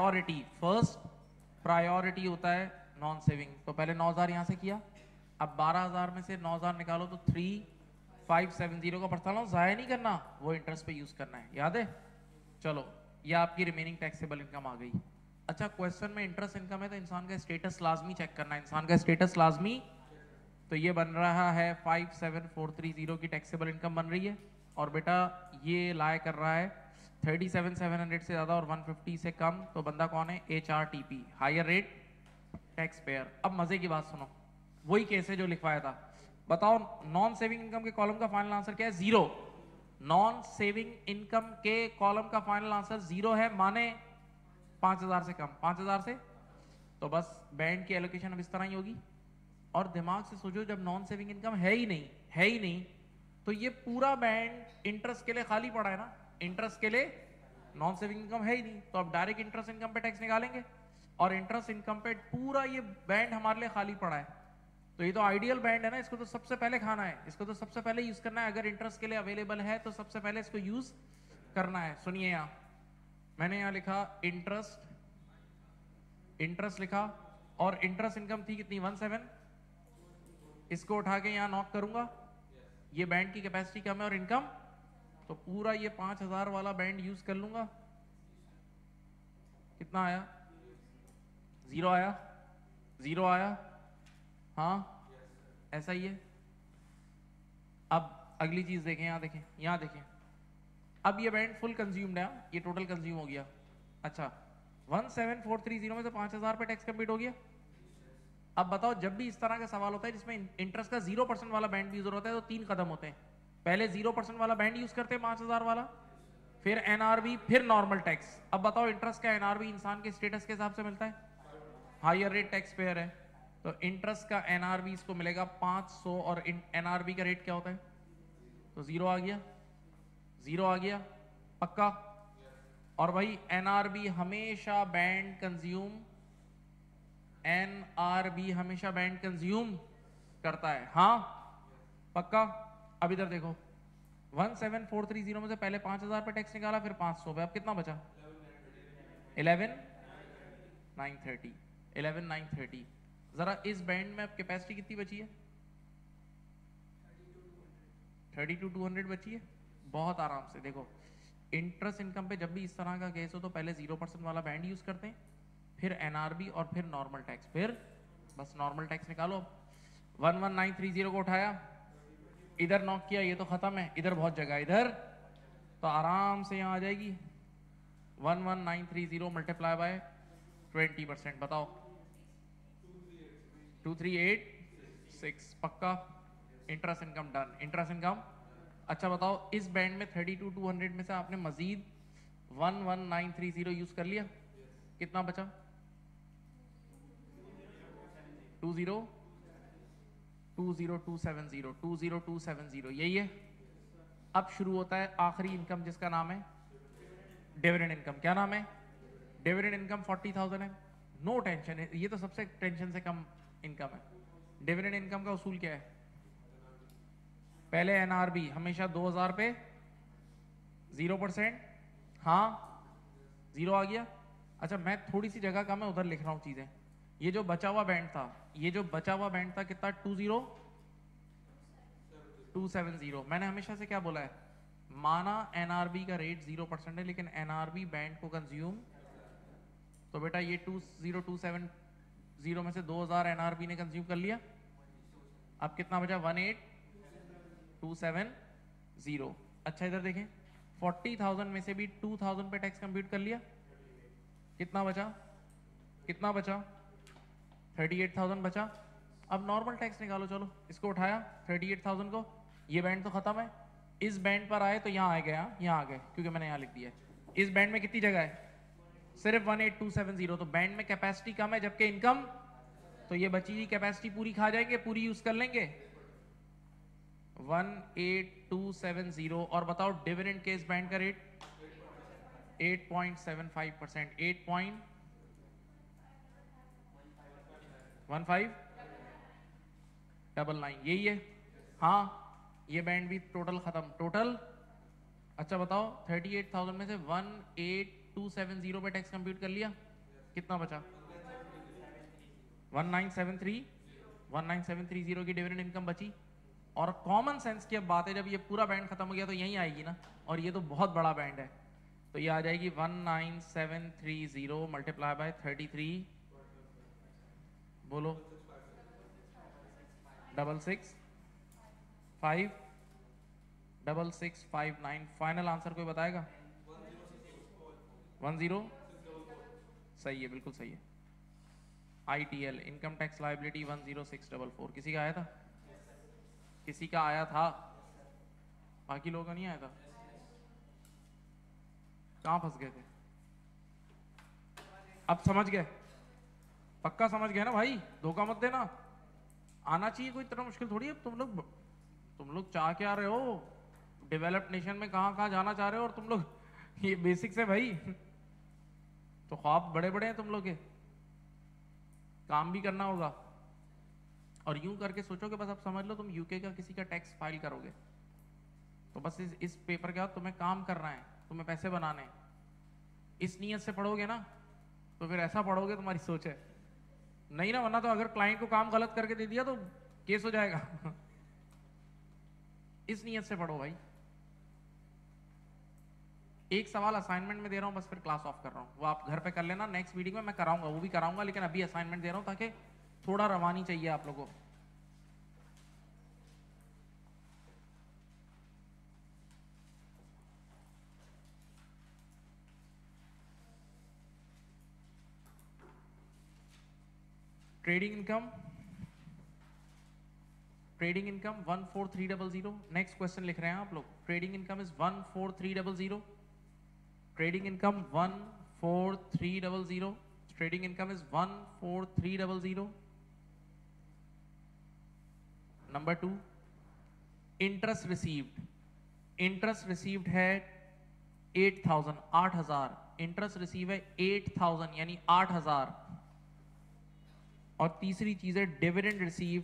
Speaker 1: प्रायोरिटी होता है नॉन सेविंग। तो पहले 9,000 यहां से किया। अब 12,000 में से 9,000 निकालो तो 3,570 का पर्सनल अलाउंस जाया नहीं करना, वो इंटरेस्ट पे यूज करना है, याद है? चलो, ये आपकी रिमेनिंग टैक्सेबल इनकम आ गई। अच्छा, क्वेश्चन में इंटरेस्ट इनकम है तो इंसान का स्टेटस लाजमी चेक करना है। इंसान का स्टेटस लाजमी, तो ये बन रहा है 57,430 की टैक्सेबल इनकम बन रही है। और बेटा ये लाया कर रहा है 37,700 से ज्यादा और 150 से कम, तो बंदा कौन है? HRTP, higher rate taxpayer. अब मजे की बात सुनो, वही केस है जो लिखवाया था। बताओ, नॉन सेविंग इनकम के कॉलम का फाइनल आंसर क्या है? 0। नॉन सेविंग इनकम के कॉलम का फाइनल आंसर 0 है, माने 5,000 से कम। 5,000 से, तो बस बैंड की एलोकेशन अब इस तरह ही होगी। और दिमाग से सोचो, जब नॉन सेविंग इनकम है ही नहीं, तो ये पूरा बैंड इंटरेस्ट के लिए खाली पड़ा है ना। इंटरेस्ट के लिए नॉन सेविंग इनकम है ही नहीं, तो अब डायरेक्ट इंटरेस्ट इनकम पे टैक्स निकालेंगे, और इंटरेस्ट इनकम पे पूरा ये बैंड हमारे लिए खाली पड़ा है। तो ये तो आइडियल बैंड है ना, इसको तो सबसे पहले खाना है, इसको तो सबसे पहले यूज करना है। अगर इंटरेस्ट के लिए अवेलेबल है तो सबसे पहले इसको यूज करना है। सुनिए, यहां मैंने यहां लिखा इंटरेस्ट लिखा, और इंटरेस्ट इनकम थी कितनी? 17। इसको उठा के यहां नॉक करूंगा, ये बैंड की कैपेसिटी कम है और इनकम, तो पूरा ये 5,000 वाला बैंड यूज कर लूंगा। कितना आया? 0 आया, 0 आया। हाँ, ऐसा ही है। अब अगली चीज देखें, यहां देखें, यहां देखें। अब ये बैंड फुल कंज्यूम्ड है, ये टोटल कंज्यूम हो गया। अच्छा, 17,430 में से 5,000 पे टैक्स कंप्लीट हो गया। अब बताओ, जब भी इस तरह का सवाल होता है जिसमें इंटरेस्ट का 0% वाला बैंड यूज होता है, तो 3 कदम होते हैं। पहले 0% वाला बैंड यूज करते हैं 5,000 वाला, फिर एनआरबी, फिर नॉर्मल टैक्स। अब बताओ, इंटरेस्ट का एनआरबी इंसान के स्टेटस के हिसाब से मिलता है, हायर रेट टैक्स पेयर है, तो इंटरेस्ट का एनआरबी इसको मिलेगा 500, और एनआरबी का रेट क्या होता है? तो 0 आ गया, 0 आ गया, पक्का? और भाई एनआरबी हमेशा बैंड कंज्यूम, एनआरबी हमेशा बैंड कंज्यूम करता है, हाँ पक्का। अब इधर देखो 17430 में से पहले 5000 पे टैक्स निकाला, फिर 500 पे, अब कितना बचा 11930। 11930 जरा इस बैंड में अब कैपेसिटी कितनी बची है 32,200 बची है। बहुत आराम से देखो, इंटरेस्ट इनकम पे जब भी इस तरह का केस हो तो पहले 0% वाला बैंड यूज करते हैं, फिर एनआरबी और फिर नॉर्मल टैक्स, फिर बस नॉर्मल टैक्स निकालो। 11930 को उठाया, इधर नॉक किया, ये तो खत्म है, इधर बहुत जगह, इधर तो आराम से यहां आ जाएगी 11930 मल्टीप्लाई बाय 20%, बताओ 2386, पक्का। Interest income done, interest income. अच्छा बताओ इस बैंड में 32,200 में से आपने मजीद 11930 यूज कर लिया, कितना बचा 20270, यही है। अब शुरू होता है आखिरी इनकम जिसका नाम है डिविडेंड इनकम। क्या नाम है डिविडेंड इनकम 40,000 है, नो टेंशन है, ये तो सबसे टेंशन से कम इनकम है। डिविडेंड इनकम का उसूल क्या है, पहले एनआरबी हमेशा 2000 पे 0%, हाँ 0 आ गया। अच्छा मैं थोड़ी सी जगह का मैं उधर लिख रहा हूं चीजें, ये जो बचा हुआ बैंड था, ये जो बचा हुआ बैंड था कितना 20270। मैंने हमेशा से क्या बोला है, माना एनआरबी का रेट 0% है लेकिन एनआरबी बैंड को कंज्यूम, तो बेटा ये 20270 में से 2000 एनआरबी ने कंज्यूम कर लिया, अब कितना बचा 18270। अच्छा इधर देखें 40,000 में से भी 2000 पे टैक्स कंप्यूट कर लिया, कितना बचा 38,000 बचा। अब नॉर्मल टैक्स निकालो, चलो इसको उठाया 38,000 को, ये बैंड तो खत्म है, इस बैंड पर आए तो यहाँ आ गया, यहाँ आ गए क्योंकि मैंने यहाँ लिख दिया है। इस बैंड में कितनी जगह है, सिर्फ 18270, तो बैंड में कैपेसिटी कम है जबकि इनकम, तो ये बची हुई कैपेसिटी पूरी खा जाएंगे, पूरी यूज कर लेंगे 18270। और बताओ डिविडेंड के इस बैंड का रेट 8.75%, 8.1599, यही है, हाँ ये बैंड भी टोटल खत्म, टोटल। अच्छा बताओ 38,000 में से 18270 पे टैक्स कंप्यूट कर लिया, कितना बचा 19730 की डिविडेंड इनकम बची। और कॉमन सेंस की अब बात है, जब ये पूरा बैंड खत्म हो गया तो यहीं आएगी ना, और ये तो बहुत बड़ा बैंड है, तो ये आ जाएगी 19730 मल्टीप्लाई बाय 33, बोलो 6659। फाइनल आंसर कोई बताएगा 10, सही है, बिल्कुल सही है। ITL इनकम टैक्स लायबिलिटी 10644, किसी का आया था, किसी का आया था, बाकी लोगों का नहीं आया था, कहां फंस गए थे, अब समझ गए, पक्का समझ गए ना भाई, धोखा मत देना, आना चाहिए, कोई इतना मुश्किल थोड़ी है। तुम लोग चाह क्या रहे हो, डेवलप्ड नेशन में कहां जाना चाह रहे हो, और तुम लोग ये बेसिक्स है भाई, तो ख्वाब बड़े बड़े हैं तुम लोग के, काम भी करना होगा। और यूं करके सोचो कि बस आप समझ लो तुम यूके का किसी का टैक्स फाइल करोगे, तो बस इस पेपर के बाद तुम्हें काम करना है, तुम्हें पैसे बनाने हैं, इस नीयत से पढ़ोगे ना, तो फिर ऐसा पढ़ोगे, तुम्हारी सोच है नहीं ना, वरना तो अगर क्लाइंट को काम गलत करके दे दिया तो केस हो जाएगा इस नीयत से पढ़ो भाई। एक सवाल असाइनमेंट में दे रहा हूं, बस फिर क्लास ऑफ कर रहा हूं, वो आप घर पे कर लेना, नेक्स्ट मीटिंग में मैं कराऊंगा, वो भी कराऊंगा, लेकिन अभी असाइनमेंट दे रहा हूं ताकि थोड़ा रवानी चाहिए आप लोगों को। ट्रेडिंग इनकम 14300, नेक्स्ट क्वेश्चन लिख रहे हैं आप लोग, trading income is 14300, trading income 14300, trading income is 14300। Number 2 interest received है 8000, इंटरेस्ट रिसीव है 8000 यानी 8000, और तीसरी चीज है डिविडेंड रिसीव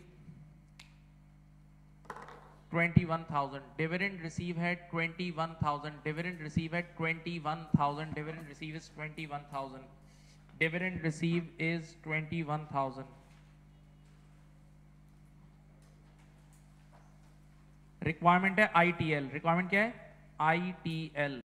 Speaker 1: 21,000, डिविडेंड रिसीव है 21,000, डिविडेंड रिसीव है 21,000, dividend receive is 21,000, dividend receive is 21,000। Requirement है ITL, रिक्वायरमेंट क्या है? ITL।